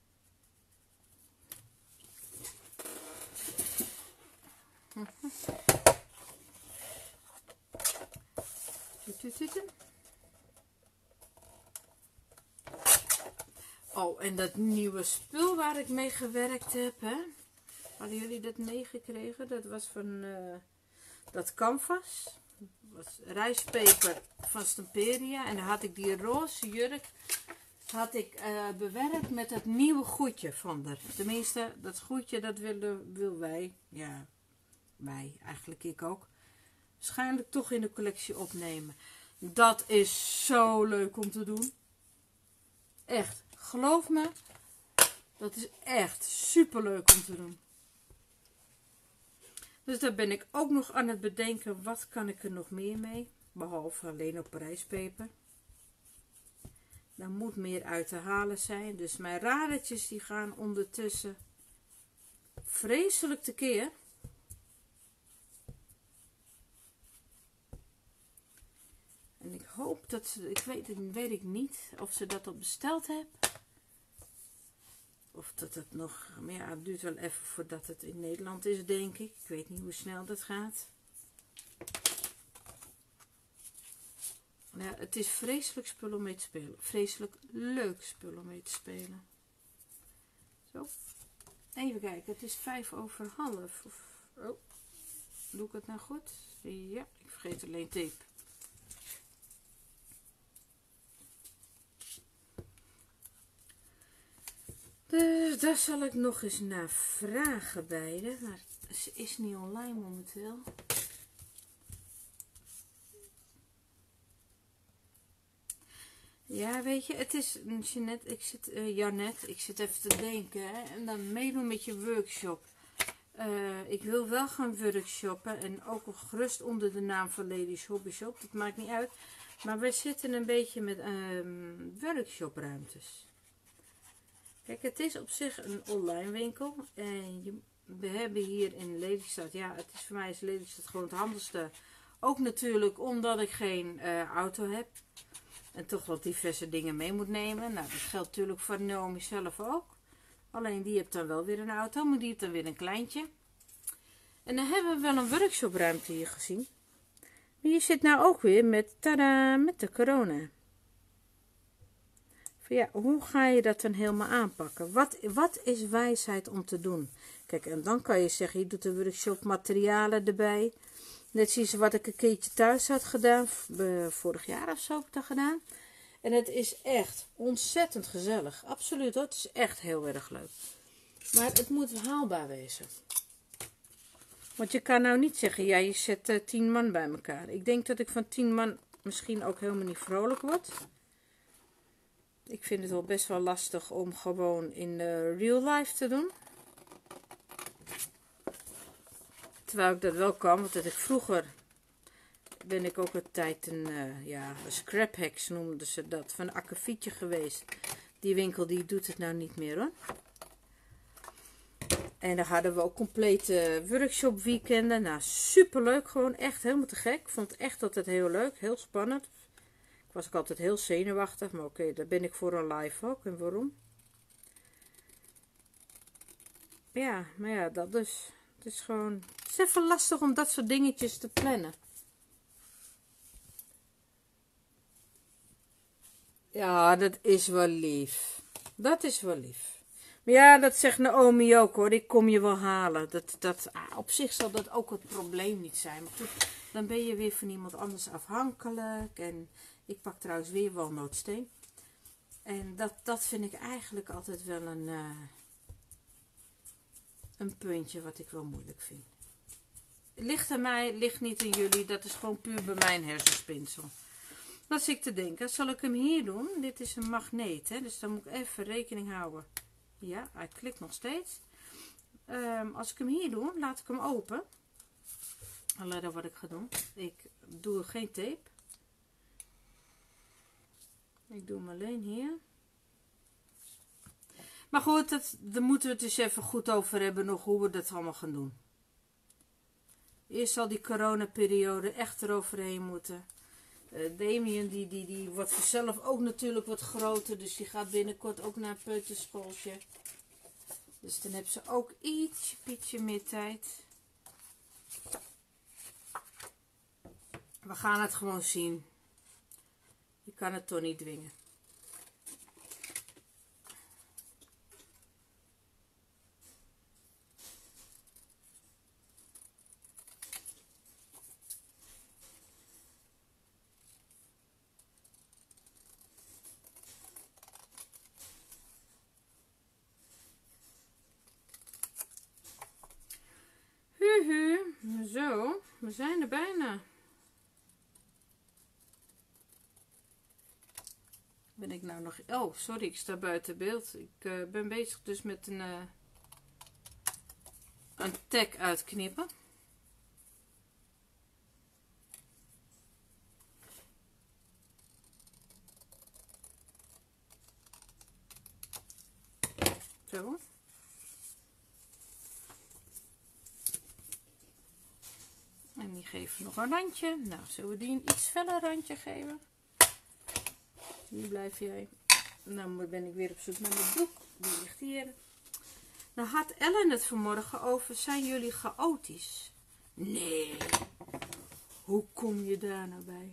Oh, en dat nieuwe spul waar ik mee gewerkt heb, hè? Hadden jullie dat meegekregen? Dat was van dat canvas. Dat was rijstpeper van Stamperia. En dan had ik die roze jurk bewerkt met het nieuwe goedje van haar. Tenminste, dat goedje, dat wil wij. Ja, wij, eigenlijk ik ook. Waarschijnlijk toch in de collectie opnemen. Dat is zo leuk om te doen. Echt, geloof me. Dat is echt super leuk om te doen. Dus daar ben ik ook nog aan het bedenken. Wat kan ik er nog meer mee? Behalve alleen op rijstpeper. Daar moet meer uit te halen zijn. Dus mijn radertjes die gaan ondertussen vreselijk tekeer. En ik hoop dat ze, weet ik niet of ze dat al besteld hebben. Of dat het nog, maar ja, het duurt wel even voordat het in Nederland is, denk ik. Ik weet niet hoe snel dat gaat. Ja, het is vreselijk spul om mee te spelen. Vreselijk leuk spul om mee te spelen. Zo. Even kijken, het is 5:05. Oh. Doe ik het nou goed? Ja, ik vergeet alleen tape. Dus daar zal ik nog eens naar vragen beide. Maar ze is niet online momenteel. Ja, weet je, het is, Jeannette, ik zit even te denken, hè, en dan meedoen met je workshop. Ik wil wel gaan workshoppen en ook gerust onder de naam van Ladies Hobby Shop, dat maakt niet uit. Maar we zitten een beetje met workshopruimtes. Kijk, het is op zich een online winkel en we hebben hier in Lelystad, ja, het is voor mij is Lelystad gewoon het handigste. Ook natuurlijk omdat ik geen auto heb. En toch wel diverse dingen mee moet nemen. Nou, dat geldt natuurlijk voor Naomi zelf ook. Alleen die heeft dan wel weer een auto, maar die heeft dan weer een kleintje. En dan hebben we wel een workshopruimte hier gezien. Maar je zit nou ook weer met, tada, met de corona. Van ja, hoe ga je dat dan helemaal aanpakken? Wat is wijsheid om te doen? Kijk, en dan kan je zeggen, je doet de workshop materialen erbij. Net zoals wat ik een keertje thuis had gedaan. Vorig jaar of zo heb ik dat gedaan. En het is echt ontzettend gezellig. Absoluut hoor. Het is echt heel erg leuk. Maar het moet haalbaar wezen. Want je kan nou niet zeggen, ja je zet 10 man bij elkaar. Ik denk dat ik van 10 man misschien ook helemaal niet vrolijk word. Ik vind het wel best wel lastig om gewoon in real life te doen. Terwijl ik dat wel kan, want dat ik vroeger ben ik ook een tijd een scrap hacks noemden ze dat, van een akkefietje geweest. Die winkel die doet het nou niet meer hoor. En daar hadden we ook complete workshop weekenden. Nou, superleuk, gewoon echt helemaal te gek. Ik vond het echt altijd heel leuk, heel spannend. Ik was ook altijd heel zenuwachtig, maar oké, daar ben ik voor een live ook. En waarom? Ja, maar ja, dat dus. Het is gewoon, het is even lastig om dat soort dingetjes te plannen. Ja, dat is wel lief. Dat is wel lief. Maar ja, dat zegt Naomi ook hoor. Ik kom je wel halen. Op zich zal dat ook het probleem niet zijn. Maar goed, dan ben je weer van iemand anders afhankelijk. En ik pak trouwens weer walnootsteen. En dat vind ik eigenlijk altijd wel een puntje wat ik wel moeilijk vind. Ligt aan mij, ligt niet aan jullie. Dat is gewoon puur bij mijn hersenspinsel. Wat zit ik te denken? Zal ik hem hier doen? Dit is een magneet, hè? Dus dan moet ik even rekening houden. Ja, hij klikt nog steeds. Als ik hem hier doe, laat ik hem open. Let op wat ik ga doen. Ik doe geen tape. Ik doe hem alleen hier. Maar goed, daar moeten we het dus even goed over hebben nog hoe we dat allemaal gaan doen. Eerst zal die coronaperiode echt eroverheen moeten. Damien die wordt vanzelf ook natuurlijk wat groter. Dus die gaat binnenkort ook naar een peuterschooltje. Dus dan hebben ze ook ietsje meer tijd. We gaan het gewoon zien. Je kan het toch niet dwingen. Zo, we zijn er bijna. Ben ik nou nog... Oh, sorry, ik sta buiten beeld. Ik ben bezig dus met een tag uitknippen. Zo. En die geven nog een randje. Nou, zullen we die een iets feller randje geven? Hier blijf jij. Nou ben ik weer op zoek naar mijn doek. Die ligt hier. Nou had Ellen het vanmorgen over. Zijn jullie chaotisch? Nee. Hoe kom je daar nou bij?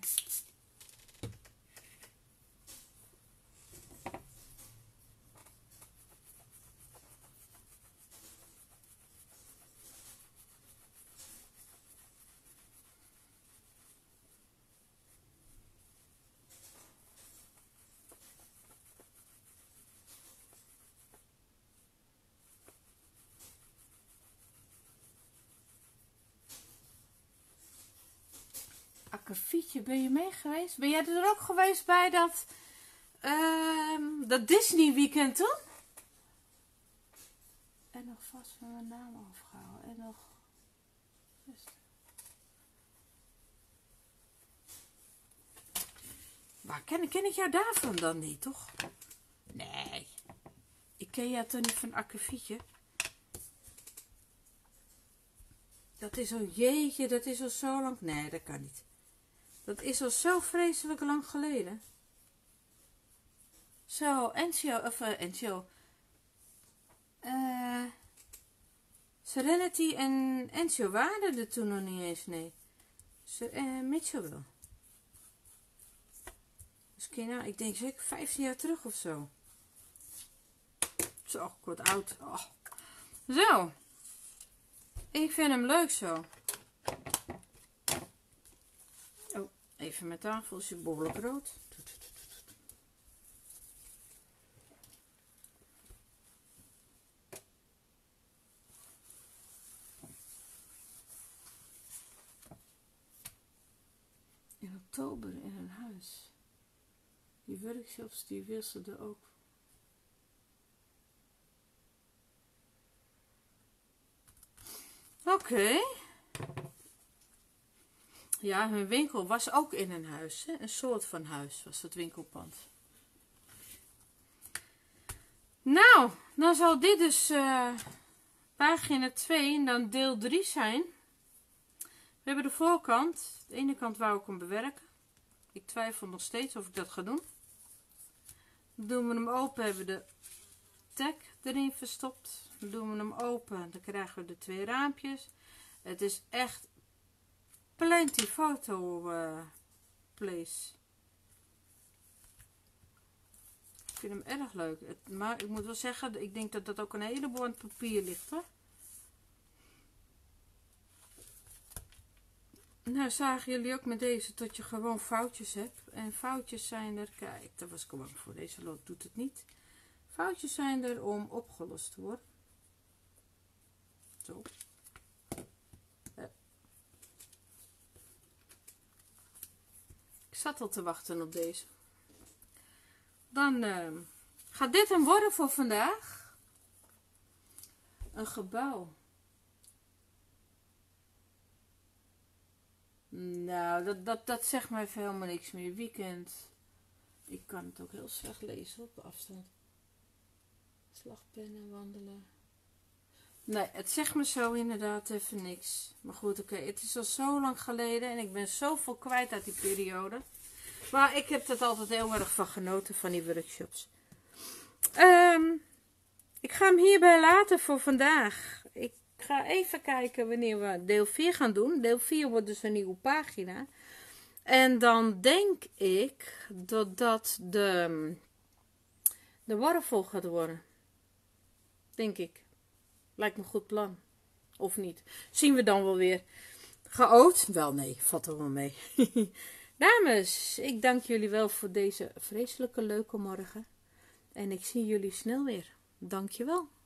akkefietje, ben je mee geweest? Ben jij er ook geweest bij dat Disney weekend toen? En nog vast van mijn naam afgehouden. En nog... Waar ken ik jou daarvan dan niet, toch? Nee. Ik ken jou toch niet van akkefietje? Dat is al, jeetje, dat is al zo lang... Nee, dat kan niet. Dat is al zo vreselijk lang geleden. Zo, Enzio. Serenity en Enzio waren er toen nog niet eens, nee. Mitchell wel. Dus nou, ik denk zeker 15 jaar terug of zo. Zo, ik word oud. Oh. Zo. Ik vind hem leuk zo. Oh, even mijn tafel is behoorlijk rood. In oktober in een huis. Die workshops die wisselden ook. Oké. Ja, hun winkel was ook in een huis. Hè? Een soort van huis was het winkelpand. Nou, dan zal dit dus pagina 2 en dan deel 3 zijn. We hebben de voorkant. De ene kant wou ik hem bewerken. Ik twijfel nog steeds of ik dat ga doen. Dan doen we hem open, hebben we de tag erin verstopt. Dan doen we hem open, dan krijgen we de 2 raampjes. Het is echt plenty foto place. Ik vind hem erg leuk. Maar ik moet wel zeggen, ik denk dat dat ook een heleboel aan het papier ligt, hoor. Nou, zagen jullie ook met deze dat je gewoon foutjes hebt. En foutjes zijn er, kijk, daar was ik bang voor. Deze lot doet het niet. Foutjes zijn er om opgelost te worden. Zo. Ik zat al te wachten op deze. Dan gaat dit hem worden voor vandaag. Een gebouw. Nou, dat zegt mij even helemaal niks meer. Weekend. Ik kan het ook heel slecht lezen op de afstand. Slagpennen, wandelen. Nee, het zegt me zo inderdaad even niks. Maar goed, oké. Het is al zo lang geleden en ik ben zoveel kwijt uit die periode. Maar ik heb er altijd heel erg van genoten, van die workshops. Ik ga hem hierbij laten voor vandaag. Ik ga even kijken wanneer we deel 4 gaan doen. Deel 4 wordt dus een nieuwe pagina. En dan denk ik dat dat de waterval gaat worden. Denk ik. Lijkt me een goed plan. Of niet. Zien we dan wel weer. Geoot? Wel nee, valt er wel mee. Dames, ik dank jullie wel voor deze vreselijke leuke morgen. En ik zie jullie snel weer. Dankjewel.